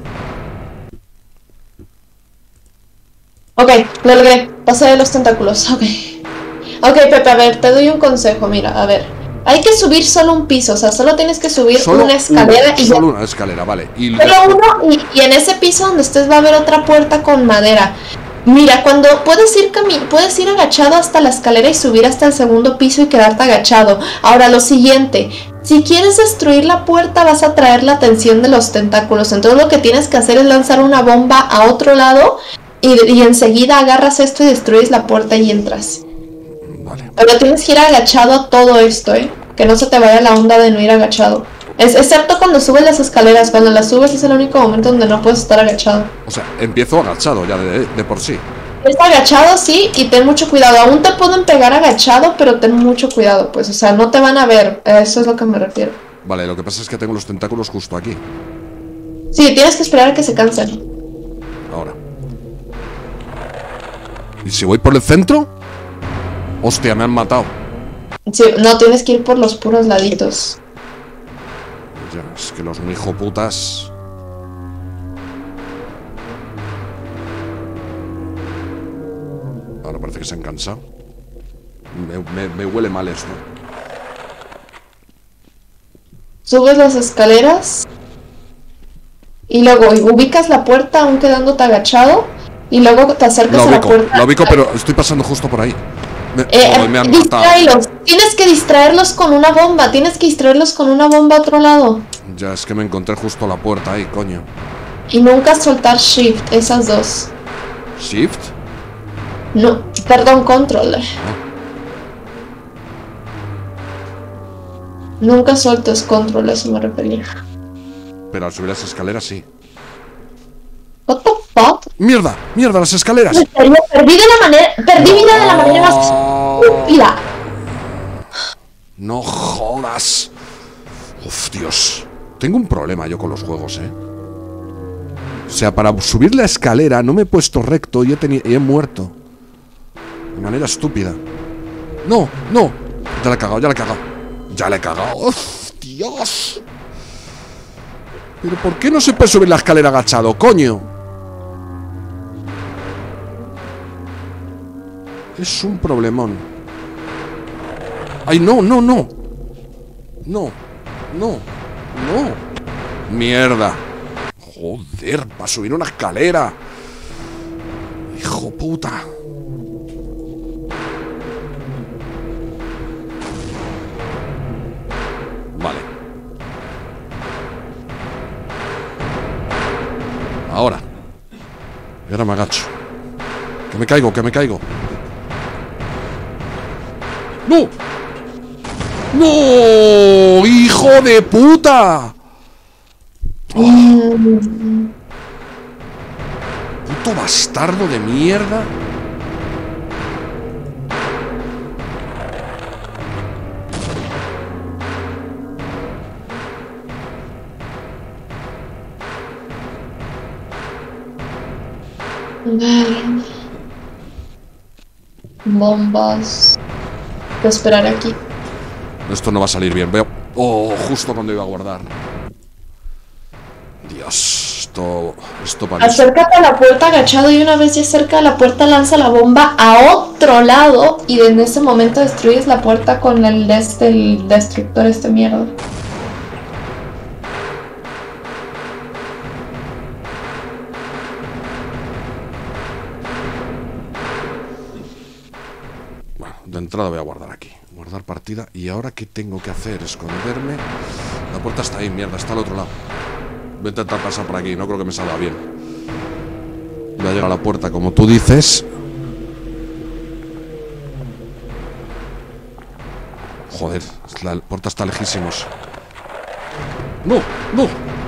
S2: Ok, lo logré. Pasé de los tentáculos. Ok. Ok, Pepe, a ver, te doy un consejo. Mira, a ver. Hay que subir solo un piso. O sea, solo tienes que subir
S1: Solo
S2: una escalera
S1: una,
S2: y
S1: solo
S2: ya.
S1: una escalera, vale. Y
S2: Solo uno y, y en ese piso donde estés va a haber otra puerta con madera. Mira, cuando puedes ir cami- puedes ir agachado hasta la escalera y subir hasta el segundo piso y quedarte agachado. Ahora lo siguiente, si quieres destruir la puerta vas a atraer la atención de los tentáculos. Entonces lo que tienes que hacer es lanzar una bomba a otro lado y, y enseguida agarras esto y destruyes la puerta y entras.
S1: Vale.
S2: Pero tienes que ir agachado a todo esto, ¿eh? Que no se te vaya la onda de no ir agachado. Es, excepto cuando subes las escaleras. Cuando las subes es el único momento donde no puedes estar agachado.
S1: O sea, empiezo agachado ya de, de por sí.
S2: Está agachado, sí, y ten mucho cuidado. Aún te pueden pegar agachado, pero ten mucho cuidado, pues. O sea, no te van a ver. Eso es lo que me refiero.
S1: Vale, lo que pasa es que tengo los tentáculos justo aquí.
S2: Sí, tienes que esperar a que se cansen.
S1: Ahora. ¿Y si voy por el centro? Hostia, me han matado.
S2: Sí, no, tienes que ir por los puros laditos.
S1: Ya, es que los hijoputas. Ahora parece que se han cansado. Me, me, me huele mal esto.
S2: Subes las escaleras. Y luego ubicas la puerta aún quedándote agachado. Y luego te acercas
S1: Lo
S2: a la
S1: ubico,
S2: puerta.
S1: lo ubico, pero estoy pasando justo por ahí. Me,
S2: Eh,
S1: joder, me han matado.
S2: distráelos. Tienes que distraerlos con una bomba. Tienes que distraerlos con una bomba a otro lado.
S1: Ya, es que me encontré justo la puerta ahí, coño.
S2: Y nunca soltar shift, esas dos.
S1: ¿Shift?
S2: No, perdón, control. Nunca sueltes control, a eso me refería.
S1: Pero al subir las escaleras sí.
S2: What the fuck?
S1: ¡Mierda! ¡Mierda! ¡Las escaleras!
S2: Perdí de la manera. Perdí vida de la manera más estúpida.
S1: No jodas. Uf, Dios. Tengo un problema yo con los juegos, eh. O sea, para subir la escalera no me he puesto recto y he, teni- y he muerto. De manera estúpida. No, no. Ya la he cagado, ya la he cagado. Ya la he cagado. Uf, Dios. Pero ¿por qué no se puede subir la escalera agachado, coño? Es un problemón. Ay, no, no, no. No, no, no. Mierda. Joder, para subir una escalera. Hijo puta. Vale. Ahora. Y ahora me agacho. Que me caigo, que me caigo. ¡No! ¡No! ¡Hijo de puta!
S2: Mm,
S1: Puto bastardo de mierda.
S2: vale. Bombas. Voy a esperar aquí.
S1: Esto no va a salir bien. Veo. Oh, justo cuando iba a guardar. Dios, esto. Esto para mí.
S2: Acércate a la puerta agachado y una vez ya cerca de la puerta lanza la bomba a otro lado y en ese momento destruyes la puerta con el, este, el destructor este mierda.
S1: Bueno, de entrada voy a guardar aquí. Guardar partida. ¿Y ahora qué tengo que hacer? Esconderme. La puerta está ahí, mierda, está al otro lado. Voy a intentar pasar por aquí, no creo que me salga bien. Voy a llegar a la puerta como tú dices. Joder, la puerta está lejísimos. ¡No! ¡No!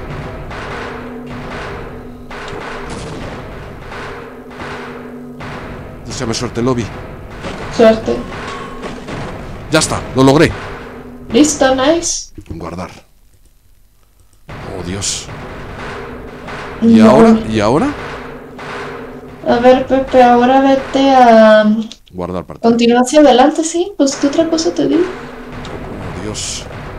S1: Deseame suerte, lobby.
S2: Suerte.
S1: Ya está, lo logré.
S2: Listo, nice.
S1: Guardar. Oh, Dios. ¿Y
S2: No.
S1: ahora? ¿Y ahora?
S2: A ver, Pepe, ahora vete a...
S1: Guardar partida.
S2: Continúa hacia adelante, sí. Pues, ¿qué otra cosa te digo?
S1: Oh, Dios.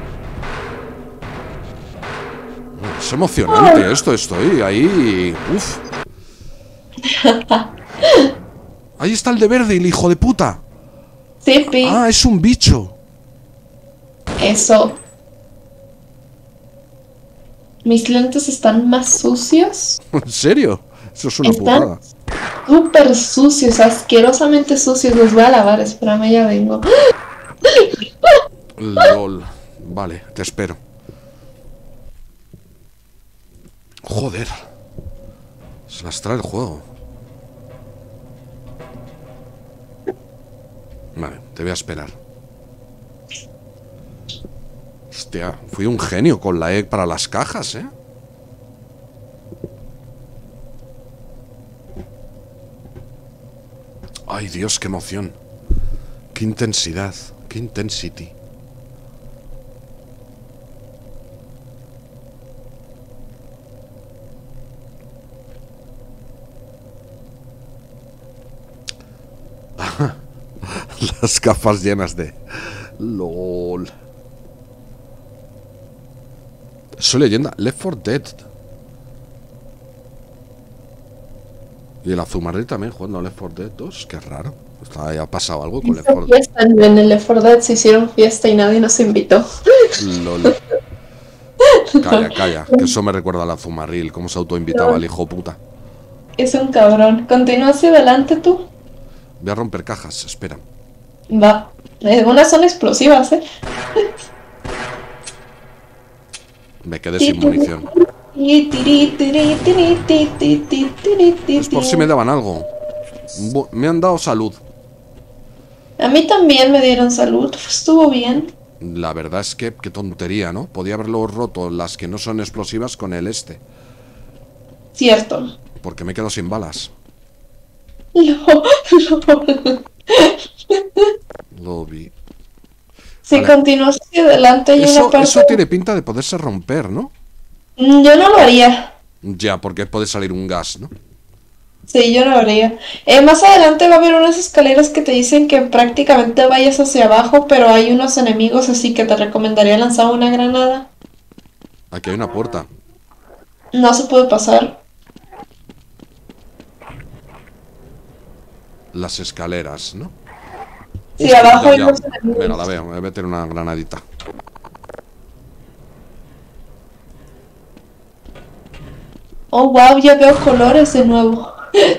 S1: Es emocionante esto, estoy ahí. Uf. Ahí está el de verde, el hijo de puta.
S2: Sí, Pi.
S1: Ah, es un bicho.
S2: Eso. Mis lentes están más sucios.
S1: ¿En serio? Eso es una
S2: Están
S1: putada.
S2: súper sucios, asquerosamente sucios. Los voy a lavar, espérame, ya vengo.
S1: LOL. Vale, te espero. Joder. Se las trae el juego. Vale, te voy a esperar. Hostia, fui un genio con la E para las cajas, ¿eh? Ay, Dios, qué emoción. Qué intensidad, qué intensity. Las gafas llenas de... LOL. Soy leyenda. Left four Dead. Y el Azumarill también jugando a Left four Dead dos. Qué raro. Está, ¿ha pasado algo con Left four Dead?
S2: En el Left four Dead se hicieron fiesta y nadie nos invitó.
S1: LOL. Calla, calla. Que eso me recuerda al Azumarill. Cómo se autoinvitaba
S2: No.
S1: el hijo puta.
S2: Es un cabrón. Continúa hacia adelante tú.
S1: Voy a romper cajas. Espera.
S2: Va. Algunas son explosivas, ¿eh?
S1: Me quedé sin munición. Es por si me daban algo. Bu- Me han dado salud.
S2: A mí también me dieron salud. Estuvo bien.
S1: La verdad es que qué tontería, ¿no? Podía haberlo roto las que no son explosivas con el este.
S2: Cierto.
S1: Porque me he quedado sin balas.
S2: No, no.
S1: Lo vi.
S2: Si
S1: Vale.
S2: continúas hacia adelante hay una
S1: Eso,
S2: parte...
S1: eso tiene pinta de poderse romper, ¿no?
S2: Mm, Yo no lo haría.
S1: Ya, porque puede salir un gas, ¿no?
S2: Sí, yo no lo haría. Eh, más adelante va a haber unas escaleras que te dicen que prácticamente vayas hacia abajo, pero hay unos enemigos, así que te recomendaría lanzar una granada.
S1: Aquí hay una puerta.
S2: No se puede pasar.
S1: Las escaleras, ¿no?
S2: Sí,
S1: Hostia,
S2: abajo
S1: ya,
S2: hay
S1: ya.
S2: unos enemigos.
S1: Venga, la veo. Me voy a meter una granadita.
S2: Oh, wow, ya veo colores de nuevo.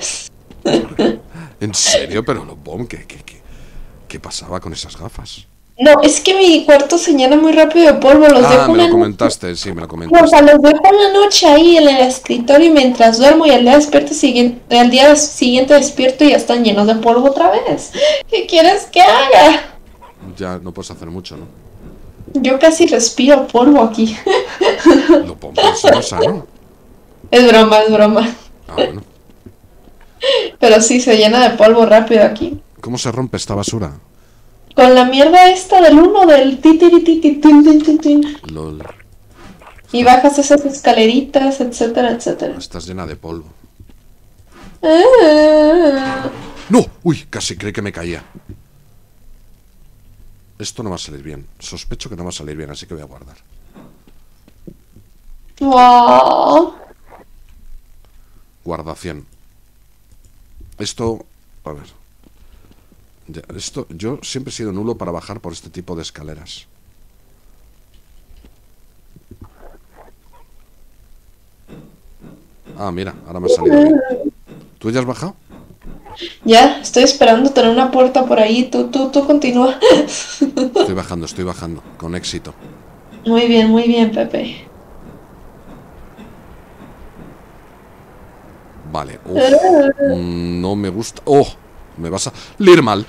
S1: ¿En serio? Pero lo bom, ¿qué, qué, qué, qué pasaba con esas gafas?
S2: No, es que mi cuarto se llena muy rápido de polvo. Los
S1: Ah,
S2: dejo
S1: me
S2: una
S1: lo
S2: noche.
S1: comentaste, sí, me lo
S2: No, o
S1: comentaste.
S2: sea, los dejo una noche ahí en el escritorio mientras duermo y al día despierto siguiente, al día siguiente despierto y ya están llenos de polvo otra vez. ¿Qué quieres que haga?
S1: Ya no puedes hacer mucho, ¿no?
S2: Yo casi respiro polvo aquí.
S1: Lo bom, eso no es sano.
S2: Es broma, es broma.
S1: Ah, bueno.
S2: Pero sí, se llena de polvo rápido aquí.
S1: ¿Cómo se rompe esta basura?
S2: Con la mierda esta del uno, del titiritititin,
S1: LOL.
S2: y bajas esas escaleritas, etcétera, etcétera.
S1: Estás llena de polvo.
S2: Ah.
S1: ¡No! ¡Uy! Casi creí que me caía. Esto no va a salir bien. Sospecho que no va a salir bien, así que voy a guardar.
S2: Wow.
S1: Guardación. Esto... A ver. Ya, esto... Yo siempre he sido nulo para bajar por este tipo de escaleras. Ah, mira, ahora me ha salido bien. ¿Tú ya has bajado?
S2: Ya, estoy esperando tener una puerta por ahí. Tú, tú, tú continúa.
S1: Estoy bajando, estoy bajando. Con éxito.
S2: Muy bien, muy bien, Pepe.
S1: Vale. Uf, mm, no me gusta... ¡Oh! Me vas a... ¡Lir mal!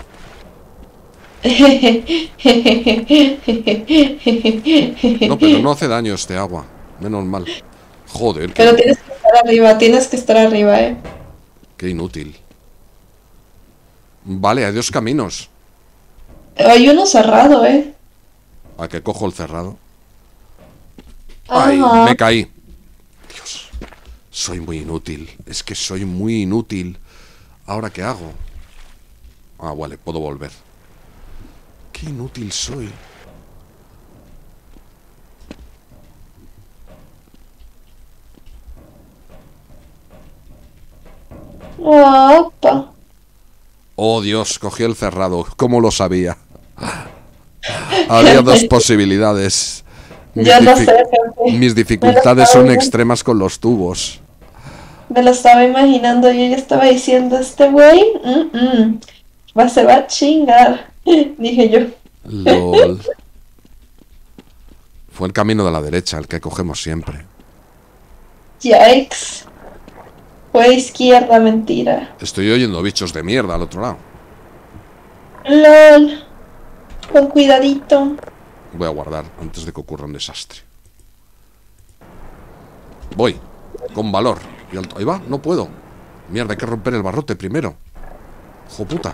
S1: No, pero no hace daño este agua. Menos mal. Joder,
S2: Pero
S1: qué,
S2: tienes que estar arriba, tienes que estar arriba, eh.
S1: qué inútil. Vale, hay dos caminos.
S2: Hay uno cerrado, eh.
S1: ¿A que cojo el cerrado? ¡Ay!
S2: Ajá.
S1: Me caí. Dios. Soy muy inútil. Es que soy muy inútil. ¿Ahora qué hago? Ah, vale, puedo volver. Qué inútil soy.
S2: Opa.
S1: Oh, Dios, cogí el cerrado. ¿Cómo lo sabía? Había dos posibilidades. Mis,
S2: Ya lo
S1: difi-
S2: sé, Pepe.
S1: mis dificultades son extremas con los tubos.
S2: Me lo estaba imaginando, yo ya estaba diciendo, este güey, mm, mm, va, se va a chingar, dije yo.
S1: LOL. Fue el camino de la derecha, el que cogemos siempre.
S2: Yikes. Fue izquierda, mentira.
S1: Estoy oyendo bichos de mierda al otro lado.
S2: LOL. Con cuidadito.
S1: Voy a guardar antes de que ocurra un desastre. Voy, con valor y alto. Ahí va, no puedo. Mierda, hay que romper el barrote primero. ¡Jo puta!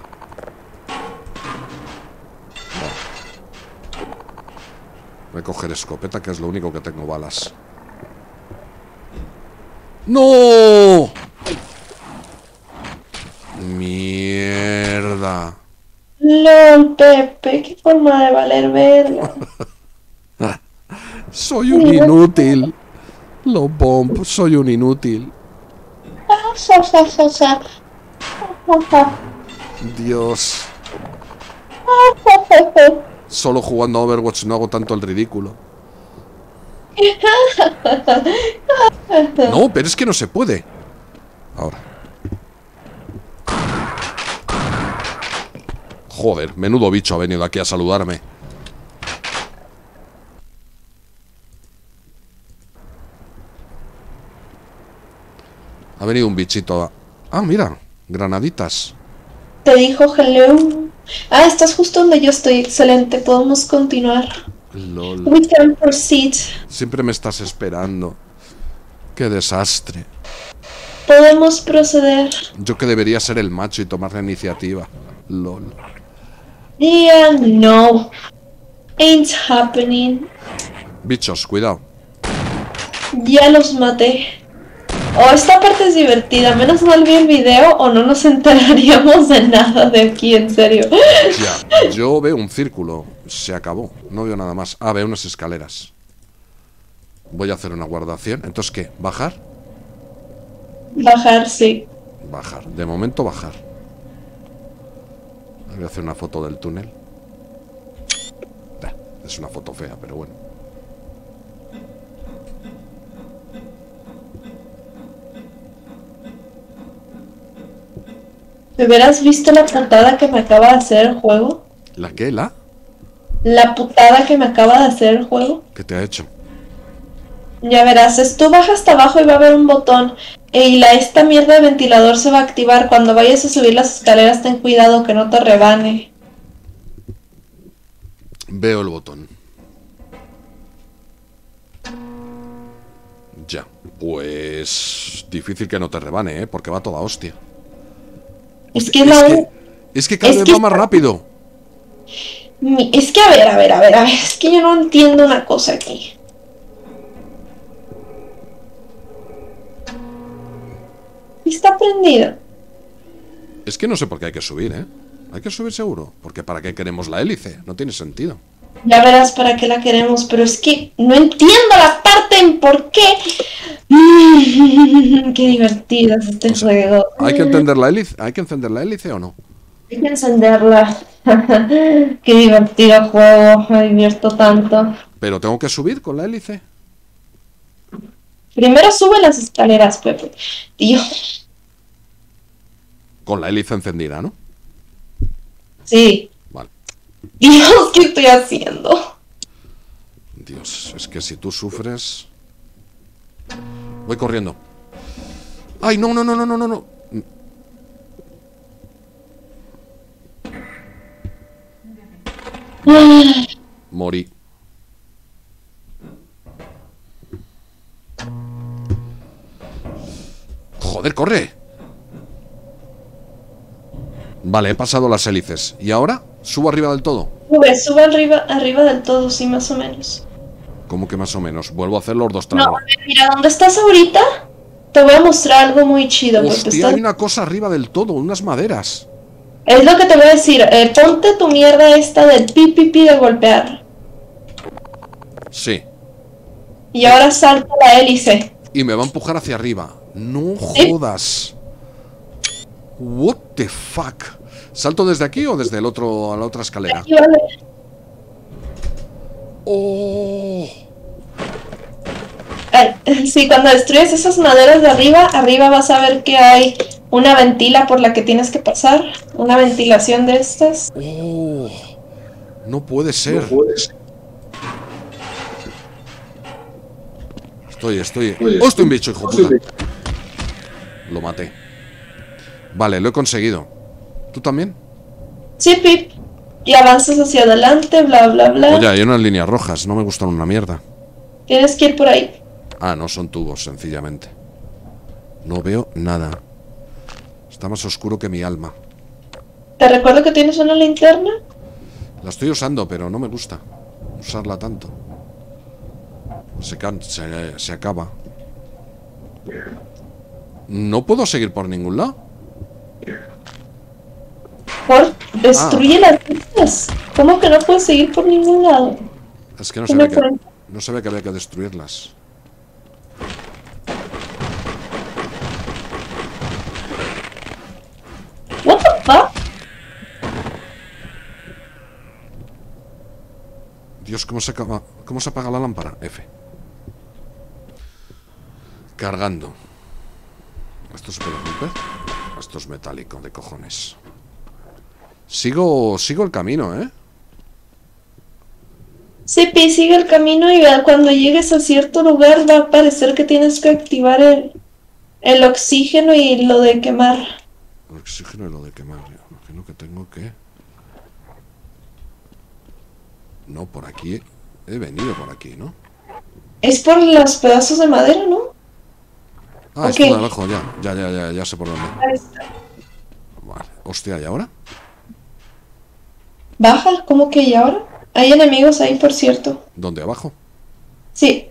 S1: Voy a coger escopeta, que es lo único que tengo balas. ¡No! Mierda.
S2: LOL, Pepe, qué forma de valer verga.
S1: Soy un inútil. Lo bomb, soy un inútil. Dios. Solo jugando a Overwatch no hago tanto el ridículo. No, pero es que no se puede. Ahora. Joder, menudo bicho ha venido aquí a saludarme. Ha venido un bichito a... Ah, mira, granaditas.
S2: Te dijo hello. Ah, estás justo donde yo estoy. Excelente, podemos continuar.
S1: Lol.
S2: We can proceed.
S1: Siempre me estás esperando. Qué desastre.
S2: Podemos proceder.
S1: Yo que debería ser el macho y tomar la iniciativa. Lol.
S2: Yeah, no. Ain't happening.
S1: Bichos, cuidado.
S2: Ya los maté. Oh, esta parte es divertida. Menos mal vi el video o no nos enteraríamos de nada de aquí, en serio.
S1: Ya, yo veo un círculo. Se acabó. No veo nada más. Ah, veo unas escaleras. Voy a hacer una guardación. Entonces, ¿qué? ¿Bajar?
S2: Bajar, sí.
S1: Bajar. De momento, bajar. Voy a hacer una foto del túnel. Es una foto fea, pero bueno.
S2: ¿Me hubieras visto la putada que me acaba de hacer el juego?
S1: ¿La qué? ¿La?
S2: La putada que me acaba de hacer el juego.
S1: ¿Qué te ha hecho?
S2: Ya verás, es tú bajas hasta abajo y va a haber un botón. Y la, esta mierda de ventilador se va a activar. Cuando vayas a subir las escaleras, ten cuidado que no te rebane.
S1: Veo el botón. Ya. Pues... difícil que no te rebane, ¿eh? Porque va toda hostia.
S2: Es que
S1: es,
S2: la
S1: que, es que cada
S2: es
S1: vez
S2: que
S1: va más rápido.
S2: Es que a ver, a ver, a ver, a ver. Es que yo no entiendo una cosa aquí. Está prendido.
S1: Es que no sé por qué hay que subir, ¿eh? Hay que subir seguro. Porque ¿para qué queremos la hélice? No tiene sentido.
S2: Ya verás para qué la queremos, pero es que no entiendo la parte en por qué. Mm, qué divertido es este
S1: O sea,
S2: juego.
S1: ¿Hay que entender la hélice? ¿Hay que encender la hélice o no?
S2: Hay que encenderla. Qué divertido juego, me divierto tanto.
S1: ¿Pero tengo que subir con la hélice?
S2: Primero sube las escaleras, Pepe. Dios.
S1: Con la hélice encendida, ¿no?
S2: Sí.
S1: Vale.
S2: Dios, ¿qué estoy haciendo?
S1: Dios, es que si tú sufres... Voy corriendo. ¡Ay, no, no, no, no, no, no! no! Morí. Joder, corre. Vale, he pasado las hélices. ¿Y ahora? ¿Subo arriba del todo?
S2: Sube, sube arriba, arriba del todo, sí, más o menos.
S1: ¿Cómo que más o menos? Vuelvo a hacer los dos
S2: No,
S1: tramos.
S2: mira, ¿dónde estás ahorita? Te voy a mostrar algo muy chido. Porque
S1: Hostia,
S2: está...
S1: hay una cosa arriba del todo, unas maderas.
S2: Es lo que te voy a decir. Eh, ponte tu mierda esta del pi pi pi de golpear.
S1: Sí.
S2: Y ahora salta la hélice.
S1: Y me va a empujar hacia arriba. No
S2: ¿Sí?
S1: jodas. What the fuck. ¿Salto desde aquí o desde el otro, a la otra escalera?
S2: Aquí, vale.
S1: Oh.
S2: Ay, sí, cuando destruyes esas maderas de arriba, arriba vas a ver que hay una ventila por la que tienes que pasar. Una ventilación de estas.
S1: Oh. No puede ser.
S5: No puede ser.
S1: Estoy, estoy. ¡Oh, estoy un bicho, hijo de puta! Lo maté. Vale, lo he conseguido. ¿Tú también?
S2: Sí, Pip. y avanzas hacia adelante, bla, bla, bla.
S1: Oye, hay unas líneas rojas, no me gustan una mierda.
S2: Tienes que ir por ahí.
S1: Ah, no, son tubos, sencillamente. No veo nada. Está más oscuro que mi alma.
S2: Te recuerdo que tienes una linterna.
S1: La estoy usando, pero no me gusta usarla tanto. Se, can se, se acaba. ¿No puedo seguir por ningún lado?
S2: Por destruye
S1: Ah.
S2: las luces. ¿Cómo que no puedes seguir por ningún lado?
S1: Es que no
S2: ¿Qué
S1: sabía
S2: me
S1: que,
S2: cuentas?
S1: no sabía que había que destruirlas.
S2: What the fuck?
S1: Dios, ¿cómo se acaba? ¿Cómo se apaga la lámpara? F. Cargando. ¿Esto se puede romper? Esto es metálico, de cojones. Sigo, sigo el camino, ¿eh?
S2: Sí, Pi, sigue el camino y al- cuando llegues a cierto lugar va a parecer que tienes que activar el, el oxígeno y lo de quemar.
S1: El oxígeno y lo de quemar. Yo imagino que tengo que... No, por aquí. He venido por aquí, ¿no?
S2: Es por los pedazos de madera, ¿no?
S1: Ah,
S2: Ok.
S1: esto de abajo, ya. Ya, ya, ya, ya sé por dónde.
S2: Ahí está.
S1: Vale. Hostia, ¿y ahora?
S2: Baja, ¿cómo que y ahora? Hay enemigos ahí, por cierto.
S1: ¿Dónde? ¿Abajo?
S2: Sí,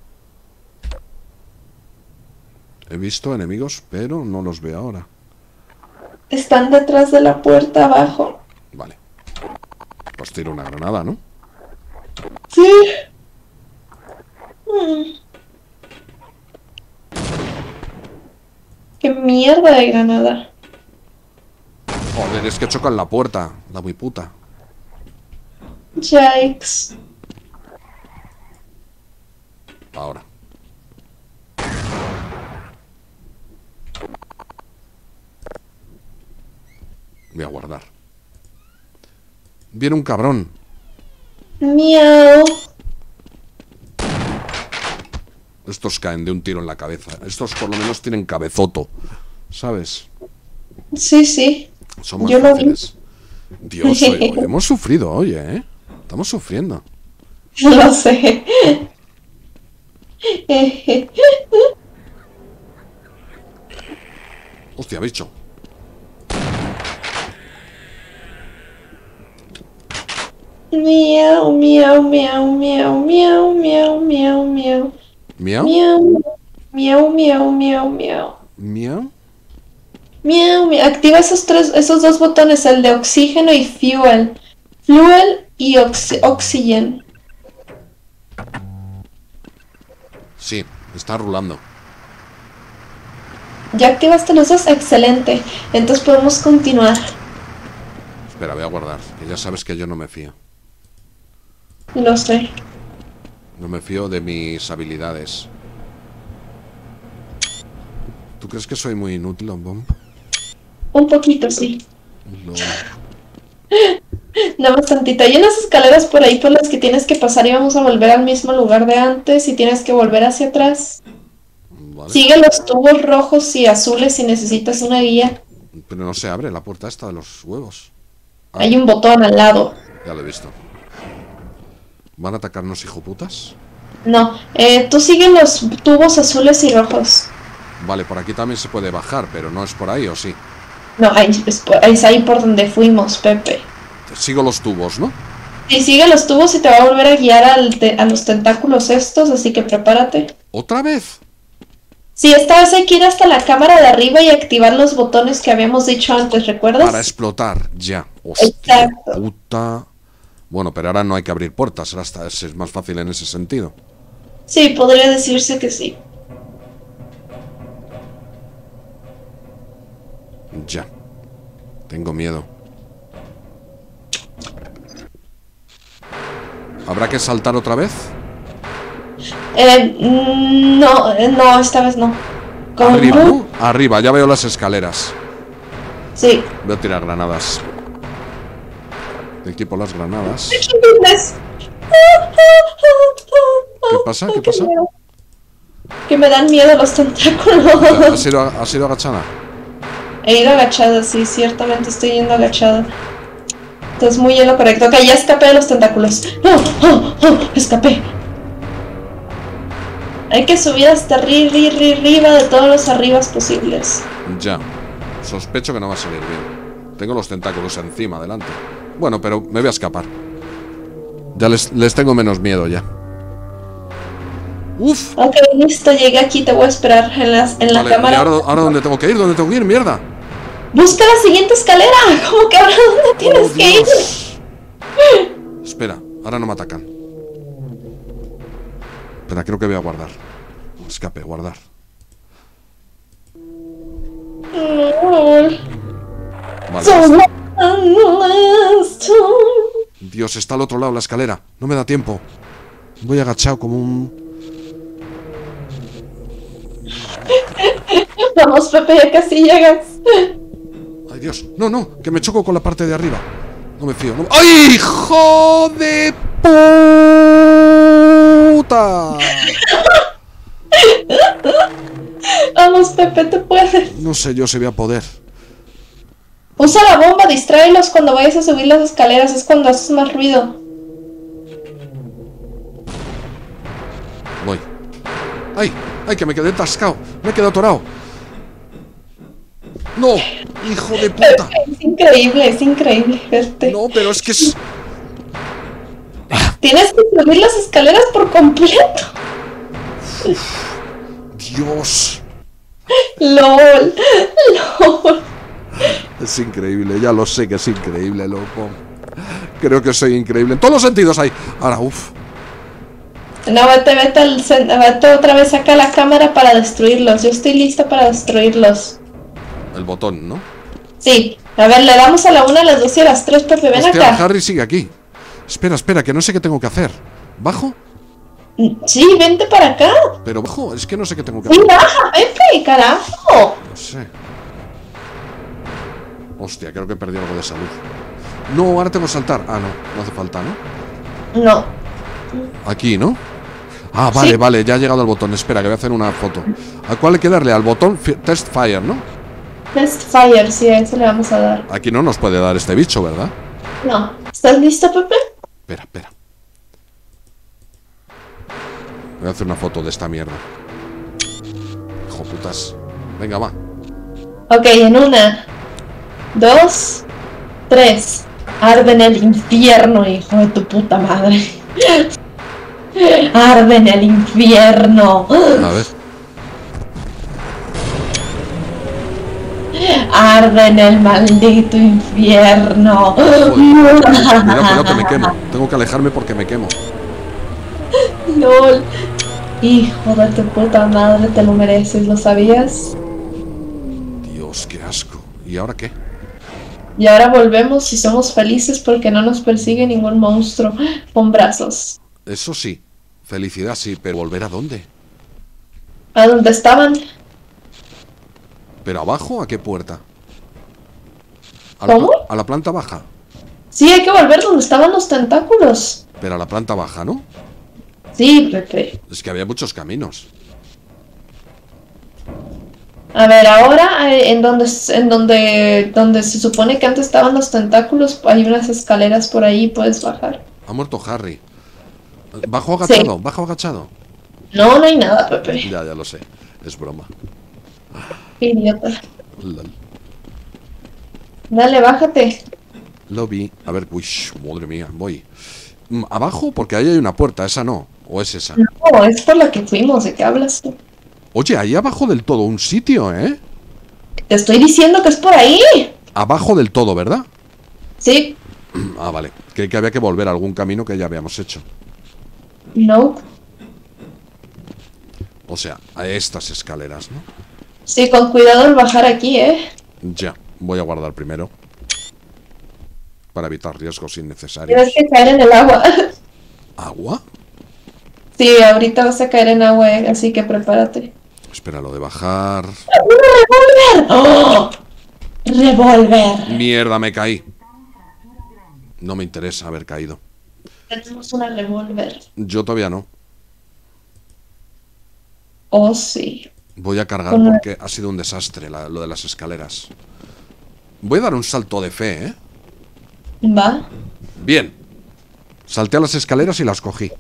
S1: He visto enemigos, pero no los veo ahora.
S2: están detrás de la puerta abajo.
S1: Vale. Pues tiro una granada, ¿no?
S2: Sí. Mm. Qué mierda de granada.
S1: Joder, es que chocan la puerta. La muy puta.
S2: Yikes.
S1: Ahora. Voy a guardar. Viene un cabrón.
S2: Miau.
S1: Estos caen de un tiro en la cabeza. Estos por lo menos tienen cabezoto. ¿Sabes?
S2: Sí, sí.
S1: Son más
S2: Yo lo vi.
S1: fáciles. Dios, hoy, hoy hemos sufrido, oye, ¿eh? Estamos sufriendo.
S2: Lo sé.
S1: Hostia, bicho.
S2: Miau, miau, miau, miau, miau, miau, miau, miau.
S1: ¿Miau?
S2: Miau, miau, miau, miau, miau.
S1: ¿Miau?
S2: Miau, miau. Activa esos tres, esos dos botones, el de oxígeno y fuel. Fuel y oxi oxygen.
S1: Sí, está rulando.
S2: ¿Ya activaste los dos? Excelente. Entonces podemos continuar.
S1: Espera, voy a guardar. Que ya sabes que yo no me fío.
S2: Lo sé.
S1: No me fío de mis habilidades. ¿Tú crees que soy muy inútil, Bomb?
S2: Un poquito, sí.
S1: Lo...
S2: Nada más tantito. Hay unas escaleras por ahí por las que tienes que pasar y vamos a volver al mismo lugar de antes y tienes que volver hacia atrás.
S1: Vale.
S2: Sigue los tubos rojos y azules si necesitas una guía.
S1: Pero no se abre la puerta esta de los huevos. Ah,
S2: Hay un botón al lado.
S1: ya lo he visto. ¿Van a atacarnos, hijoputas?
S2: No, eh, tú sigue los tubos azules y rojos.
S1: Vale, por aquí también se puede bajar, pero no es por ahí, ¿o sí?
S2: No, ahí es, por- es ahí por donde fuimos, Pepe.
S1: Sigo los tubos, ¿no?
S2: Y sigue los tubos y te va a volver a guiar al te- a los tentáculos estos, así que prepárate.
S1: ¿Otra vez?
S2: Sí, esta vez hay que ir hasta la cámara de arriba y activar los botones que habíamos dicho antes, ¿recuerdas?
S1: Para explotar, ya. Hostia
S2: Exacto.
S1: puta. Bueno, pero ahora no hay que abrir puertas, ahora está- es más fácil en ese sentido.
S2: Sí, podría decirse que sí.
S1: Ya. Tengo miedo. ¿Habrá que saltar otra vez?
S2: Eh, mm, no, eh, no, esta vez no. Con
S1: Arriba,
S2: mu-
S1: ¿no? Arriba, ya veo las escaleras.
S2: Sí.
S1: Voy a tirar granadas. Equipo las granadas.
S2: ¿Qué
S1: ¿Qué pasa? ¿Qué pasa?
S2: Que me dan miedo los tentáculos.
S1: ¿Has ido, has ido agachada?
S2: He ido agachada, sí, ciertamente estoy yendo agachada. Estás muy en lo correcto. Ok, ya escapé de los tentáculos. ¡No! ¡Oh! ¡Oh! ¡Escapé! Hay que subir hasta arriba, arriba de todos los arribas posibles.
S1: Ya. Sospecho que no va a salir bien. Tengo los tentáculos encima, adelante. Bueno, pero me voy a escapar. Ya les, les tengo menos miedo ya. Uf.
S2: Ok, listo, llegué aquí, te voy a esperar en, las, en la
S1: Vale,
S2: cámara.
S1: ¿y ahora, ahora dónde tengo que ir? ¿Dónde tengo que ir? ¡Mierda!
S2: Busca la siguiente escalera. ¿Cómo que ahora dónde tienes
S1: Oh,
S2: que ir?
S1: Espera, ahora no me atacan. Espera, creo que voy a guardar. Escape, guardar. Vale. Dios, está al otro lado la escalera. No me da tiempo. Voy agachado como un...
S2: Vamos, Pepe, ya casi llegas.
S1: Ay, Dios. No, no, que me choco con la parte de arriba. No me fío. No... ¡Ay, hijo de puta!
S2: Vamos, Pepe, te puedes.
S1: No sé yo si voy a poder.
S2: Usa la bomba, distráelos cuando vayas a subir las escaleras. Es cuando haces más ruido.
S1: Voy. ¡Ay! ¡Ay, que me quedé atascado! Me he quedado atorado. ¡No! ¡Hijo de puta!
S2: Es increíble, es increíble verte.
S1: No, pero es que es...
S2: Tienes que subir las escaleras por completo.
S1: Dios.
S2: LOL. LOL.
S1: Es increíble, ya lo sé que es increíble, loco. Creo que soy increíble. En todos los sentidos hay. Ahora, uff.
S2: No, vete, vete, al, vete otra vez acá a la cámara para destruirlos. Yo estoy lista para destruirlos.
S1: El botón, ¿no?
S2: Sí. A ver, le damos a la una, a las dos y a las tres, Pepe. Ven
S1: Hostia,
S2: acá.
S1: Harry sigue aquí. Espera, espera, que no sé qué tengo que hacer. ¿Bajo?
S2: Sí, vente para acá.
S1: Pero bajo, es que no sé qué tengo que
S2: Sí,
S1: hacer.
S2: baja, Pepe, carajo.
S1: No sé. Hostia, creo que he perdido algo de salud. No, ahora tengo que saltar. Ah, no, no hace falta, ¿no?
S2: No.
S1: Aquí, ¿no? Ah, vale,
S2: Sí.
S1: vale, ya ha llegado el botón. Espera, que voy a hacer una foto. ¿A cuál hay que darle? Al botón fi- Test Fire, ¿no?
S2: Test Fire, sí, a eso le vamos a dar.
S1: Aquí no nos puede dar este bicho, ¿verdad?
S2: No. ¿Estás listo, Pepe?
S1: Espera, espera. Voy a hacer una foto de esta mierda. Hijo putas. Venga, va.
S2: Ok, en una, dos, tres. Arde en el infierno, hijo de tu puta madre. Arde en el infierno.
S1: A ver.
S2: Arde en el maldito infierno.
S1: Joder. Cuidado, cuidado que me quemo. Tengo que alejarme porque me quemo.
S2: LOL. Hijo de tu puta madre, te lo mereces, ¿lo sabías?
S1: Dios, qué asco. ¿Y ahora qué?
S2: Y ahora volvemos y somos felices porque no nos persigue ningún monstruo con brazos.
S1: Eso sí. Felicidad sí, pero ¿volver a dónde?
S2: ¿A dónde estaban?
S1: ¿Pero abajo? ¿A qué puerta? ¿A la,
S2: ¿Cómo?
S1: pla- a la planta baja?
S2: Sí, hay que volver donde estaban los tentáculos.
S1: Pero a la planta baja, ¿no?
S2: Sí, Pepe.
S1: Es que había muchos caminos.
S2: A ver, ahora eh, en donde en donde donde se supone que antes estaban los tentáculos, hay unas escaleras por ahí y puedes bajar.
S1: Ha muerto Harry. Bajo agachado,
S2: Sí.
S1: bajo agachado.
S2: No, no hay nada, Pepe.
S1: Ya, ya lo sé. Es broma.
S2: Qué idiota.
S1: Lol.
S2: Dale, bájate.
S1: Lo vi. A ver, uy, madre mía, voy. Mm, Abajo, porque ahí hay una puerta, esa no. ¿O es esa?
S2: No, es por la que fuimos, ¿de qué hablas tú?
S1: Oye, ahí abajo del todo un sitio, ¿eh?
S2: Te estoy diciendo que es por ahí.
S1: Abajo del todo, ¿verdad?
S2: Sí.
S1: Ah, vale. Creí que había que volver a algún camino que ya habíamos hecho.
S2: No.
S1: O sea, a estas escaleras, ¿no?
S2: Sí, con cuidado al bajar aquí, ¿eh?
S1: Ya, voy a guardar primero. Para evitar riesgos innecesarios.
S2: Tienes que caer en el agua.
S1: ¿Agua?
S2: Sí, ahorita vas a caer en agua, ¿eh? Así que prepárate.
S1: Espera, lo de bajar.
S2: ¡Un revólver! ¡Oh! ¡Revólver!
S1: Mierda, me caí. No me interesa haber caído.
S2: Tenemos una revólver.
S1: Yo todavía no.
S2: Oh, sí.
S1: Voy a cargar
S2: Con-
S1: porque ha sido un desastre la- lo de las escaleras. Voy a dar un salto de fe, ¿eh?
S2: Va.
S1: Bien. Salté a las escaleras y las cogí.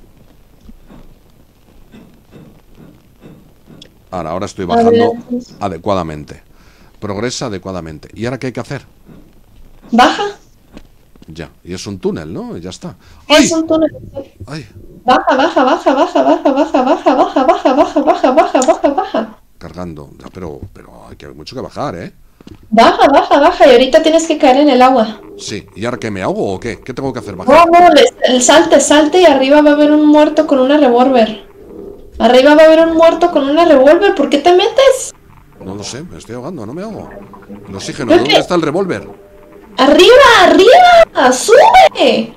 S1: Ahora, ahora estoy bajando adecuadamente. Progresa adecuadamente. ¿Y ahora qué hay que hacer?
S2: Baja.
S1: Ya. Y es un túnel, ¿no? Y ya está. ¡Ay!
S2: Es un túnel.
S1: ¡Ay!
S2: Baja, baja, baja, baja, baja, baja, baja, baja, baja, baja, baja, baja, baja, baja.
S1: Cargando. Ya, pero, pero hay que mucho que bajar, ¿eh?
S2: Baja, baja, baja. Y ahorita tienes que caer en el agua.
S1: Sí. ¿Y ahora qué? ¿Me ahogo o qué? ¿Qué tengo que hacer? ¿Bajar?
S2: No, no, le- salte, salte y arriba va a haber un muerto con una revólver. Arriba va a haber un muerto con una revólver. ¿Por qué te metes?
S1: No lo sé. Me estoy ahogando. No me ahogo. El oxígeno.
S2: Pepe.
S1: ¿Dónde está el revólver?
S2: ¡Arriba, arriba! ¡Sube!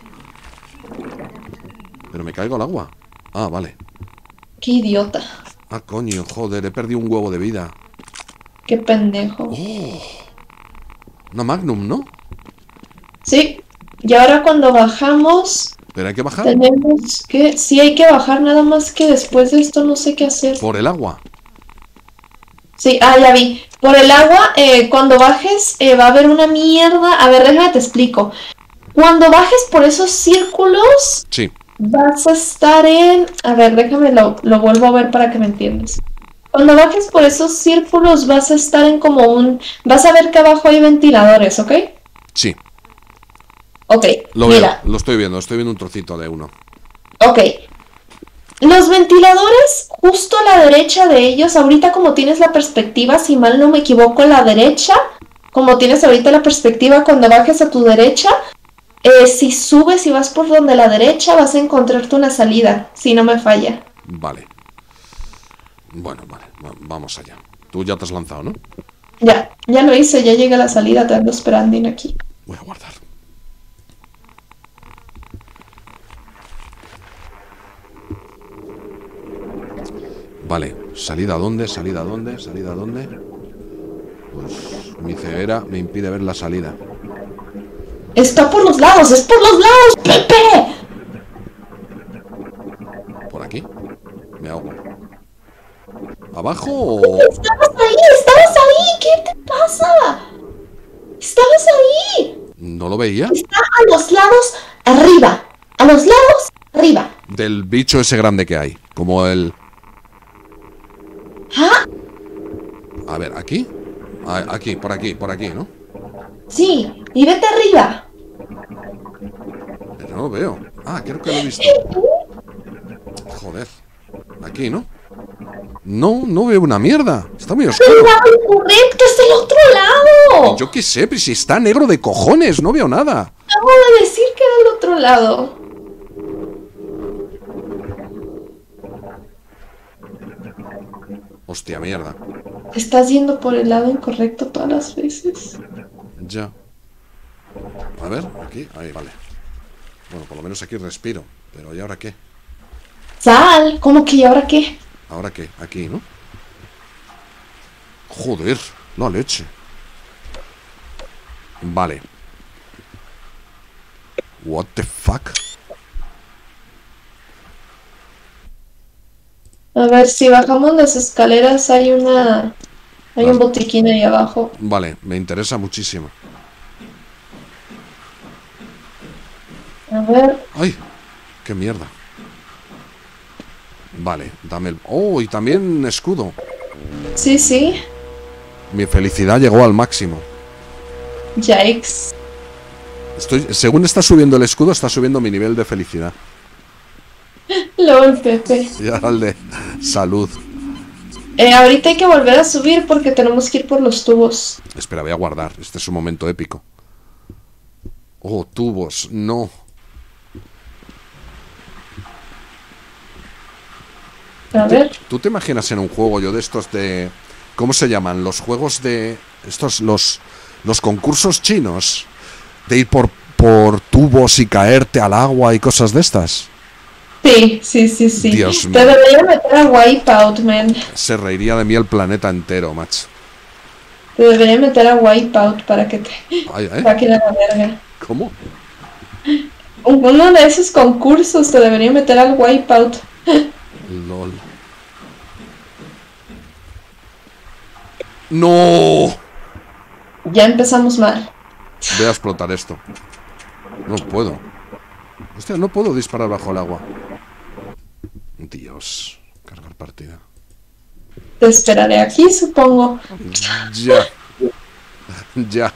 S1: Pero me caigo al agua. Ah, vale.
S2: ¡Qué idiota!
S1: Ah, coño, joder. He perdido un huevo de vida.
S2: ¡Qué pendejo!
S1: Una Magnum, ¿no?
S2: Sí. Y ahora cuando bajamos,
S1: Pero hay que bajar
S2: tenemos que... Sí, hay que bajar, nada más que después de esto no sé qué hacer.
S1: por el agua.
S2: Sí, ah, ya vi. Por el agua, eh, cuando bajes, eh, va a haber una mierda. A ver, déjame te explico. Cuando bajes por esos círculos,
S1: Sí.
S2: vas a estar en... A ver, déjame lo, lo vuelvo a ver para que me entiendas. Cuando bajes por esos círculos, vas a estar en como un... Vas a ver que abajo hay ventiladores, ¿ok?
S1: Sí.
S2: Ok,
S1: Lo
S2: mira.
S1: veo. Lo estoy viendo. Estoy viendo un trocito de uno.
S2: Ok. Los ventiladores, justo a la derecha de ellos, ahorita como tienes la perspectiva, si mal no me equivoco, a la derecha, como tienes ahorita la perspectiva cuando bajes a tu derecha, eh, si subes y vas por donde la derecha, vas a encontrarte una salida, si no me falla.
S1: Vale. Bueno, vale. va- Vamos allá. Tú ya te has lanzado, ¿no?
S2: Ya, ya lo hice, ya llegué a la salida, te ando esperando aquí.
S1: Voy a guardar. Vale. ¿Salida a dónde? ¿Salida a dónde? ¿Salida a dónde? Pues mi ceguera me impide ver la salida.
S2: Está por los lados, es por los lados, Pepe.
S1: ¿Por aquí? Me ahogo. ¿Abajo o...?
S2: Estabas ahí, estabas ahí, ¿qué te pasa? Estabas ahí.
S1: ¿No lo veía?
S2: Está a los lados, arriba. A los lados, arriba.
S1: Del bicho ese grande que hay. Como el...
S2: ¿Ah?
S1: A ver, ¿aquí? Ah, aquí, por aquí, por aquí, ¿no?
S2: Sí, y vete arriba.
S1: Pero no lo veo. Ah, creo que lo he visto. Joder. Aquí, ¿no? No, no veo una mierda. Está muy
S2: ¡El
S1: oscuro.
S2: lado incorrecto! ¡Es el otro lado!
S1: Yo qué sé, pero si está negro de cojones, no veo nada.
S2: Acabo de decir que era el otro lado.
S1: Hostia, mierda.
S2: Estás yendo por el lado incorrecto todas las veces.
S1: Ya. A ver, aquí, ahí, vale. Bueno, por lo menos aquí respiro. Pero ¿y ahora qué?
S2: Sal, ¿cómo que y ahora qué?
S1: ¿Ahora qué? Aquí, ¿no? Joder, la leche. Vale. What the fuck?
S2: A ver, si bajamos las escaleras hay una... Hay un botiquín ahí abajo.
S1: Vale, me interesa muchísimo.
S2: A ver...
S1: ¡Ay! ¡Qué mierda! Vale, dame el... ¡Oh! Y también escudo.
S2: Sí, sí.
S1: Mi felicidad llegó al máximo.
S2: Yikes.
S1: Estoy... Según está subiendo el escudo, está subiendo mi nivel de felicidad.
S2: LOL, Pepe.
S1: Y ahora el de salud.
S2: Eh, ahorita hay que volver a subir porque tenemos que ir por los tubos.
S1: Espera, voy a guardar. Este es un momento épico. Oh, tubos. No.
S2: A ver.
S1: ¿Tú te imaginas en un juego yo de estos de... ¿Cómo se llaman? Los juegos de... Estos, los... Los concursos chinos. De ir por, por tubos y caerte al agua y cosas de estas.
S2: Sí, sí, sí, sí.
S1: Dios
S2: Te
S1: mío.
S2: debería meter a Wipeout, man.
S1: Se reiría de mí el planeta entero, macho.
S2: Te debería meter a Wipeout para que te
S1: Ay, ¿eh?
S2: saquen a la verga.
S1: ¿Cómo?
S2: Uno de esos concursos te debería meter al Wipeout.
S1: LOL. ¡No!
S2: Ya empezamos mal.
S1: Voy a explotar esto. No puedo. Hostia, no puedo disparar bajo el agua. Dios. Cargar partida.
S2: Te esperaré aquí, supongo.
S1: Ya. Ya.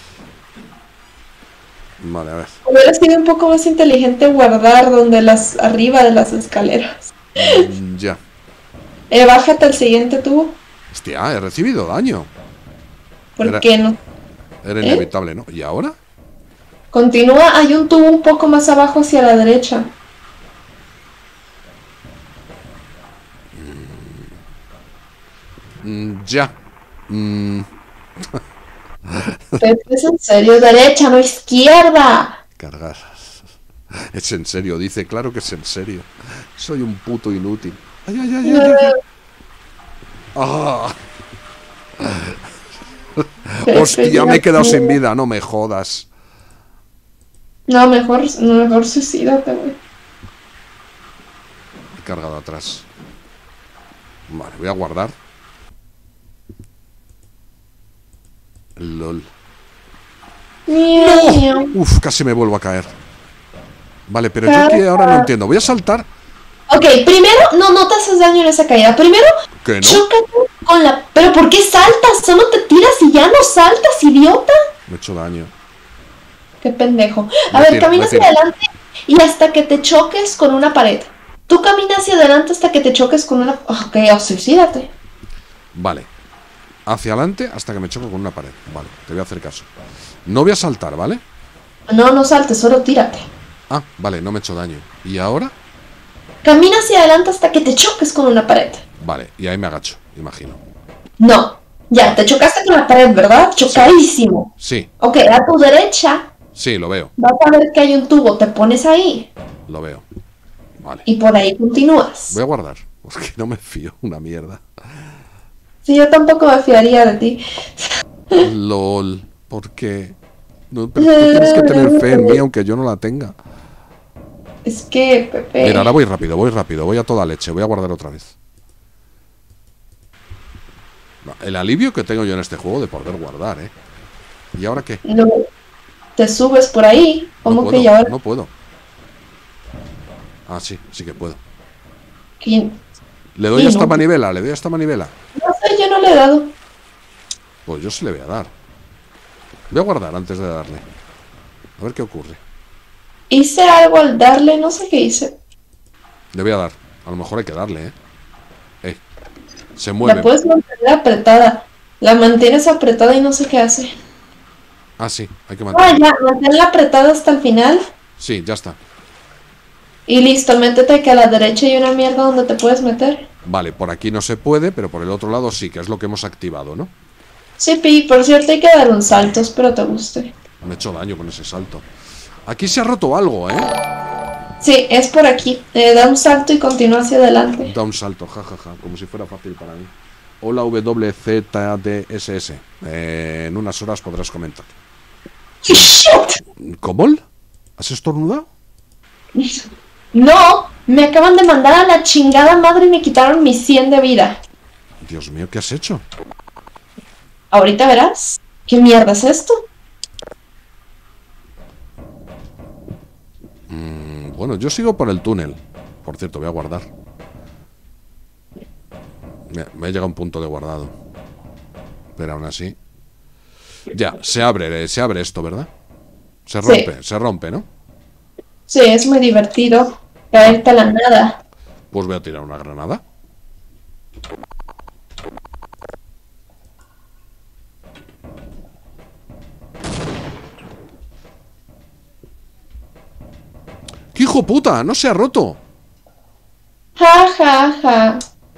S1: Vale, a ver.
S2: Hubiera sido un poco más inteligente guardar donde las arriba de las escaleras.
S1: Ya.
S2: Eh, bájate al siguiente tubo.
S1: Hostia, he recibido daño.
S2: ¿Por
S1: Era-
S2: qué no?
S1: Era
S2: ¿Eh?
S1: inevitable, ¿no? ¿Y ahora?
S2: Continúa, hay un tubo un poco más abajo hacia la derecha.
S1: Mm, ya. Mm,
S2: ¿Es en serio? Derecha, no izquierda.
S1: cargar. Es en serio, dice. Claro que es en serio. Soy un puto inútil. Ay, ay, ay, ay, ay. Ah. Hostia, me he quedado sin vida. No me jodas.
S2: No, mejor, no, mejor suicídate, güey.
S1: He cargado atrás. Vale, voy a guardar. LOL.
S2: Miau, miau.
S1: Uf, casi me vuelvo a caer. Vale, pero yo que ahora no entiendo. Voy a saltar.
S2: Ok, primero, no, no te haces daño en esa caída. Primero,
S1: ¿Que no?
S2: chócate con la... ¿Pero por qué saltas? Solo te tiras y ya no saltas, idiota.
S1: Me he hecho daño.
S2: Qué pendejo. A
S1: Me
S2: ver,
S1: tiro,
S2: camina
S1: me
S2: hacia
S1: tiro.
S2: adelante y hasta que te choques con una pared. Tú camina hacia adelante hasta que te choques con una... Ok, o suicídate.
S1: Vale. Hacia adelante hasta que me choco con una pared. Vale, te voy a hacer caso. No voy a saltar, ¿vale?
S2: No, no saltes, solo tírate.
S1: Ah, vale, no me he hecho daño. ¿Y ahora?
S2: Camina hacia adelante hasta que te choques con una pared.
S1: Vale, y ahí me agacho, imagino.
S2: No, ya, te chocaste con la pared, ¿verdad? Chocadísimo.
S1: Sí,
S2: Ok, a tu derecha
S1: sí, lo veo,
S2: vas a ver que hay un tubo, te pones ahí
S1: lo veo. Vale.
S2: y por ahí continúas.
S1: Voy a guardar, porque no me fío una mierda.
S2: Sí, yo tampoco me fiaría de ti.
S1: LOL, ¿por qué? No, pero tú tienes que tener fe en mí, aunque yo no la tenga.
S2: Es que, Pepe...
S1: Mira, ahora voy rápido, voy rápido, voy a toda leche, voy a guardar otra vez. No, el alivio que tengo yo en este juego de poder guardar, ¿eh? ¿Y ahora qué?
S2: No, te subes por ahí. ¿Cómo
S1: no
S2: que
S1: puedo,
S2: ya ahora?
S1: no puedo. Ah, sí, sí que puedo.
S2: ¿Quién?
S1: Le doy
S2: Sí,
S1: a esta
S2: no.
S1: manivela, le doy a esta manivela.
S2: No sé, yo no le he dado.
S1: Pues yo sí le voy a dar. Voy a guardar antes de darle. A ver qué ocurre.
S2: Hice algo al darle, no sé qué hice.
S1: Le voy a dar. A lo mejor hay que darle, ¿eh? Eh. Se
S2: La
S1: mueve.
S2: puedes mantener apretada. La mantienes apretada y no sé qué hace.
S1: Ah, sí, hay que
S2: Ah,
S1: mantener.
S2: ya, manténla apretada hasta el final.
S1: Sí, ya está.
S2: Y listo, métete que a la derecha hay una mierda donde te puedes meter.
S1: Vale, por aquí no se puede, pero por el otro lado sí, que es lo que hemos activado, ¿no?
S2: Sí, Pi, por cierto hay que dar un salto, espero te guste.
S1: Me he hecho daño con ese salto. Aquí se ha roto algo, ¿eh?
S2: Sí, es por aquí. Eh, da un salto y continúa hacia adelante.
S1: Da un salto, jajaja, como si fuera fácil para mí. Hola W Z D S S. Eh, en unas horas podrás comentar.
S2: ¡Shit!
S1: ¿Cómo? ¿Has estornudado?
S2: No, me acaban de mandar a la chingada madre y me quitaron mis cien de vida.
S1: Dios mío, ¿qué has hecho?
S2: Ahorita verás. ¿Qué mierda es esto?
S1: Mm, bueno, yo sigo por el túnel. Por cierto, voy a guardar. Me, me ha llegado un punto de guardado. Pero aún así. Ya, se abre, se abre esto, ¿verdad? Se
S2: Sí.
S1: rompe, se rompe, ¿no?
S2: Sí, es muy divertido caerte a la nada.
S1: Pues voy a tirar una granada. ¡Qué hijo puta! ¡No se ha roto!
S2: Ja, ja, ja.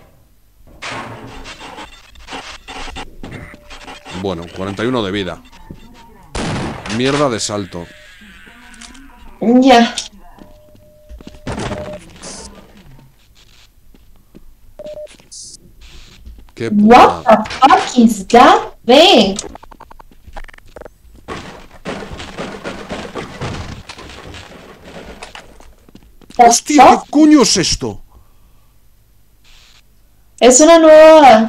S1: Bueno, cuarenta y uno de vida. Mierda de salto.
S2: Ya.
S1: ¡Qué
S2: What
S1: puta!
S2: the fuck is that thing? The
S1: ¡Hostia!
S2: fuck?
S1: ¿Qué coño es esto?
S2: Es una nueva...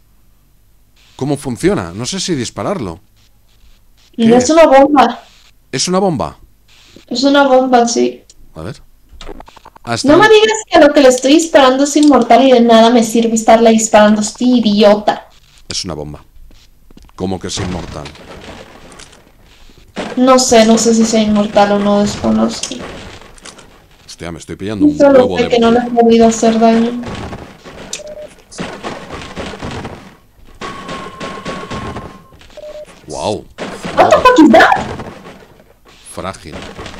S1: ¿Cómo funciona? No sé si dispararlo.
S2: No
S1: ¿Qué
S2: es una bomba.
S1: ¿Es una bomba?
S2: Es una bomba, sí.
S1: A ver. Ah, está
S2: No me
S1: bien.
S2: digas que lo que le estoy disparando es inmortal y de nada me sirve estarle disparando, estoy idiota.
S1: Es una bomba. ¿Cómo que es inmortal?
S2: No sé, no sé si sea inmortal o no, desconozco.
S1: Hostia, me estoy pillando un
S2: Solo
S1: huevo
S2: sé
S1: de...
S2: que no le he podido hacer daño.
S1: Wow.
S2: What the fuck is that?
S1: Frágil.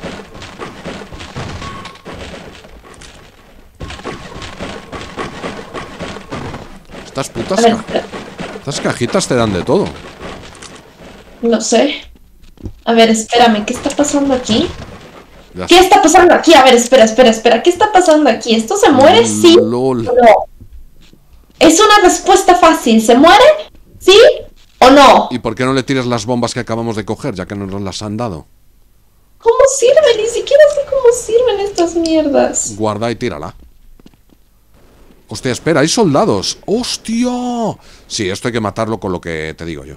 S1: Estas putas
S2: A ver,
S1: ca-
S2: espera.
S1: Estas cajitas te dan de todo.
S2: No sé. A ver, espérame, ¿qué está pasando aquí?
S1: Ya
S2: ¿Qué está pasando aquí? A ver, espera, espera, espera. ¿Qué está pasando aquí? ¿Esto se muere? Sí
S1: LOL.
S2: o no. Es una respuesta fácil. ¿Se muere? ¿Sí o no?
S1: ¿Y por qué no le tiras las bombas que acabamos de coger, ya que no nos las han dado?
S2: ¿Cómo sirven? Ni siquiera sé cómo sirven estas mierdas.
S1: Guarda y tírala. Hostia, espera, hay soldados. ¡Hostia! Sí, esto hay que matarlo con lo que te digo yo.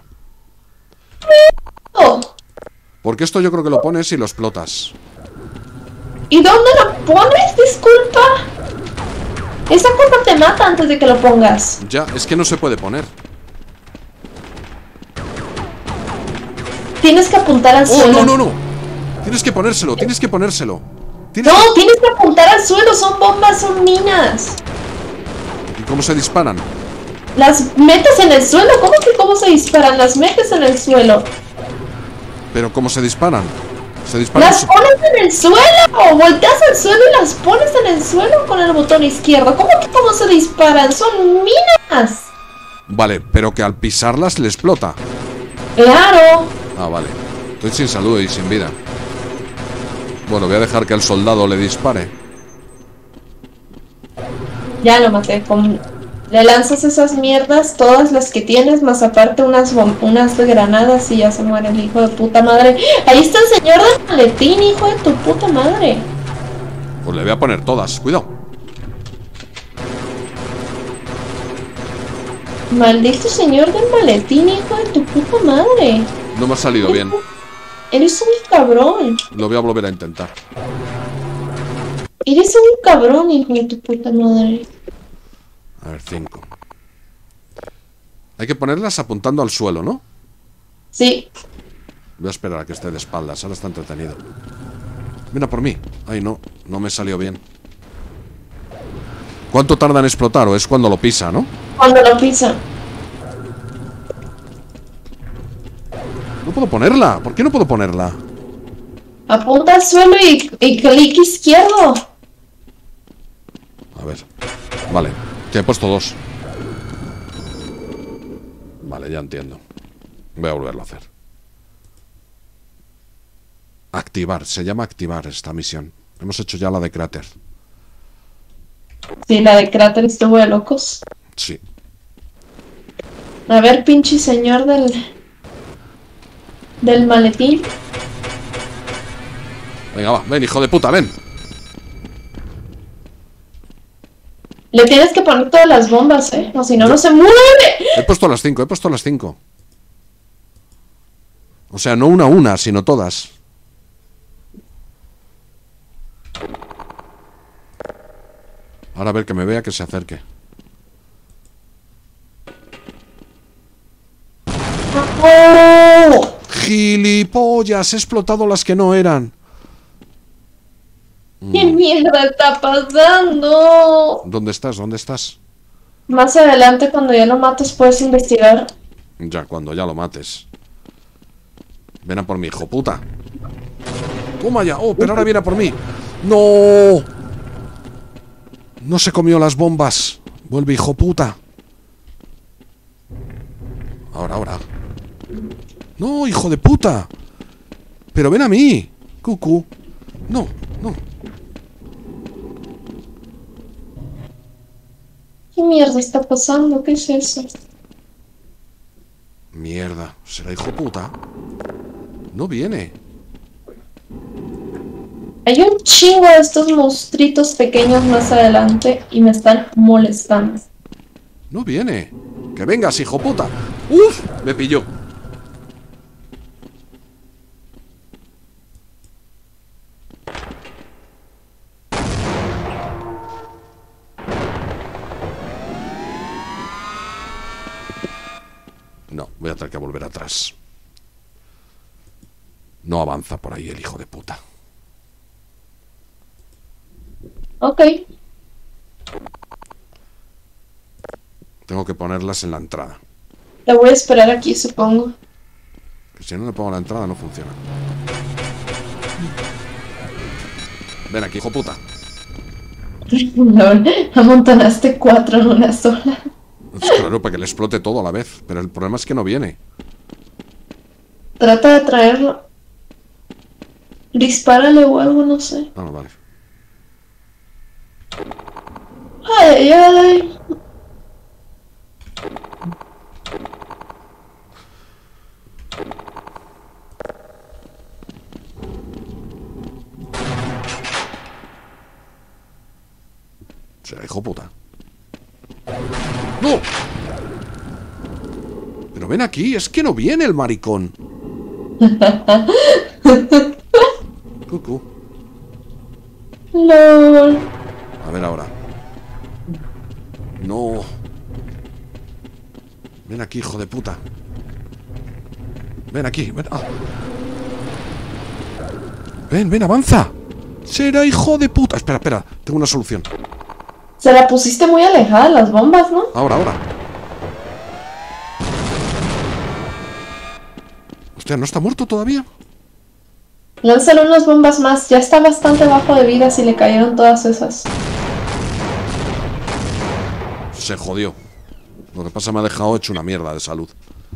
S2: Oh,
S1: Porque esto yo creo que lo pones y lo explotas.
S2: ¿y dónde lo pones? Disculpa. Esa cosa te mata antes de que lo pongas.
S1: Ya, es que no se puede poner.
S2: Tienes que apuntar al
S1: ¡Oh,
S2: suelo.
S1: no, no, no! Tienes que ponérselo, tienes que ponérselo. Tienes
S2: No, tienes que apuntar al suelo. Son bombas, son minas.
S1: que- ¿Y cómo se disparan?
S2: Las metes en el suelo. ¿Cómo que cómo se disparan? Las metes en el suelo.
S1: ¿Pero cómo se disparan? Se disparan...
S2: Las pones en el suelo. Volteas al suelo y las pones en el suelo con el botón izquierdo. ¿Cómo que cómo se disparan? Son minas.
S1: Vale, pero que al pisarlas le explota.
S2: Claro.
S1: Ah, vale. Estoy sin salud y sin vida. Bueno, voy a dejar que el soldado le dispare.
S2: Ya lo maté. Con... Le lanzas esas mierdas, todas las que tienes, más aparte unas, bom- unas granadas y ya se muere el hijo de puta madre. Ahí está el señor del maletín, hijo de tu puta madre.
S1: Pues le voy a poner todas. Cuidado.
S2: Maldito señor del maletín, hijo de tu puta madre.
S1: No me ha salido bien.
S2: Eres un cabrón.
S1: Lo voy a volver a intentar.
S2: Eres un cabrón, hijo de tu puta madre.
S1: A ver, cinco. Hay que ponerlas apuntando al suelo, ¿no?
S2: Sí.
S1: Voy a esperar a que esté de espaldas. Ahora está entretenido. Mira por mí. Ay, no. No me salió bien. ¿Cuánto tarda en explotar? O es cuando lo pisa, ¿no?
S2: Cuando lo pisan.
S1: No puedo ponerla. ¿Por qué no puedo ponerla?
S2: Apunta al suelo y, y clic izquierdo.
S1: A ver. Vale. Que he puesto dos. Vale, ya entiendo. Voy a volverlo a hacer. Activar. Se llama activar esta misión. Hemos hecho ya la de cráter.
S2: Sí, la de cráter estuvo de locos.
S1: Sí.
S2: A ver, pinche señor del... Del maletín.
S1: Venga, va. Ven, hijo de puta, ven.
S2: Le tienes que poner todas las bombas, ¿eh? O si no, no se mueve.
S1: He puesto las cinco, he puesto las cinco. O sea, no una a una, sino todas. Ahora a ver que me vea, que se acerque.
S2: ¡Oh!
S1: ¡Gilipollas! He explotado las que no eran.
S2: ¿Qué mierda está pasando?
S1: ¿Dónde estás? ¿Dónde estás?
S2: Más adelante, cuando ya lo mates, puedes investigar.
S1: Ya, cuando ya lo mates. Ven a por mí, hijo puta. Toma ya. Oh, pero ahora viene a por mí. ¡No! No se comió las bombas. Vuelve, hijo puta. Ahora, ahora. No, hijo de puta. Pero ven a mí. Cucu. No, no.
S2: ¿Qué mierda está pasando? ¿Qué es eso?
S1: Mierda. ¿Será hijo puta? No viene.
S2: Hay un chingo de estos monstruitos pequeños más adelante y me están molestando.
S1: No viene. Que vengas, hijo puta. Uf, me pilló. No, voy a tener que volver atrás. No avanza por ahí el hijo de puta.
S2: Ok.
S1: Tengo que ponerlas en la entrada.
S2: La voy a esperar aquí, supongo.
S1: Que si no le pongo la entrada no funciona. Ven aquí, hijo puta.
S2: Amontonaste cuatro en una sola.
S1: Es claro, para que le explote todo a la vez. Pero el problema es que no viene.
S2: Trata de traerlo. Dispárale o algo, no sé.
S1: Ah, no, vale.
S2: Ay, ay, ay.
S1: O sea, hijo puta. ¡No! Pero ven aquí, es que no viene el maricón. Cucú.
S2: LOL.
S1: A ver ahora. No. Ven aquí, hijo de puta. Ven aquí, ven. Ah. Ven, ven, avanza. Será hijo de puta. Espera, espera, tengo una solución.
S2: Se la pusiste muy alejada de las bombas, ¿no?
S1: Ahora, ahora. Hostia, ¿no está muerto todavía?
S2: Lánzale unas bombas más. Ya está bastante bajo de vida si le cayeron todas esas.
S1: Se jodió. Lo que pasa me ha dejado hecho una mierda de salud.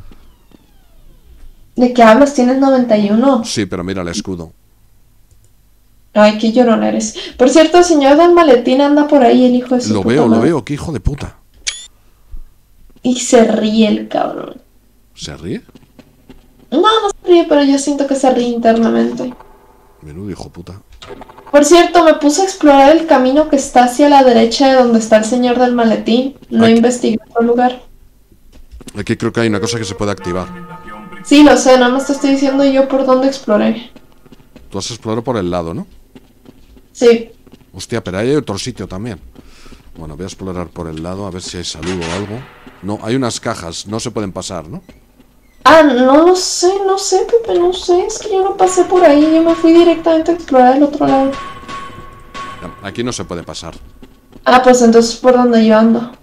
S2: ¿De qué hablas? Tienes noventa y uno.
S1: Sí, pero mira el escudo.
S2: Ay, qué llorón eres. Por cierto, el señor del maletín anda por ahí, el hijo de su
S1: Lo
S2: puta
S1: veo, lo
S2: madre.
S1: veo, qué hijo de puta.
S2: Y se ríe el cabrón.
S1: ¿Se ríe?
S2: No, no se ríe, pero yo siento que se ríe internamente.
S1: Menudo hijo puta.
S2: Por cierto, me puse a explorar el camino que está hacia la derecha de donde está el señor del maletín. No
S1: Aquí.
S2: investigué otro lugar.
S1: Aquí creo que hay una cosa que se puede activar.
S2: Sí, lo sé, nada más te estoy diciendo yo por dónde exploré.
S1: Tú has explorado por el lado, ¿no?
S2: Sí.
S1: Hostia, pero hay otro sitio también. Bueno, voy a explorar por el lado a ver si hay salud o algo. No, hay unas cajas, no se pueden pasar, ¿no?
S2: Ah, no lo sé, no sé, Pepe, no sé. Es que yo no pasé por ahí, yo me fui directamente a explorar el otro lado.
S1: Ya, aquí no se puede pasar.
S2: Ah, pues entonces por donde yo ando.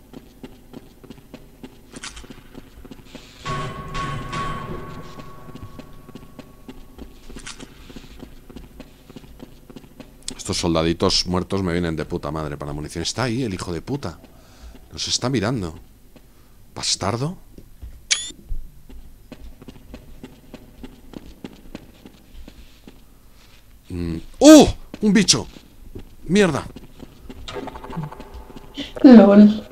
S1: Estos soldaditos muertos me vienen de puta madre para la munición. Está ahí el hijo de puta. Nos está mirando. ¿Bastardo? Mm. ¡Oh! ¡Un bicho! ¡Mierda!
S2: LOL.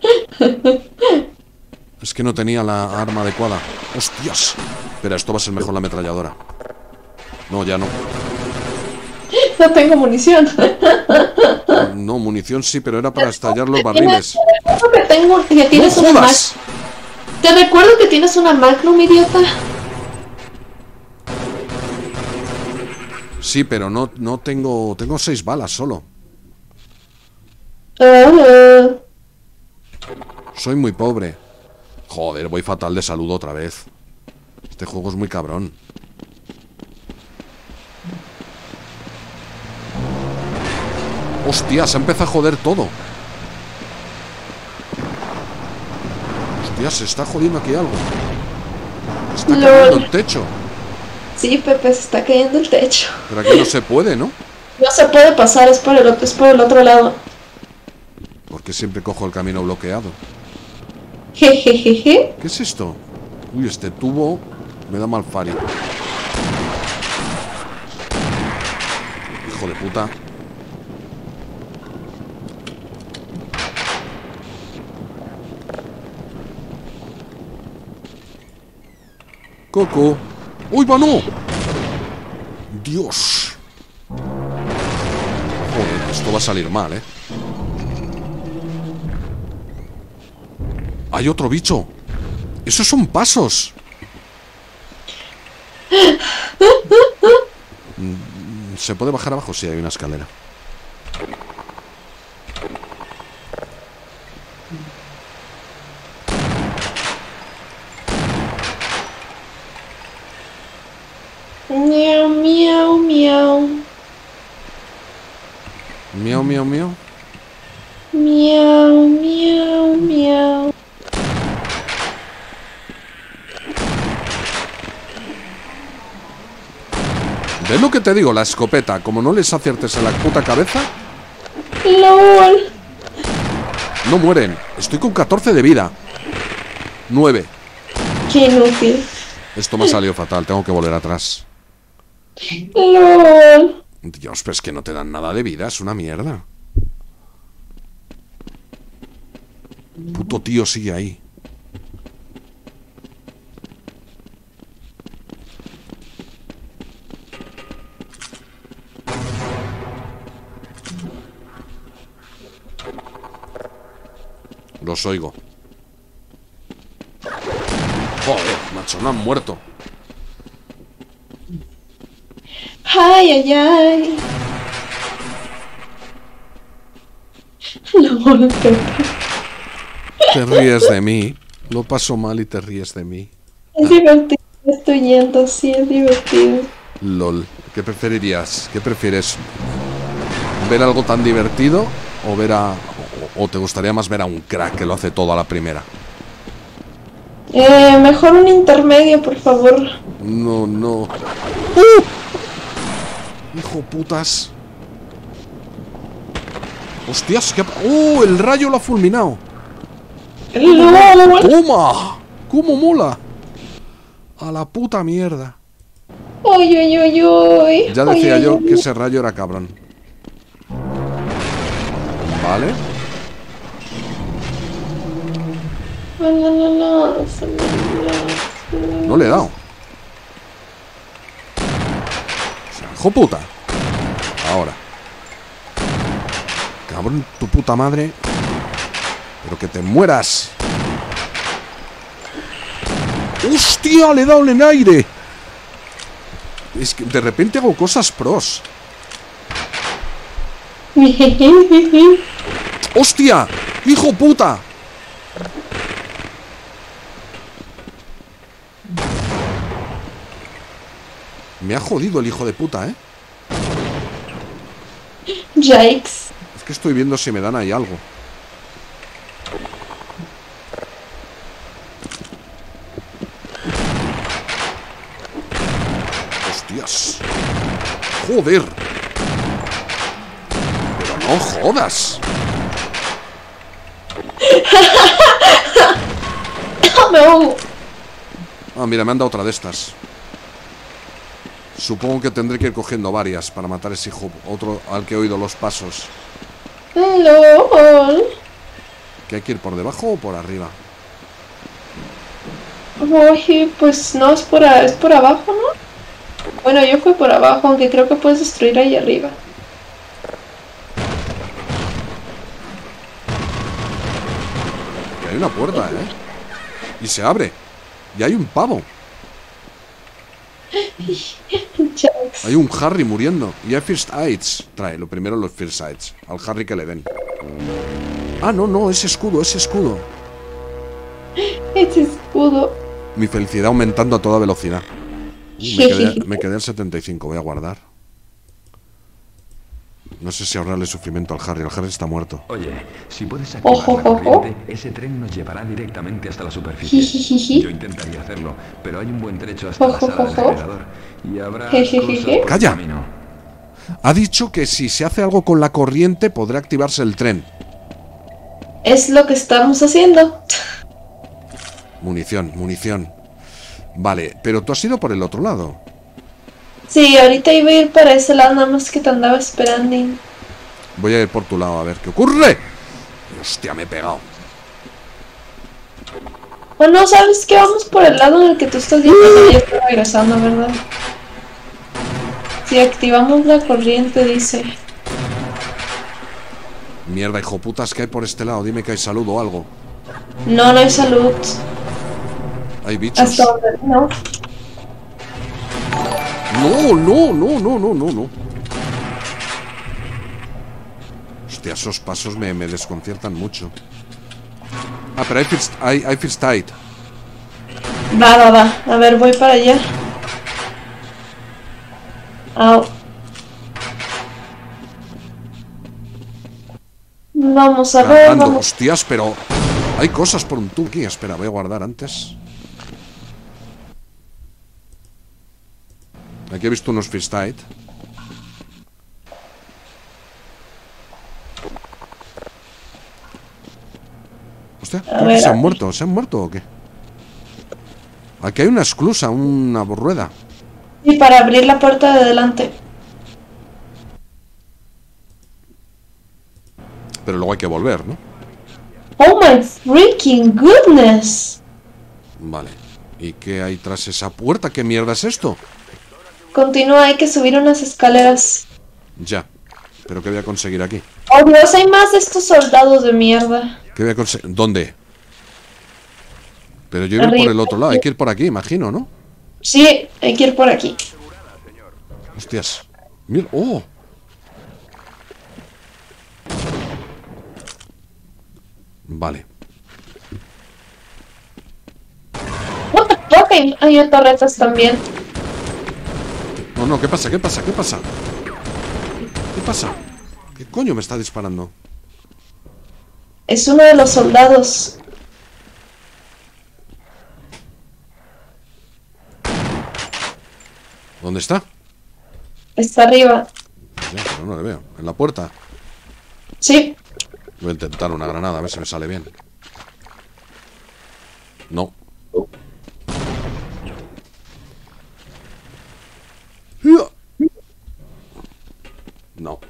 S1: Es que no tenía la arma adecuada. ¡Hostias! Espera, esto va a ser mejor la ametralladora. No, ya no.
S2: No tengo munición.
S1: No, munición sí, pero era para estallar los barriles.
S2: Te recuerdo que tengo, que
S1: ¡No
S2: tienes una
S1: jodas!
S2: Mag- Te recuerdo que tienes una Magnum, idiota.
S1: Sí, pero no, no tengo... Tengo seis balas solo.
S2: Uh,
S1: Soy muy pobre. Joder, voy fatal de salud otra vez. Este juego es muy cabrón. Hostia, se empieza a joder todo. Hostia, se está jodiendo aquí algo. Está
S2: Lol.
S1: cayendo el techo.
S2: sí, Pepe, se está cayendo el techo.
S1: Pero aquí no se puede, ¿no?
S2: No se puede pasar, es por el otro, es por el otro lado.
S1: Porque siempre cojo el camino bloqueado.
S2: Jejejeje.
S1: ¿Qué es esto? Uy, este tubo me da mal fario. Hijo de puta. Coco. ¡Uy, va, no! Dios. Joder, esto va a salir mal, ¿eh? Hay otro bicho. Esos son pasos. Mm, ¿se puede bajar abajo? Sí, hay una escalera.
S2: Miau, miau, miau.
S1: Miau, miau, miau.
S2: Miau, miau, miau.
S1: ¿Ves lo que te digo? La escopeta, como no les aciertes en la puta cabeza,
S2: LOL.
S1: no mueren. Estoy con catorce de vida. nueve.
S2: Qué inútil.
S1: Esto me ha salido fatal, tengo que volver atrás.
S2: LOL.
S1: Dios, pero es que no te dan nada de vida, es una mierda. Puto tío sigue ahí. Los oigo. Joder, macho, no han muerto.
S2: Ay, ay, ay. LOL, Pepe.
S1: Te ríes de mí. Lo paso mal y te ríes de mí.
S2: Es divertido, estoy yendo, sí, es divertido.
S1: LOL. ¿Qué preferirías? ¿Qué prefieres? ¿Ver algo tan divertido o ver a... o, o te gustaría más ver a un crack que lo hace todo a la primera?
S2: Eh, mejor un intermedio, por favor.
S1: No, no. ¡Uh! Hijo putas. Hostias, que... ¡Oh! El rayo lo ha fulminado.
S2: LOL.
S1: ¡Toma! ¡Cómo mola! A la puta mierda.
S2: Uy, uy, uy, uy.
S1: Ya decía
S2: Uy,
S1: yo
S2: uy,
S1: que
S2: uy.
S1: ese rayo era cabrón. Vale.
S2: No, no, no, no.
S1: No le he dado. O sea, hijo puta. Ahora. Cabrón, tu puta madre. Pero que te mueras. ¡Hostia! Le he dado en aire. Es que de repente hago cosas pros. ¡Hostia! ¡Hijo puta! Me ha jodido el hijo de puta, ¿eh?
S2: Yikes.
S1: Es que estoy viendo si me dan ahí algo. Hostias. Joder. Pero no jodas.
S2: Me ahogo.
S1: Ah, mira, me han dado otra de estas. Supongo que tendré que ir cogiendo varias para matar a ese hijo, otro al que he oído los pasos.
S2: LOL.
S1: ¿Que hay que ir por debajo o por arriba?
S2: Oye, pues no, es por, a- es por abajo, ¿no? Bueno, yo fui por abajo, aunque creo que puedes destruir ahí arriba.
S1: Que hay una puerta, ¿eh? Y se abre. Y hay un pavo.
S2: Yikes.
S1: Hay un Harry muriendo. Y hay First Aids. Trae, lo primero los First Aids. Al Harry que le den. Ah, no, no, ese escudo, ese escudo.
S2: Ese escudo.
S1: Mi felicidad aumentando a toda velocidad. Uh, me, quedé, me quedé al setenta y cinco, voy a guardar. No sé si ahorrarle sufrimiento al Harry. El Harry está muerto.
S3: Oye, si puedes activar
S2: Ojo,
S3: la
S2: ojo.
S3: corriente, ese tren nos llevará directamente hasta la superficie.
S2: Jijijiji.
S3: Yo intentaría hacerlo, pero hay un buen trecho hasta
S2: Ojo,
S3: la sala del
S2: ojo.
S3: generador. Y habrá
S2: Jijijiji.
S3: cosas por
S1: ¡Calla!
S3: el camino.
S1: Ha dicho que si se hace algo con la corriente podrá activarse el tren.
S2: Es lo que estamos haciendo.
S1: Munición, munición. Vale, pero tú has ido por el otro lado.
S2: Sí, ahorita iba a ir para ese lado, nada más que te andaba esperando.
S1: Voy a ir por tu lado a ver qué ocurre. Hostia, me he pegado.
S2: O no, ¿sabes qué? Vamos por el lado en el que tú estás yendo. Ya estoy regresando, ¿verdad? Si activamos la corriente, dice.
S1: Mierda, hijo putas, ¿qué hay por este lado? Dime que hay salud o algo.
S2: No, no hay salud.
S1: Hay bichos.
S2: Hasta donde no.
S1: No, no, no, no, no, no, no. Hostia, esos pasos me, me desconciertan mucho. Ah, pero hay first, hay, hay first aid.
S2: Va, va, va. A ver, voy para allá. Au. Vamos a ver,
S1: Cargando,
S2: vamos.
S1: hostias, pero hay cosas por un tubo aquí. Espera, voy a guardar antes. Aquí he visto unos First Aid. Hostia, creo que
S2: ver,
S1: se han
S2: aquí.
S1: muerto. ¿Se han muerto o qué? Aquí hay una esclusa, una rueda.
S2: Y para abrir la puerta de delante.
S1: Pero luego hay que volver, ¿no?
S2: Oh my freaking goodness.
S1: Vale. ¿Y qué hay tras esa puerta? ¿Qué mierda es esto?
S2: Continúa, hay que subir unas escaleras.
S1: Ya. ¿Pero qué voy a conseguir aquí?
S2: Oh Dios, hay más de estos soldados de mierda.
S1: ¿Qué voy a conseguir? ¿Dónde? Pero yo iré
S2: Arriba.
S1: por el otro lado. Hay que ir por aquí, imagino, ¿no?
S2: Sí, hay que ir por aquí.
S1: Hostias. Mira. ¡Oh! Vale.
S2: What the fuck, hay, hay torretas también.
S1: No, no, ¿qué pasa? ¿Qué pasa? ¿Qué pasa? ¿Qué pasa? ¿Qué coño me está disparando?
S2: Es uno de los soldados.
S1: ¿Dónde está?
S2: Está arriba.
S1: Ya, pero no le veo. En la puerta.
S2: Sí.
S1: Voy a intentar una granada, a ver si me sale bien. No. No.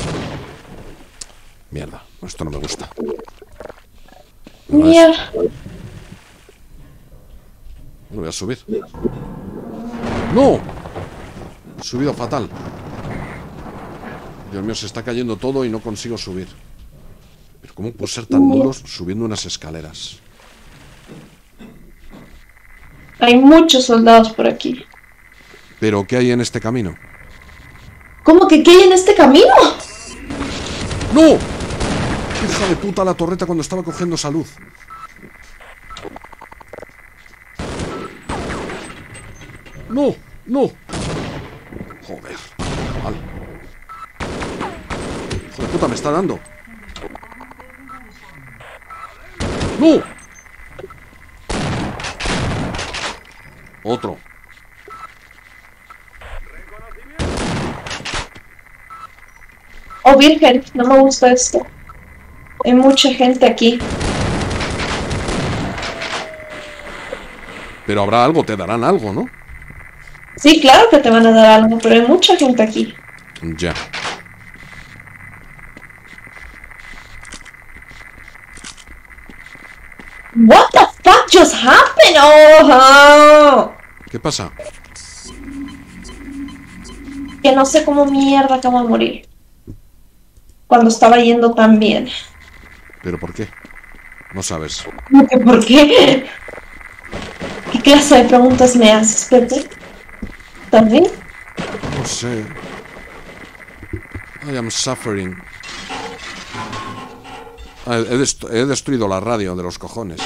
S1: Mierda, esto no me gusta. No, es-
S2: Mierda.
S1: no voy a subir. ¡No! He subido fatal. Dios mío, se está cayendo todo y no consigo subir. Pero ¿cómo puedo ser tan nulos subiendo unas escaleras?
S2: Hay muchos soldados por aquí.
S1: ¿Pero qué hay en este camino?
S2: ¿Cómo que qué hay en este camino?
S1: ¡No! ¡Hija de puta la torreta cuando estaba cogiendo salud! ¡No! ¡No! Joder. Vale. ¡Hijo de puta, me está dando! ¡No! Otro.
S2: Oh, virgen, no me gusta esto. Hay mucha gente aquí.
S1: Pero habrá algo, te darán algo, ¿no?
S2: Sí, claro que te van a dar algo, pero hay mucha gente aquí.
S1: Ya.
S2: What the fuck just happened? Oh,
S1: ¿Qué pasa?
S2: que no sé cómo mierda acabo de morir. Cuando estaba yendo tan bien.
S1: ¿Pero por qué? No sabes.
S2: ¿Por qué? ¿Qué clase de preguntas me haces, Pepe? ¿Estás bien?
S1: No sé. I am suffering. Ah, he, dest- he destruido la radio de los cojones.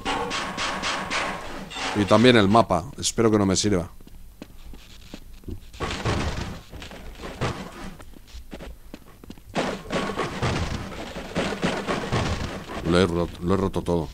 S1: Y también el mapa. Espero que no me sirva. Lo he roto, lo he roto todo.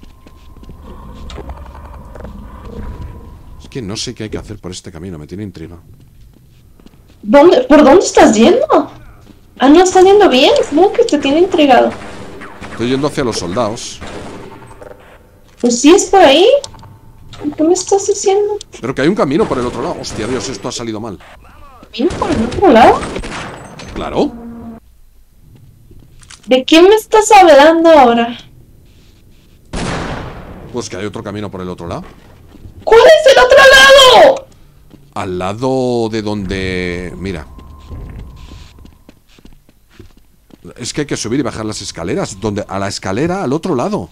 S1: Es que no sé qué hay que hacer por este camino. Me tiene intriga.
S2: ¿Dónde, ¿Por dónde estás yendo? Ah, no, estás yendo bien. ¿Cómo que te tiene intrigado?
S1: Estoy yendo hacia los soldados.
S2: Pues sí, es por ahí. ¿Qué me estás diciendo?
S1: Pero que hay un camino por el otro lado. Hostia, Dios, esto ha salido mal.
S2: ¿Vino por el otro lado?
S1: Claro.
S2: ¿De qué me estás hablando ahora?
S1: Pues que hay otro camino por el otro lado.
S2: ¿Cuál es el otro lado?
S1: Al lado de donde... Mira. Es que hay que subir y bajar las escaleras. Donde... A la escalera, al otro lado.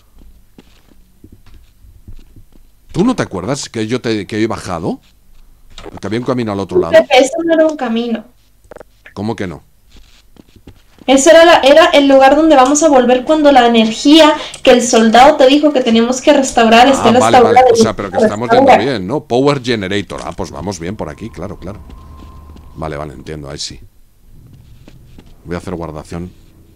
S1: ¿Tú no te acuerdas que yo te que he bajado? Que había un camino al otro lado.
S2: Pepe, eso no era un camino.
S1: ¿Cómo que no?
S2: Ese era, la- era el lugar donde vamos a volver cuando la energía que el soldado te dijo que teníamos que restaurar esté
S1: Ah, vale,
S2: restaurada.
S1: vale. O sea, pero que estamos yendo
S2: Restaura.
S1: bien, ¿no? Power Generator. Ah, pues vamos bien por aquí, claro, claro. Vale, vale, entiendo, ahí sí. Voy a hacer guardación.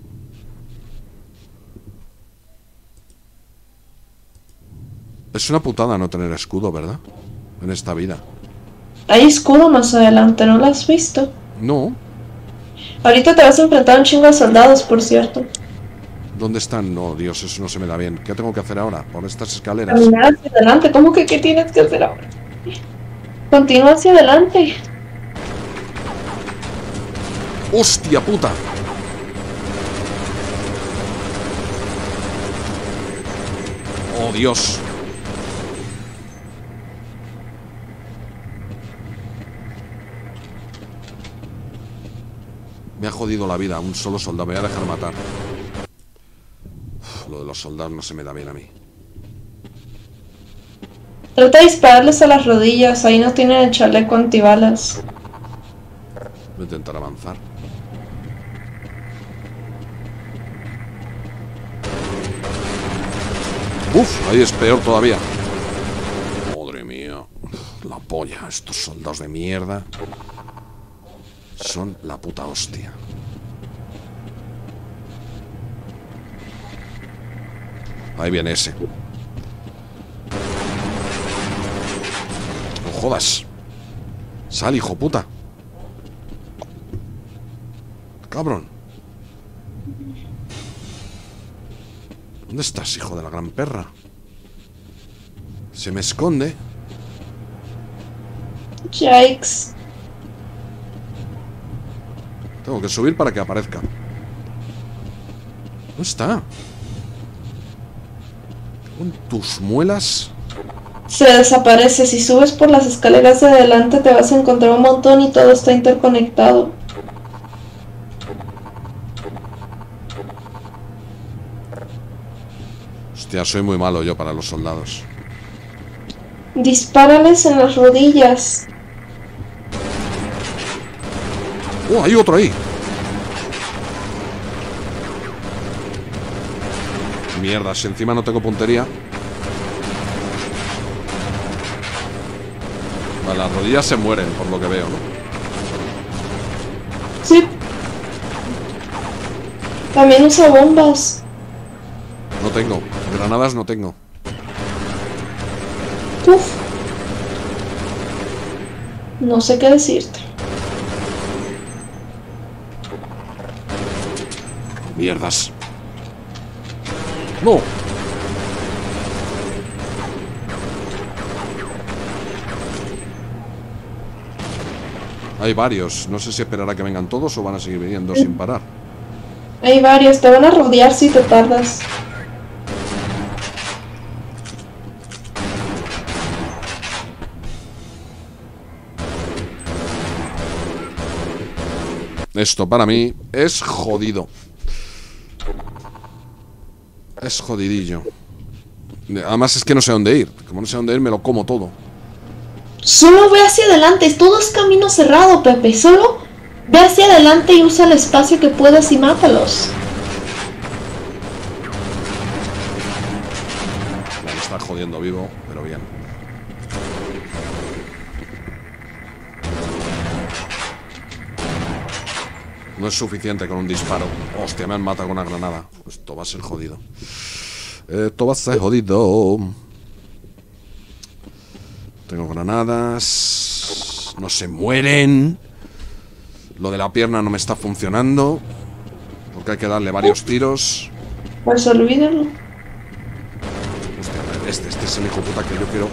S1: Es una putada no tener escudo, ¿verdad? En esta vida.
S2: Hay escudo más adelante, ¿no lo has visto?
S1: No.
S2: Ahorita te vas a enfrentar a un chingo de soldados, por cierto.
S1: ¿Dónde están? No, Dios, eso no se me da bien. ¿Qué tengo que hacer ahora? Por estas escaleras.
S2: Caminar hacia adelante. ¿Cómo que qué tienes que hacer ahora? Continúa hacia adelante.
S1: ¡Hostia puta! ¡Oh, Dios! Me ha jodido la vida un solo soldado. Me voy a dejar matar. Uf, lo de los soldados no se me da bien a mí.
S2: Trata de dispararles a las rodillas. Ahí no tienen el chaleco antibalas.
S1: Voy a intentar avanzar. Uf, ahí es peor todavía. Madre mía. La polla. Estos soldados de mierda son la puta hostia. Ahí viene ese. No jodas. Sal, hijo puta. Cabrón. ¿Dónde estás, hijo de la gran perra? Se me esconde.
S2: Yikes.
S1: Tengo que subir para que aparezca. ¿Dónde está? Con tus muelas.
S2: Se desaparece. Si subes por las escaleras de adelante te vas a encontrar un montón y todo está interconectado.
S1: Hostia, soy muy malo yo para los soldados.
S2: Dispárales en las rodillas.
S1: ¡Oh, hay otro ahí! Mierda, si encima no tengo puntería. Vale, las rodillas se mueren, por lo que veo, ¿no?
S2: Sí. También usa bombas.
S1: No tengo. Granadas no tengo.
S2: Uf. No sé qué decirte.
S1: Mierdas. No. Hay varios. No sé si esperará que vengan todos o van a seguir viniendo sin parar.
S2: Hay varios. Te van a rodear si te tardas.
S1: Esto para mí es jodido. Es jodidillo. Además es que no sé dónde ir. Como no sé dónde ir, me lo como todo.
S2: Solo ve hacia adelante. Todo es camino cerrado, Pepe. Solo ve hacia adelante y usa el espacio que puedas y mátalos.
S1: Me está jodiendo vivo, pero bien. No es suficiente con un disparo. Hostia, me han matado con una granada. Esto va a ser jodido. Esto va a ser jodido. Tengo granadas. No se mueren. Lo de la pierna no me está funcionando. Porque hay que darle varios tiros.
S2: Pues olvídalo.
S1: Hostia, este, este es el hijo puta que yo quiero.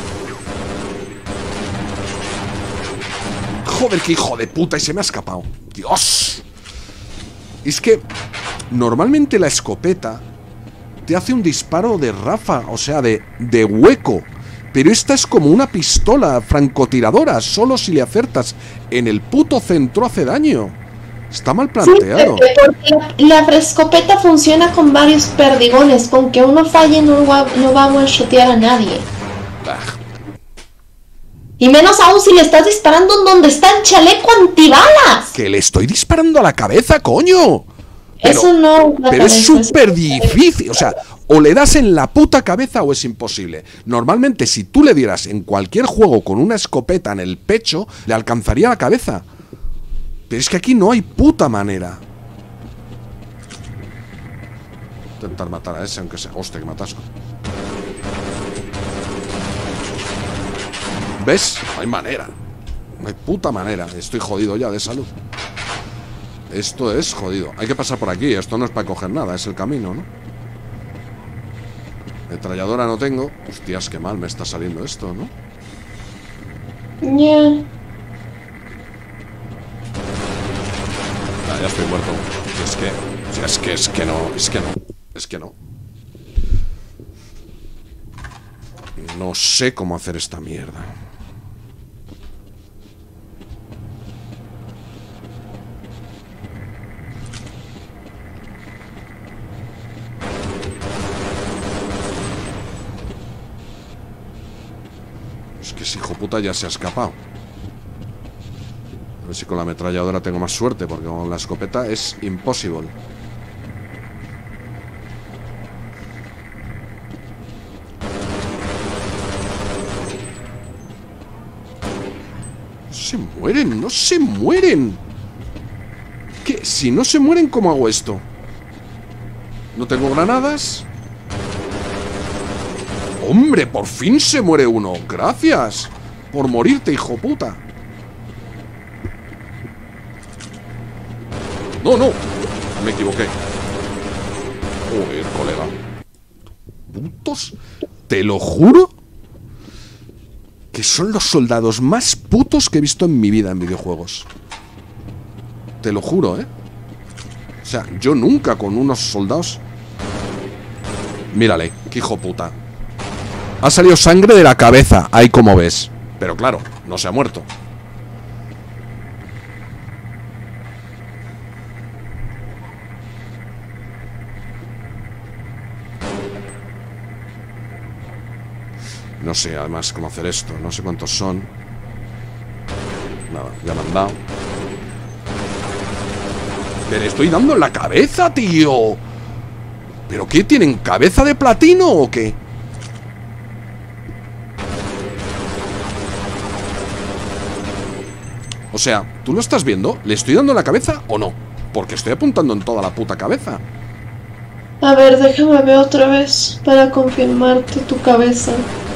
S1: Joder, qué hijo de puta. Y se me ha escapado. Dios. Es que normalmente la escopeta te hace un disparo de ráfaga, o sea, de, de hueco. Pero esta es como una pistola francotiradora. Solo si le acertas en el puto centro hace daño. Está mal planteado.
S2: Sí, porque la, la escopeta funciona con varios perdigones. Con que uno falle no va, no va a one-shotear a nadie.
S1: Ah.
S2: Y menos aún si le estás disparando en donde está el chaleco antibalas.
S1: Que le estoy disparando a la cabeza, coño. Pero,
S2: Eso no.
S1: Pero es súper difícil. O sea, o le das en la puta cabeza o es imposible. Normalmente, si tú le dieras en cualquier juego con una escopeta en el pecho, le alcanzaría la cabeza. Pero es que aquí no hay puta manera. Intentar matar a ese, aunque sea... Hostia, que matasco. ¿Ves? No hay manera. No hay puta manera. Estoy jodido ya de salud. Esto es jodido. Hay que pasar por aquí. Esto no es para coger nada. Es el camino, ¿no? Metralladora no tengo. Hostias, qué mal me está saliendo esto, ¿no?
S2: Ya. Yeah.
S1: Ya estoy muerto. Es que, o sea, es que, es que no, es que no, es que no. No sé cómo hacer esta mierda. Es que ese hijo puta ya se ha escapado. A ver si con la ametralladora tengo más suerte, porque con la escopeta es imposible. No se mueren, no se mueren. ¿Qué? Si no se mueren, ¿cómo hago esto? No tengo granadas. ¡Hombre, por fin se muere uno! ¡Gracias! Por morirte, hijo puta. No, no, me equivoqué. Joder, colega. ¿Putos? Te lo juro que son los soldados más putos que he visto en mi vida en videojuegos. Te lo juro, ¿eh? O sea, yo nunca con unos soldados... Mírale, qué hijo puta. Ha salido sangre de la cabeza, ahí como ves. Pero claro, no se ha muerto. No sé, además, cómo hacer esto. No sé cuántos son. Nada, ya me han dado. ¡Te le estoy dando en la cabeza, tío! ¿Pero qué? ¿Tienen cabeza de platino o qué? O sea, ¿tú lo estás viendo? ¿Le estoy dando en la cabeza o no? Porque estoy apuntando en toda la puta cabeza.
S2: A ver, déjame ver otra vez para confirmarte tu cabeza.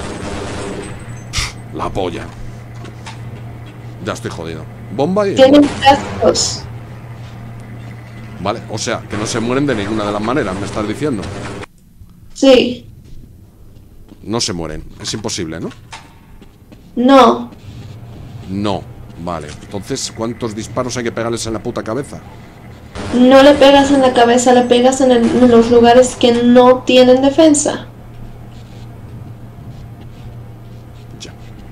S1: La polla. Ya estoy jodido. Bomba y...
S2: Tienen cascos.
S1: Vale, o sea, que no se mueren de ninguna de las maneras, me estás diciendo.
S2: Sí.
S1: No se mueren, es imposible, ¿no?
S2: No.
S1: No, vale. Entonces, ¿cuántos disparos hay que pegarles en la puta cabeza?
S2: No le pegas en la cabeza, le pegas en, el, en los lugares que no tienen defensa.
S1: Ya.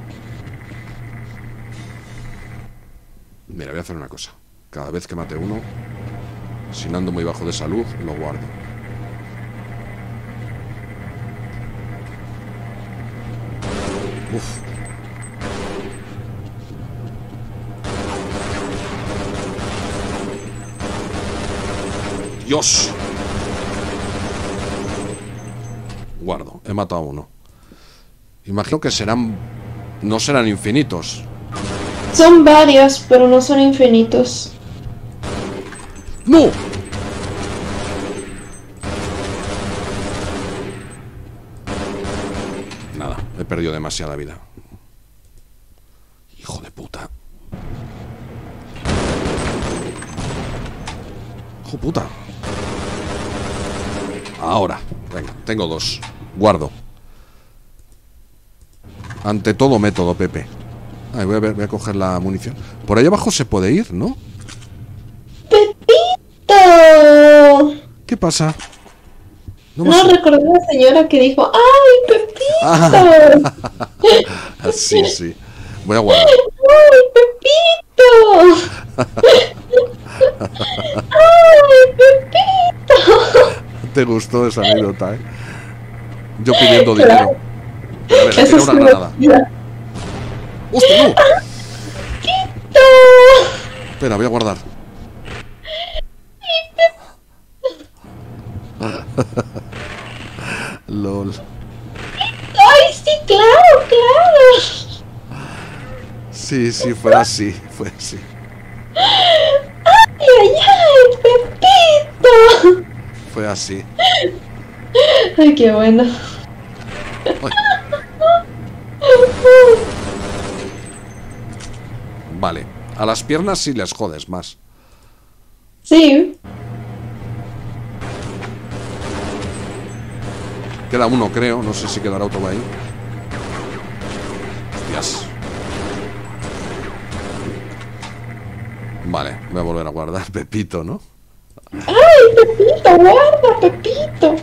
S1: Mira, voy a hacer una cosa. Cada vez que mate uno, si no ando muy bajo de salud, lo guardo. Uf. Dios. Guardo, he matado a uno. Imagino que serán... no serán infinitos.
S2: Son varios, pero no son infinitos.
S1: ¡No! Nada, he perdido demasiada vida. Hijo de puta. Hijo puta. Ahora, venga, tengo dos. Guardo. Ante todo método, Pepe. Ay, voy a ver, voy a coger la munición. Por ahí abajo se puede ir, ¿no?
S2: ¡Pepito!
S1: ¿Qué pasa?
S2: No, no recordé a la señora que dijo, ¡ay, Pepito!
S1: Ah, sí, sí. Voy a guardar.
S2: ¡Ay, Pepito! ¡Ay, Pepito!
S1: ¿Te gustó esa anécdota, eh? Yo pidiendo dinero. Pero a ver,
S2: Eso
S1: era una granada. ¡Hostia, no!
S2: ¡Pepito!
S1: Espera, voy a guardar. LOL.
S2: ¡Ay, sí, claro, claro!
S1: Sí, sí, fue así, fue así. estoy así.
S2: Ay, qué bueno.
S1: Ay. Vale, a las piernas sí les jodes más.
S2: Sí.
S1: Queda uno, creo. No sé si quedará otro ahí. Hostias. Vale, voy a volver a guardar Pepito, ¿no?
S2: ¡Ay, Pepito! ¡Guarda, Pepito!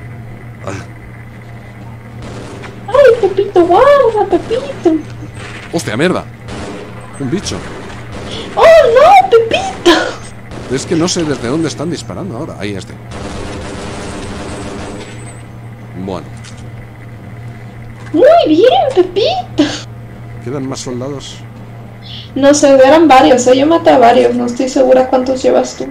S2: ¡Ay, Pepito! ¡Guarda, Pepito!
S1: ¡Hostia, mierda! Un bicho.
S2: ¡Oh, no, Pepito!
S1: Es que no sé desde dónde están disparando ahora. Ahí este. Bueno.
S2: Muy bien, Pepito.
S1: ¿Quedan más soldados?
S2: No sé, eran varios, ¿eh? Yo maté a varios, no estoy segura cuántos llevas tú.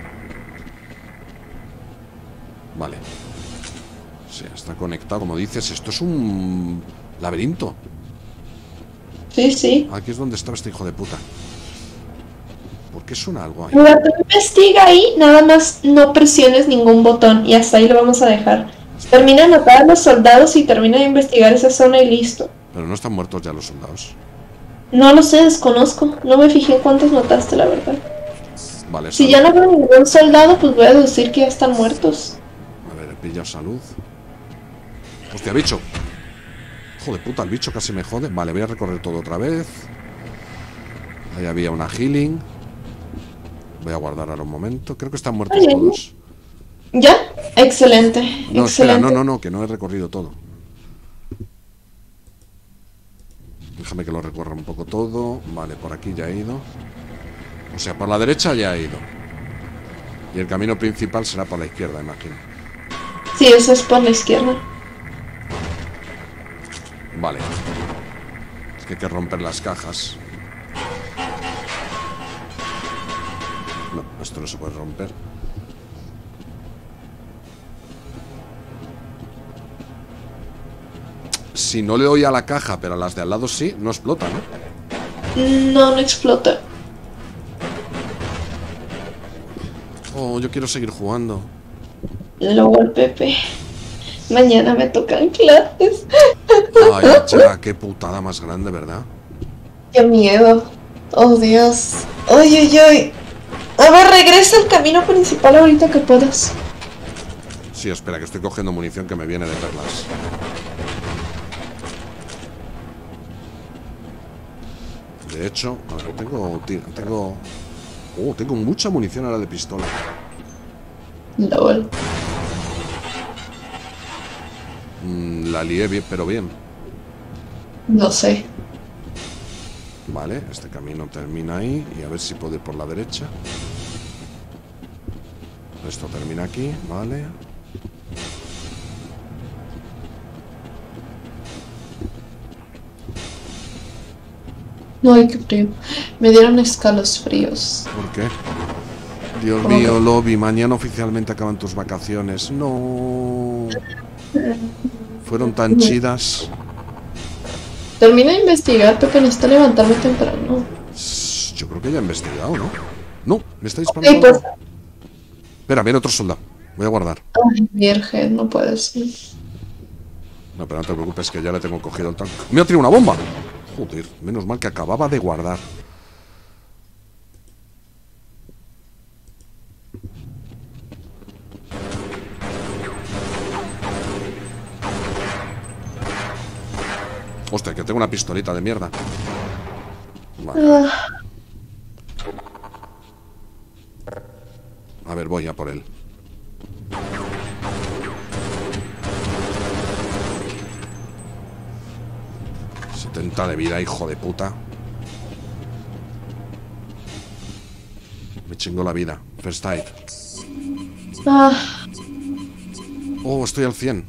S1: Vale. Sí, está conectado, como dices. Esto es un laberinto.
S2: Sí, sí.
S1: Aquí es donde estaba este hijo de puta. ¿Por qué suena algo ahí?
S2: Mira, tú investiga ahí, nada más no presiones ningún botón y hasta ahí lo vamos a dejar. Termina de matar a los soldados y termina de investigar esa zona y listo.
S1: Pero no están muertos ya los soldados.
S2: No lo sé, desconozco. No me fijé cuántos mataste, la verdad.
S1: Vale,
S2: Si
S1: salud.
S2: ya no veo ningún soldado, pues voy a deducir que ya están muertos.
S1: A ver, he pillado salud. Hostia, bicho. Joder, puta, el bicho casi me jode. Vale, voy a recorrer todo otra vez. Ahí había una healing. Voy a guardar ahora un momento. Creo que están muertos
S2: Oye.
S1: todos.
S2: ¿Ya? Excelente.
S1: No,
S2: excelente.
S1: espera, no, no, no, que no he recorrido todo. Déjame que lo recorra un poco todo. Vale, por aquí ya he ido. O sea, por la derecha ya he ido. Y el camino principal será por la izquierda, imagino.
S2: Sí, eso es por la izquierda.
S1: Vale. Es que hay que romper las cajas. No, esto no se puede romper. Si no le doy a la caja, pero a las de al lado sí, no explota, ¿no?
S2: No, no explota.
S1: Oh, yo quiero seguir jugando.
S2: Luego el Pepe. Mañana me tocan clases.
S1: Ay, ya, qué putada más grande, ¿verdad?
S2: Qué miedo. Oh, Dios. Ay, ay, ay. A ver, regresa al camino principal ahorita que puedas.
S1: Sí, espera, que estoy cogiendo munición que me viene de perlas. De hecho, a ver, tengo, tengo... Oh, tengo mucha munición ahora de pistola.
S2: LOL.
S1: Mm, la lié bien, pero bien.
S2: No sé.
S1: Vale, este camino termina ahí. Y a ver si puedo ir por la derecha. Esto termina aquí, vale.
S2: Ay, qué frío. Me dieron escalofríos.
S1: ¿Por qué? Dios mío, Lobby, mañana oficialmente acaban tus vacaciones. No. Fueron tan chidas.
S2: Termina de investigar, Pepe, necesito levantarme temprano.
S1: Shh, yo creo que ya he investigado, ¿no? No, me está
S2: Ok,
S1: disparando.
S2: pues.
S1: Espera, viene otro soldado. Voy a guardar.
S2: Ay, virgen, no puede ser.
S1: No, pero no te preocupes que ya le tengo cogido el tanque. ¡Me ha tirado una bomba! Joder, menos mal que acababa de guardar. Hostia, que tengo una pistolita de mierda. Vale.
S2: Ah,
S1: A ver, voy a por él. setenta de vida, hijo de puta. Me chingo la vida. First aid.
S2: ah,
S1: Oh, estoy al cien.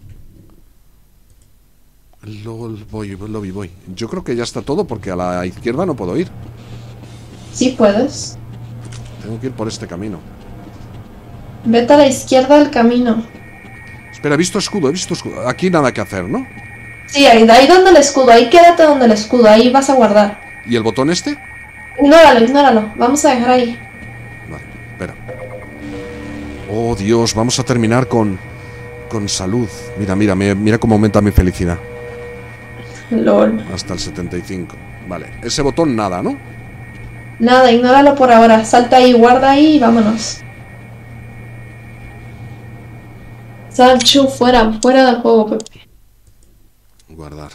S1: LOL, voy, voy, voy. Yo creo que ya está todo porque a la izquierda no puedo ir.
S2: sí puedes.
S1: Tengo que ir por este camino.
S2: Vete a la izquierda del camino.
S1: Espera, he visto escudo, he visto escudo. Aquí nada que hacer, ¿no?
S2: Sí, ahí, ahí donde el escudo, ahí quédate donde el escudo, ahí vas a guardar.
S1: ¿Y el botón este?
S2: Ignóralo, ignóralo, vamos a dejar ahí.
S1: Vale, espera. Oh, Dios, vamos a terminar con, con salud. Mira, mira, mira, mira cómo aumenta mi felicidad.
S2: LOL.
S1: Hasta el setenta y cinco. Vale, ese botón nada, ¿no?
S2: Nada, ignóralo por ahora. Salta ahí, guarda ahí y vámonos. Sal, chu, fuera, fuera del juego, Pepe.
S1: Guardar.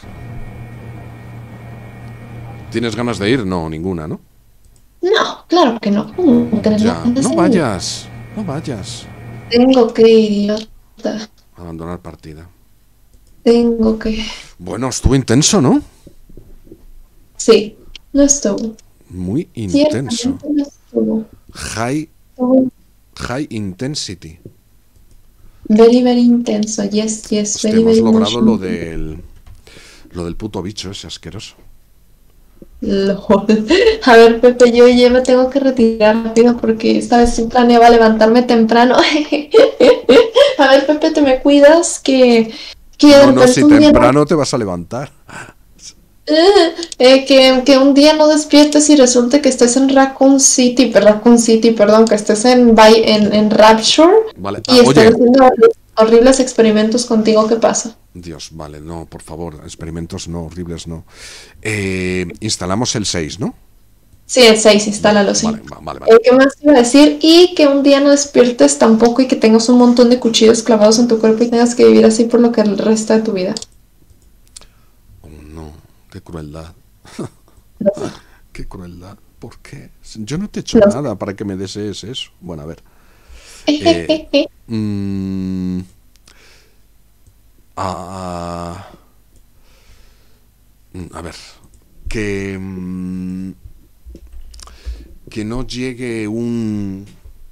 S1: ¿Tienes ganas de ir? No, ninguna, ¿no?
S2: No, claro que no. ¿Cómo que
S1: Ya,
S2: ganas
S1: no
S2: de ir?
S1: vayas. No vayas.
S2: Tengo que ir, idiota.
S1: Abandonar partida.
S2: Tengo que...
S1: Bueno, estuvo intenso, ¿no?
S2: Sí, no estuvo.
S1: Muy intenso.
S2: Ciertamente no estuvo.
S1: High,
S2: Estuvo
S1: high intensity.
S2: Very, very intenso. Yes, yes,
S1: Hostia,
S2: very,
S1: hemos
S2: very
S1: logrado lo
S2: emotional.
S1: del... Lo del puto bicho ese asqueroso.
S2: Lol. A ver, Pepe, yo ya me tengo que retirar rápido porque esta vez sí planeaba levantarme temprano. A ver, Pepe, te me cuidas que, que de
S1: No, no,
S2: repente
S1: si
S2: un día no,
S1: temprano te vas a levantar.
S2: eh, que, que un día no despiertes y resulte que estés en Raccoon City, per- Raccoon City, perdón, que estés en, By- en, en Rapture
S1: Vale,
S2: y
S1: ah,
S2: estén
S1: oye.
S2: haciendo horri- horribles experimentos contigo. ¿Qué pasa?
S1: Dios, vale, no, por favor, experimentos no, horribles no. Eh, instalamos el seis, ¿no?
S2: Sí, el seis, instálalo, sí.
S1: Vale, va- vale, vale.
S2: Eh, ¿Qué más te iba a decir? Y que un día no despiertes tampoco y que tengas un montón de cuchillos clavados en tu cuerpo y tengas que vivir así por lo que el resto de tu vida.
S1: Oh, no, qué crueldad. Qué crueldad. ¿Por qué? Yo no te he hecho
S2: No.
S1: nada para que me desees eso. Bueno, a ver. Eh, mm, ah, mm, a ver. Que... mm, que no llegue un...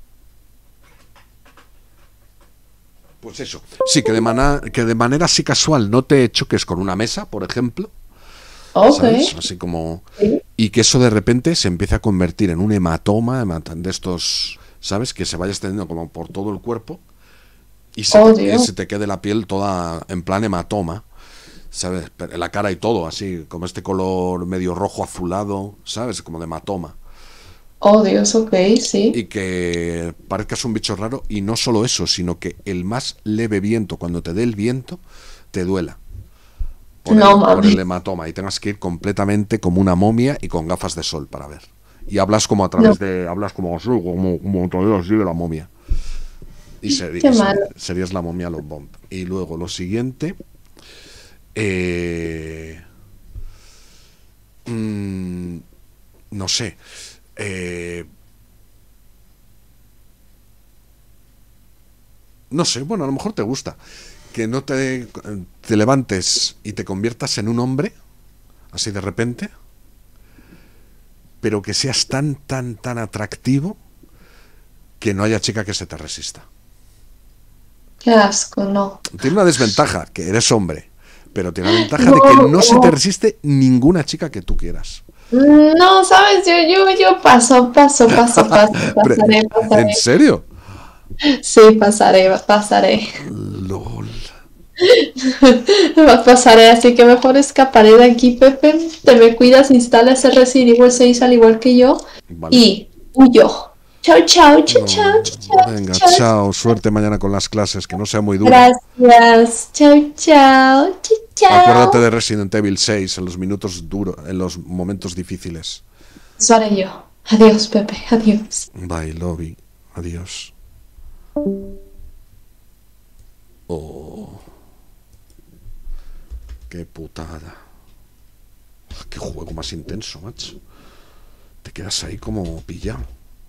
S1: Pues eso. Sí, que de, mana- que de manera así casual no te choques con una mesa, por ejemplo.
S2: Ok.
S1: ¿Sabes? Así como...
S2: Sí.
S1: Y que eso de repente se empiece a convertir en un hematoma, hemata- de estos, ¿sabes? Que se vaya extendiendo como por todo el cuerpo y se,
S2: Oh,
S1: te,
S2: Dios.
S1: se te quede la piel toda en plan hematoma, ¿sabes? Pero la cara y todo, así, como este color medio rojo azulado, ¿sabes? Como de hematoma.
S2: Oh, Dios, ok, sí.
S1: Y que parezcas un bicho raro y no solo eso, sino que el más leve viento, cuando te dé el viento, te duela. Por,
S2: No,
S1: el, por
S2: mami.
S1: el hematoma y tengas que ir completamente como una momia y con gafas de sol para ver. Y hablas como a través
S2: No.
S1: de... Hablas como así, como, como a través así de la momia. Y, seri-
S2: Qué
S1: y ser-
S2: malo.
S1: serías la momia Love Bomb. Y luego lo siguiente... Eh, mm, no sé. Eh, no sé, bueno, a lo mejor te gusta. Que no te, te levantes y te conviertas en un hombre, así de repente, pero que seas tan, tan, tan atractivo que no haya chica que se te resista.
S2: Qué asco, no.
S1: Tiene una desventaja, que eres hombre, pero tiene la ventaja de que no se te resiste ninguna chica que tú quieras.
S2: No, sabes, yo, yo, yo paso, paso, paso, paso, pasaré,
S1: ¿En
S2: pasaré.
S1: serio?
S2: Sí, pasaré, pasaré.
S1: LOL.
S2: Pasaré, así que mejor escaparé de aquí, Pepe. Te me cuidas, instala ese Resident Evil seis al igual que yo.
S1: Vale.
S2: Y huyo. Chao, chao, chao,
S1: No,
S2: chao, chao.
S1: venga,
S2: chao.
S1: chao. Suerte mañana con las clases, que no sea muy duro.
S2: Gracias. Chao, chao. Chao, chao.
S1: Acuérdate de Resident Evil seis en los minutos duros, en los momentos difíciles.
S2: Eso haré yo. Adiós, Pepe. Adiós.
S1: Bye, Lobby. Adiós. Oh. Qué putada. Qué juego más intenso, macho. Te quedas ahí como pillado.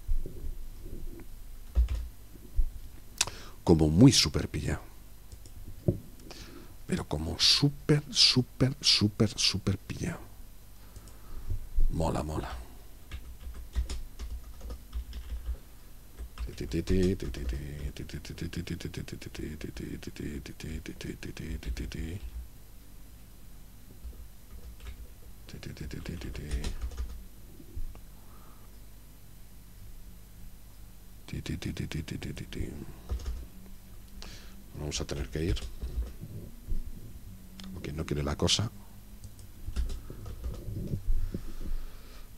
S1: Como muy súper pillado. Pero como súper, súper, súper, súper pillado. Mola, mola. Vamos a tener que ir. Como quien no quiere la cosa.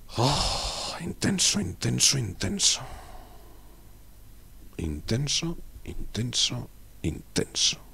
S1: Oh, intenso, intenso, intenso. Intenso, intenso, intenso.